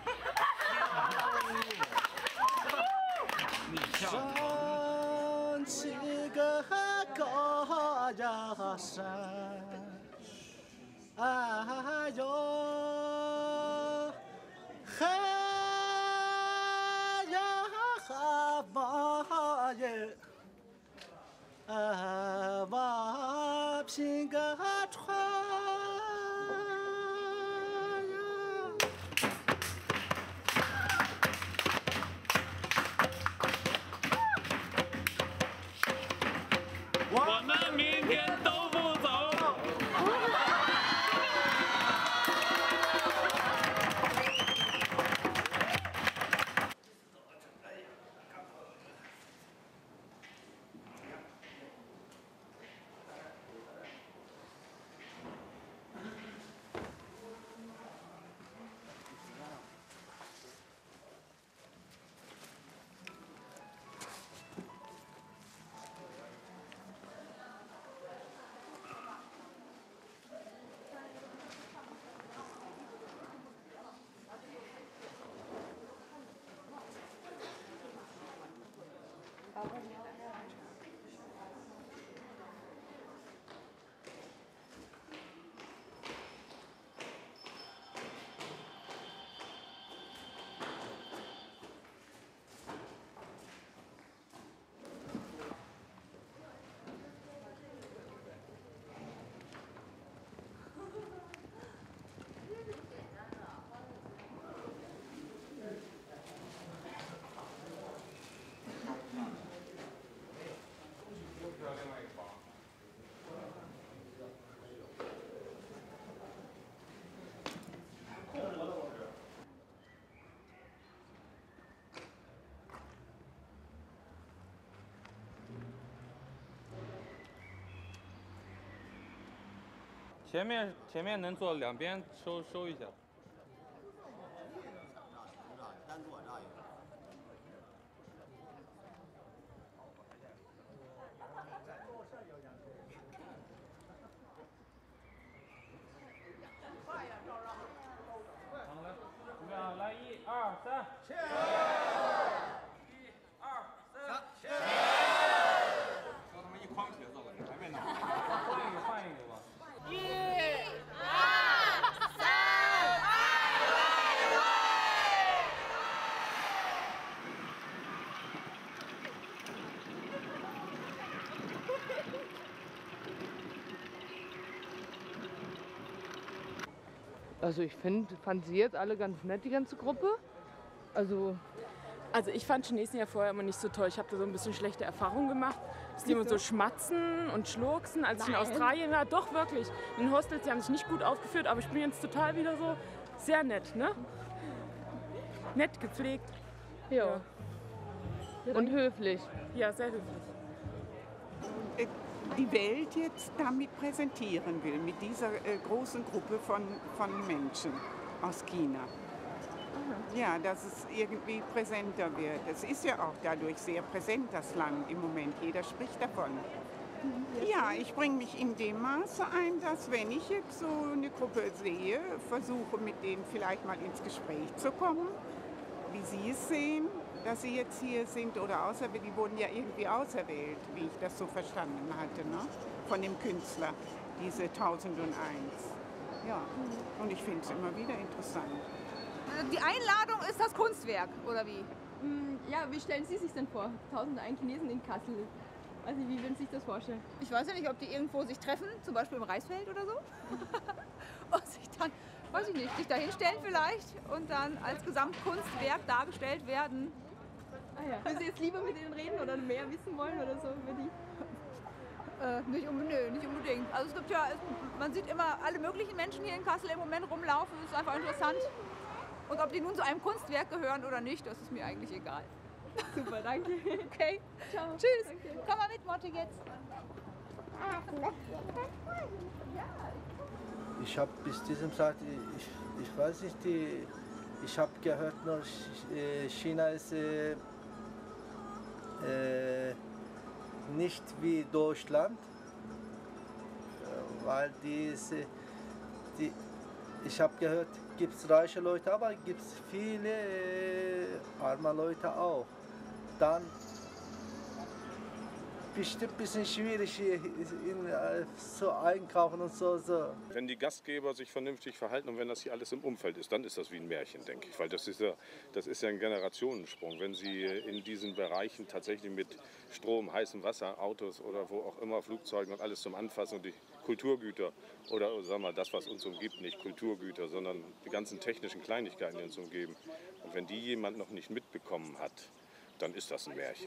[SPEAKER 10] 你像
[SPEAKER 4] 升起个高呀山，哎呦，嗨呀哈嘛耶，我拼个船呀。
[SPEAKER 10] 我们明天都不走。
[SPEAKER 11] 前面能做，两边收一下。好，来，准备好，来，1、2、3，切！1、2、3，切！
[SPEAKER 2] 说他们一筐茄子了，你还没拿？
[SPEAKER 11] 换一个吧。
[SPEAKER 4] 1、2、3，
[SPEAKER 12] Also ich fand sie jetzt alle ganz nett, die ganze Gruppe. Also ich fand Chinesen ja vorher immer nicht so toll. Ich habe da so ein bisschen schlechte Erfahrungen gemacht, dass die immer so schmatzen und schlurksen. Als ich in Australien war, doch wirklich. In den Hostels, die haben sich nicht gut aufgeführt, aber ich bin jetzt total wieder so sehr nett, ne? Nett gepflegt. Ja. Und höflich. Ja, sehr höflich.
[SPEAKER 15] Die Welt jetzt damit präsentieren will, mit dieser großen Gruppe von Menschen aus China. Ja, dass es irgendwie präsenter wird. Es ist ja auch dadurch sehr präsent, das Land im Moment. Jeder spricht davon. Ja, ich bringe mich in dem Maße ein, dass wenn ich jetzt so eine Gruppe sehe, versuche mit denen vielleicht mal ins Gespräch zu kommen, wie sie es sehen, dass sie jetzt hier sind oder auserwählt. Die wurden ja irgendwie auserwählt, wie ich das so verstanden hatte, ne? Von dem Künstler, diese 1001. Ja, und ich finde es immer wieder interessant.
[SPEAKER 9] Die Einladung ist das Kunstwerk, oder wie?
[SPEAKER 3] Ja, wie stellen Sie sich denn vor? 1001 Chinesen in Kassel. Also wie würden Sie sich das vorstellen?
[SPEAKER 9] Ich weiß ja nicht, ob die irgendwo sich treffen, zum Beispiel im Reisfeld oder so. Und sich dann, weiß ich nicht, sich da hinstellen vielleicht und dann als Gesamtkunstwerk dargestellt werden.
[SPEAKER 3] Ah ja. Würden Sie jetzt lieber mit ihnen reden oder mehr wissen wollen oder so über die?
[SPEAKER 9] Nicht unbedingt. Also es gibt ja, man sieht immer alle möglichen Menschen hier in Kassel im Moment rumlaufen. Das ist einfach interessant. Und ob die nun zu einem Kunstwerk gehören oder nicht, das ist mir eigentlich egal.
[SPEAKER 3] Super, danke.
[SPEAKER 9] Okay, ciao. Tschüss. Danke. Komm mal mit, Motte, jetzt.
[SPEAKER 4] Ich habe bis diesem Zeit, ich weiß nicht, ich habe gehört, nur China ist nicht wie Deutschland, weil ich habe gehört, gibt es reiche Leute, aber gibt es viele arme Leute auch. Dann bestimmt ein bisschen schwierig hier zu einkaufen und so.
[SPEAKER 13] Wenn die Gastgeber sich vernünftig verhalten und wenn das hier alles im Umfeld ist, dann ist das wie ein Märchen, denke ich. Weil das ist ja ein Generationensprung. Wenn Sie in diesen Bereichen tatsächlich mit Strom, heißem Wasser, Autos oder wo auch immer, Flugzeugen und alles zum Anfassen und die Kulturgüter oder sagen wir das, was uns umgibt, nicht Kulturgüter, sondern die ganzen technischen Kleinigkeiten, die uns umgeben. Und wenn die jemand noch nicht mitbekommen hat, dann ist das ein Märchen.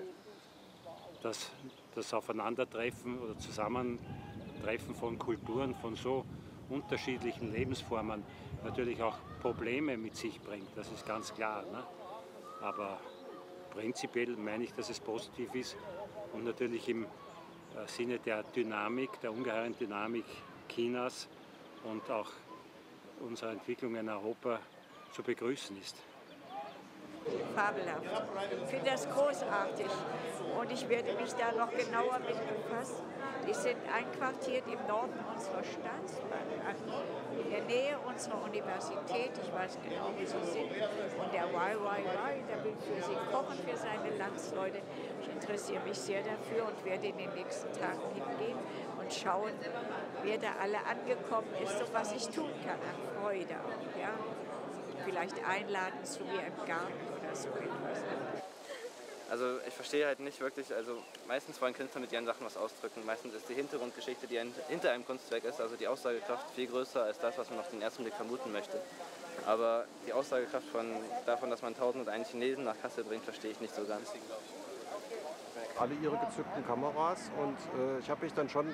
[SPEAKER 16] Das Aufeinandertreffen oder Zusammentreffen von Kulturen, von so unterschiedlichen Lebensformen natürlich auch Probleme mit sich bringt, das ist ganz klar. Ne? Aber prinzipiell meine ich, dass es positiv ist und natürlich im Sinne der Dynamik, der ungeheuren Dynamik Chinas und auch unserer Entwicklung in Europa zu begrüßen ist.
[SPEAKER 17] Fabelhaft. Ich finde das großartig und ich werde mich da noch genauer mit befassen. Die sind einquartiert im Norden unserer Stadt, in der Nähe unserer Universität. Ich weiß genau, wo sie sind. Und der Ai Weiwei, der will für sie kochen, für seine Landsleute. Ich interessiere mich sehr dafür und werde in den nächsten Tagen hingehen und schauen, wer da alle angekommen ist und was ich tun kann an Freude auch. Ja? Vielleicht einladen zu mir im Garten oder so etwas.
[SPEAKER 18] Also ich verstehe halt nicht wirklich, also meistens wollen Künstler mit ihren Sachen was ausdrücken. Meistens ist die Hintergrundgeschichte, die hinter einem Kunstwerk ist, also die Aussagekraft viel größer als das, was man auf den ersten Blick vermuten möchte. Aber die Aussagekraft davon, dass man 1001 Chinesen nach Kassel bringt, verstehe ich nicht so ganz.
[SPEAKER 24] Alle ihre gezückten Kameras und ich habe mich dann schon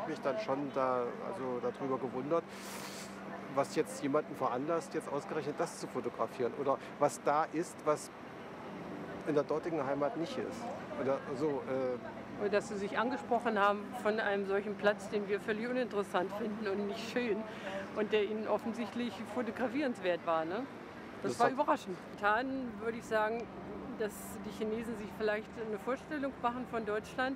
[SPEAKER 24] darüber gewundert, was jetzt jemanden veranlasst, jetzt ausgerechnet das zu fotografieren oder was da ist, was in der dortigen Heimat nicht ist. Oder so,
[SPEAKER 27] dass Sie sich angesprochen haben von einem solchen Platz, den wir völlig uninteressant finden und nicht schön und der Ihnen offensichtlich fotografierenswert war. Ne? Das war überraschend. Momentan würde ich sagen, dass die Chinesen sich vielleicht eine Vorstellung machen von Deutschland,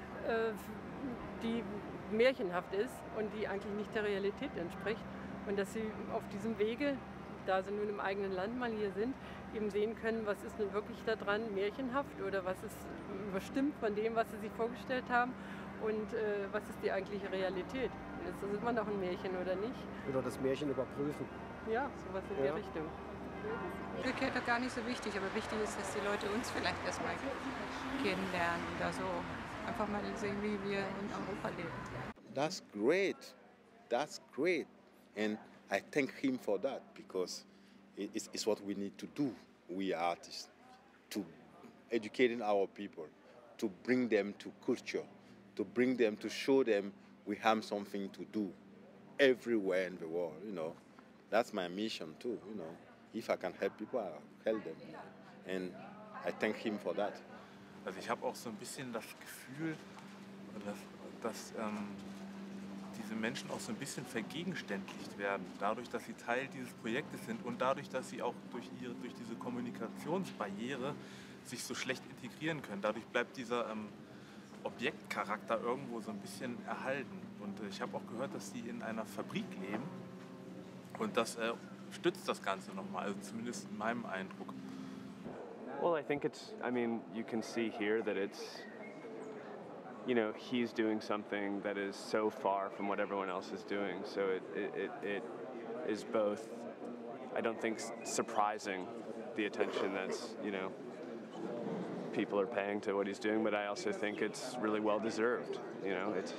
[SPEAKER 27] die märchenhaft ist und die eigentlich nicht der Realität entspricht. Und dass sie auf diesem Wege, da sie nun im eigenen Land mal hier sind, eben sehen können, was ist nun wirklich daran märchenhaft oder was ist überstimmt von dem, was sie sich vorgestellt haben und was ist die eigentliche Realität. Ist das immer noch ein Märchen oder nicht?
[SPEAKER 24] Oder das Märchen überprüfen.
[SPEAKER 27] Ja, sowas in der Richtung.
[SPEAKER 28] Umgekehrt doch gar nicht so wichtig, aber wichtig ist, dass die Leute uns vielleicht erstmal kennenlernen oder so. Einfach mal sehen, wie wir in Europa leben.
[SPEAKER 29] That's great. That's great. And I thank him for that because it's what we need to do, we artists, to educating our people, to bring them to culture, to bring them, to show them we have something to do everywhere in the world, you know. That's my mission too, you know. If I can help people, I'll help them. And I thank him for that.
[SPEAKER 30] Also ich habe auch so ein bisschen das Gefühl, dass diese Menschen auch so ein bisschen vergegenständlicht werden, dadurch, dass sie Teil dieses Projektes sind und dadurch, dass sie auch durch diese Kommunikationsbarriere sich so schlecht integrieren können. Dadurch bleibt dieser Objektcharakter irgendwo so ein bisschen erhalten. Und ich habe auch gehört, dass sie in einer Fabrik leben. Und das stützt das Ganze nochmal, also zumindest in meinem Eindruck.
[SPEAKER 1] Well, I think I mean, you can see here that it's, you know, he's doing something that is so far from what everyone else is doing. So it is both, I don't think, surprising, the attention that's, you know, people are paying to what he's doing, but I also think it's really well deserved. You know, it's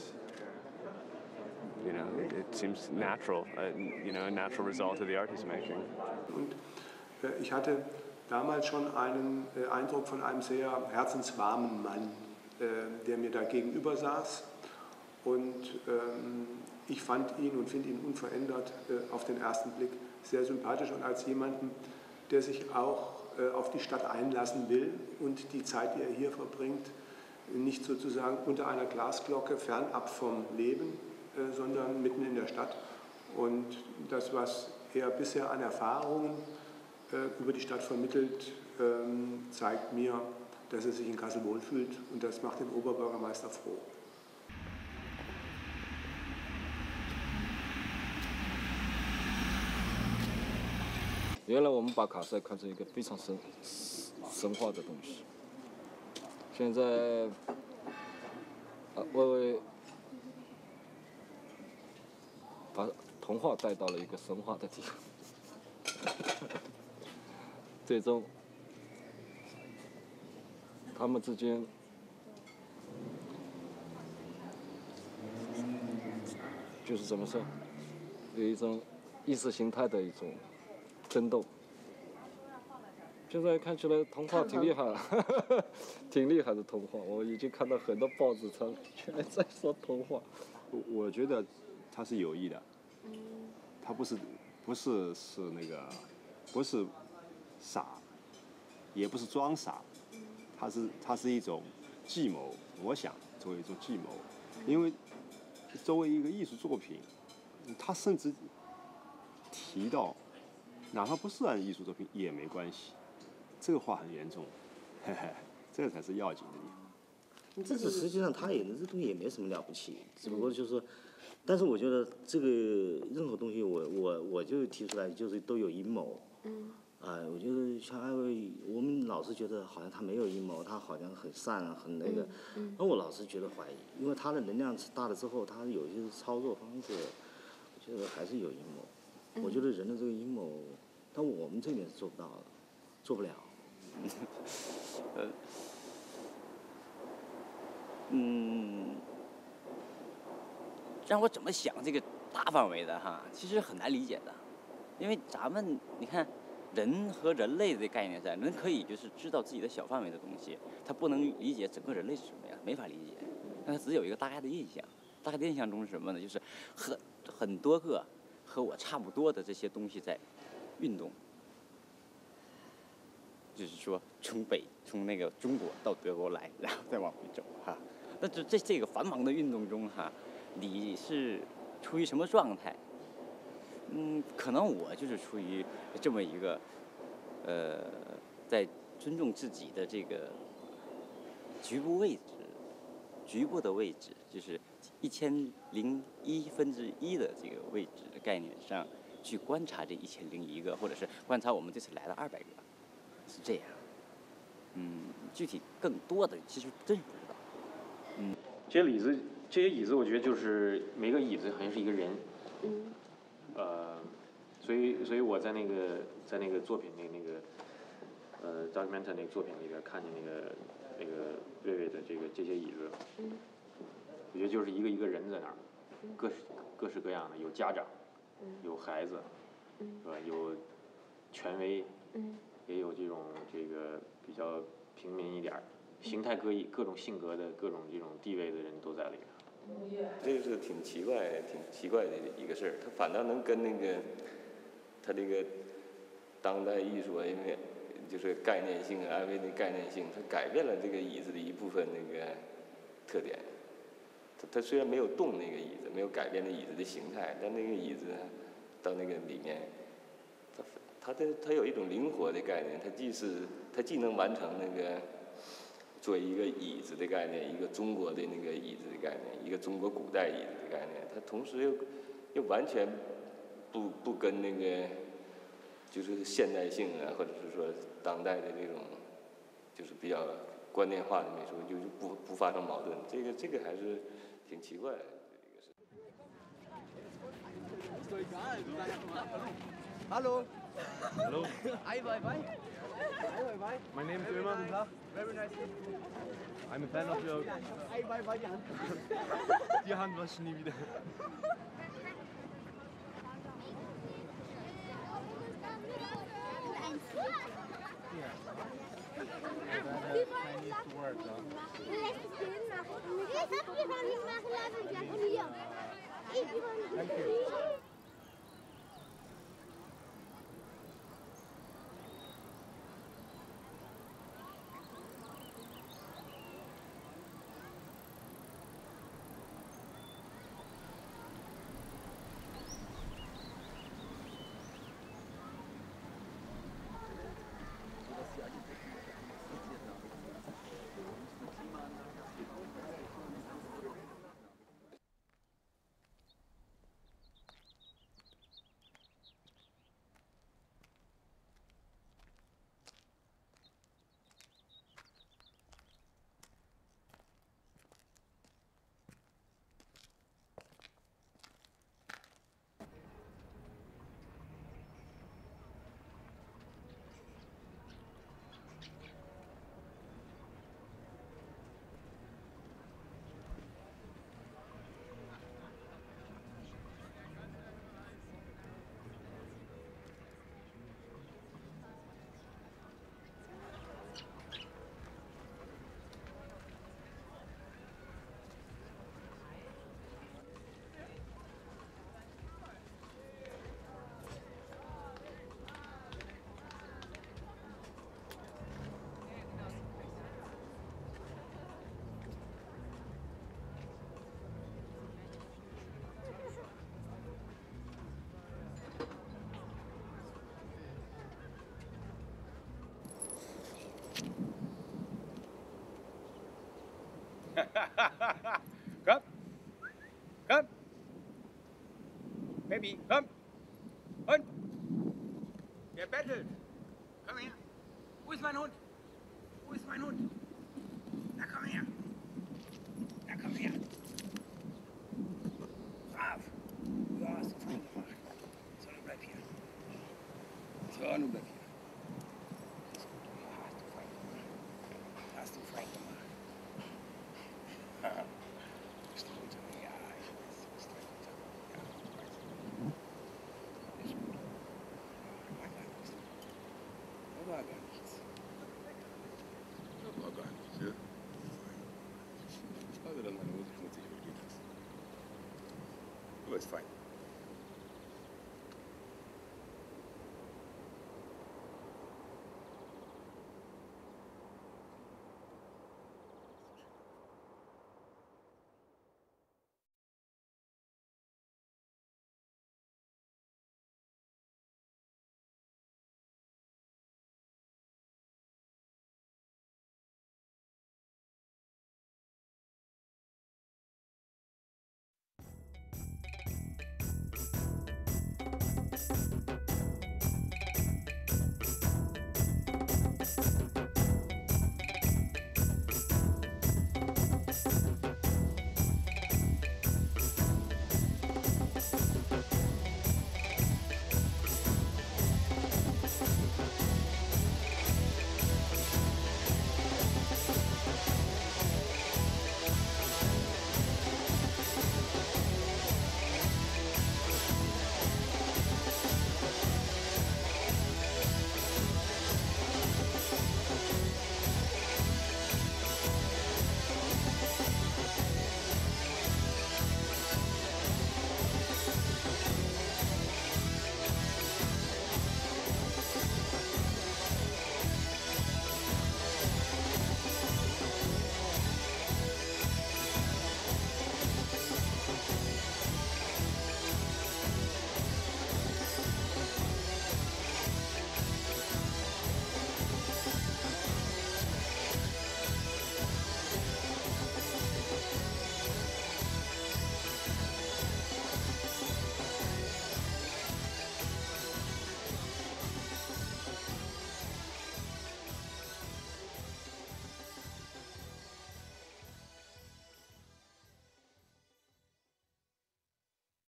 [SPEAKER 1] you know, it seems natural, you know, a natural result of the art he's making.
[SPEAKER 5] Und ich hatte damals schon einen Eindruck von einem sehr herzenswarmen Mann, der mir da gegenüber saß. Und ich fand ihn und finde ihn unverändert auf den ersten Blick sehr sympathisch und als jemanden, der sich auch auf die Stadt einlassen will und die Zeit, die er hier verbringt, nicht sozusagen unter einer Glasglocke fernab vom Leben, sondern mitten in der Stadt. Und das, was er bisher an Erfahrungen über die Stadt vermittelt, zeigt mir, dass er sich in Kassel wohlfühlt und das macht den Oberbürgermeister froh.
[SPEAKER 6] 原来我们把卡塞看成一个非常神话的东西，现在微微把童话带到了一个神话的地方，最终他们之间就是怎么说，有一种意识形态的一种争斗。现在看起来童话挺厉害，挺厉害的童话。我已经看到很多报纸上全在说童话。
[SPEAKER 8] 我觉得他是有意的，他不是那个不是傻，也不是装傻，他是一种计谋。我想作为一种计谋，因为作为一个艺术作品，他甚至提到，哪怕不是按艺术作品也没关系。这个话很严重，嘿嘿，这才是要紧的地方。
[SPEAKER 14] 这个实际上他这东西也没什么了不起，只不过就是说，但是我觉得这个任何东西我就提出来就是都有阴谋。我觉得像艾薇，我们老是觉得好像他没有阴谋，他好像很善很那个，那我老是觉得怀疑，因为他的能量大了之后，他有一些操作方式，我觉得还是有阴谋。我觉得人的这个阴谋，但我们这边是做不到的，做不了。
[SPEAKER 19] 让我怎么想这个大范围的哈，其实很难理解的，因为咱们你看，人和人类的概念上，人可以就是知道自己的小范围的东西，他不能理解整个人类是什么样，没法理解，但他只有一个大概的印象。大概的印象中是什么呢？就是很多个和我差不多的这些东西在运动。就是说，从那个中国到德国来，然后再往回走哈。那这个繁忙的运动中哈，你是处于什么状态？可能我就是处于这么一个在尊重自己的这个局部的位置，就是1001/1的这个位置的概念上去观察这1001个，或者是观察我们这次来了200个。是这样，具体更多的其实真是不知道。
[SPEAKER 11] 这些椅子，我觉得就是每个椅子好像是一个人。所以我在那个作品那个Documenta 那个作品里边看见那个瑞瑞的这些椅子，我觉得就是一个人在那儿，各式各样的，有家长，有孩子，是吧？有权威。也有这个比较平民一点儿，形态各异、各种性格的、各种这种地位的人都在里面。
[SPEAKER 20] 这个是挺奇怪的一个事儿，它反倒能跟它这个当代艺术因为就是概念性安慰的概念性，它改变了这个椅子的一部分那个特点。它虽然没有动那个椅子，没有改变那椅子的形态，但那个椅子到那个里面。它有一种灵活的概念，它既能完成那个做一个椅子的概念，一个中国的那个椅子的概念，一个中国古代椅子的概念，它同时又完全不跟那个就是现代性啊，或者是说当代的这种就是比较观念化的美术，就不发生矛盾，这个还是挺奇怪的。
[SPEAKER 2] Hallo.
[SPEAKER 7] Hallo.
[SPEAKER 2] Ai Weiwei. Ai Weiwei.
[SPEAKER 7] My name is Ömer.
[SPEAKER 2] Very nice to meet you.
[SPEAKER 7] I'm a fan of your...
[SPEAKER 2] Ai Weiwei, die Hand.
[SPEAKER 7] Die Hand wasche ich nie wieder.
[SPEAKER 2] Thank you.
[SPEAKER 10] Komm! Komm! Baby, komm! Hund! Wer bettelt? Komm her! Wo ist mein Hund? Wo ist mein Hund? Na komm her! Na komm her! Brav! Ja, hast du fein gemacht. So, nun bleib hier. So, nun bleib hier. Hast du fein gemacht. Bist du runter? Ja, ich weiß, du bist runter. Ja, ich weiß. Ist gut. War gar nichts. War gar nichts. War gar nichts, ja. Also dann meine Hose schmutzig, wie geht das? Aber ist fein.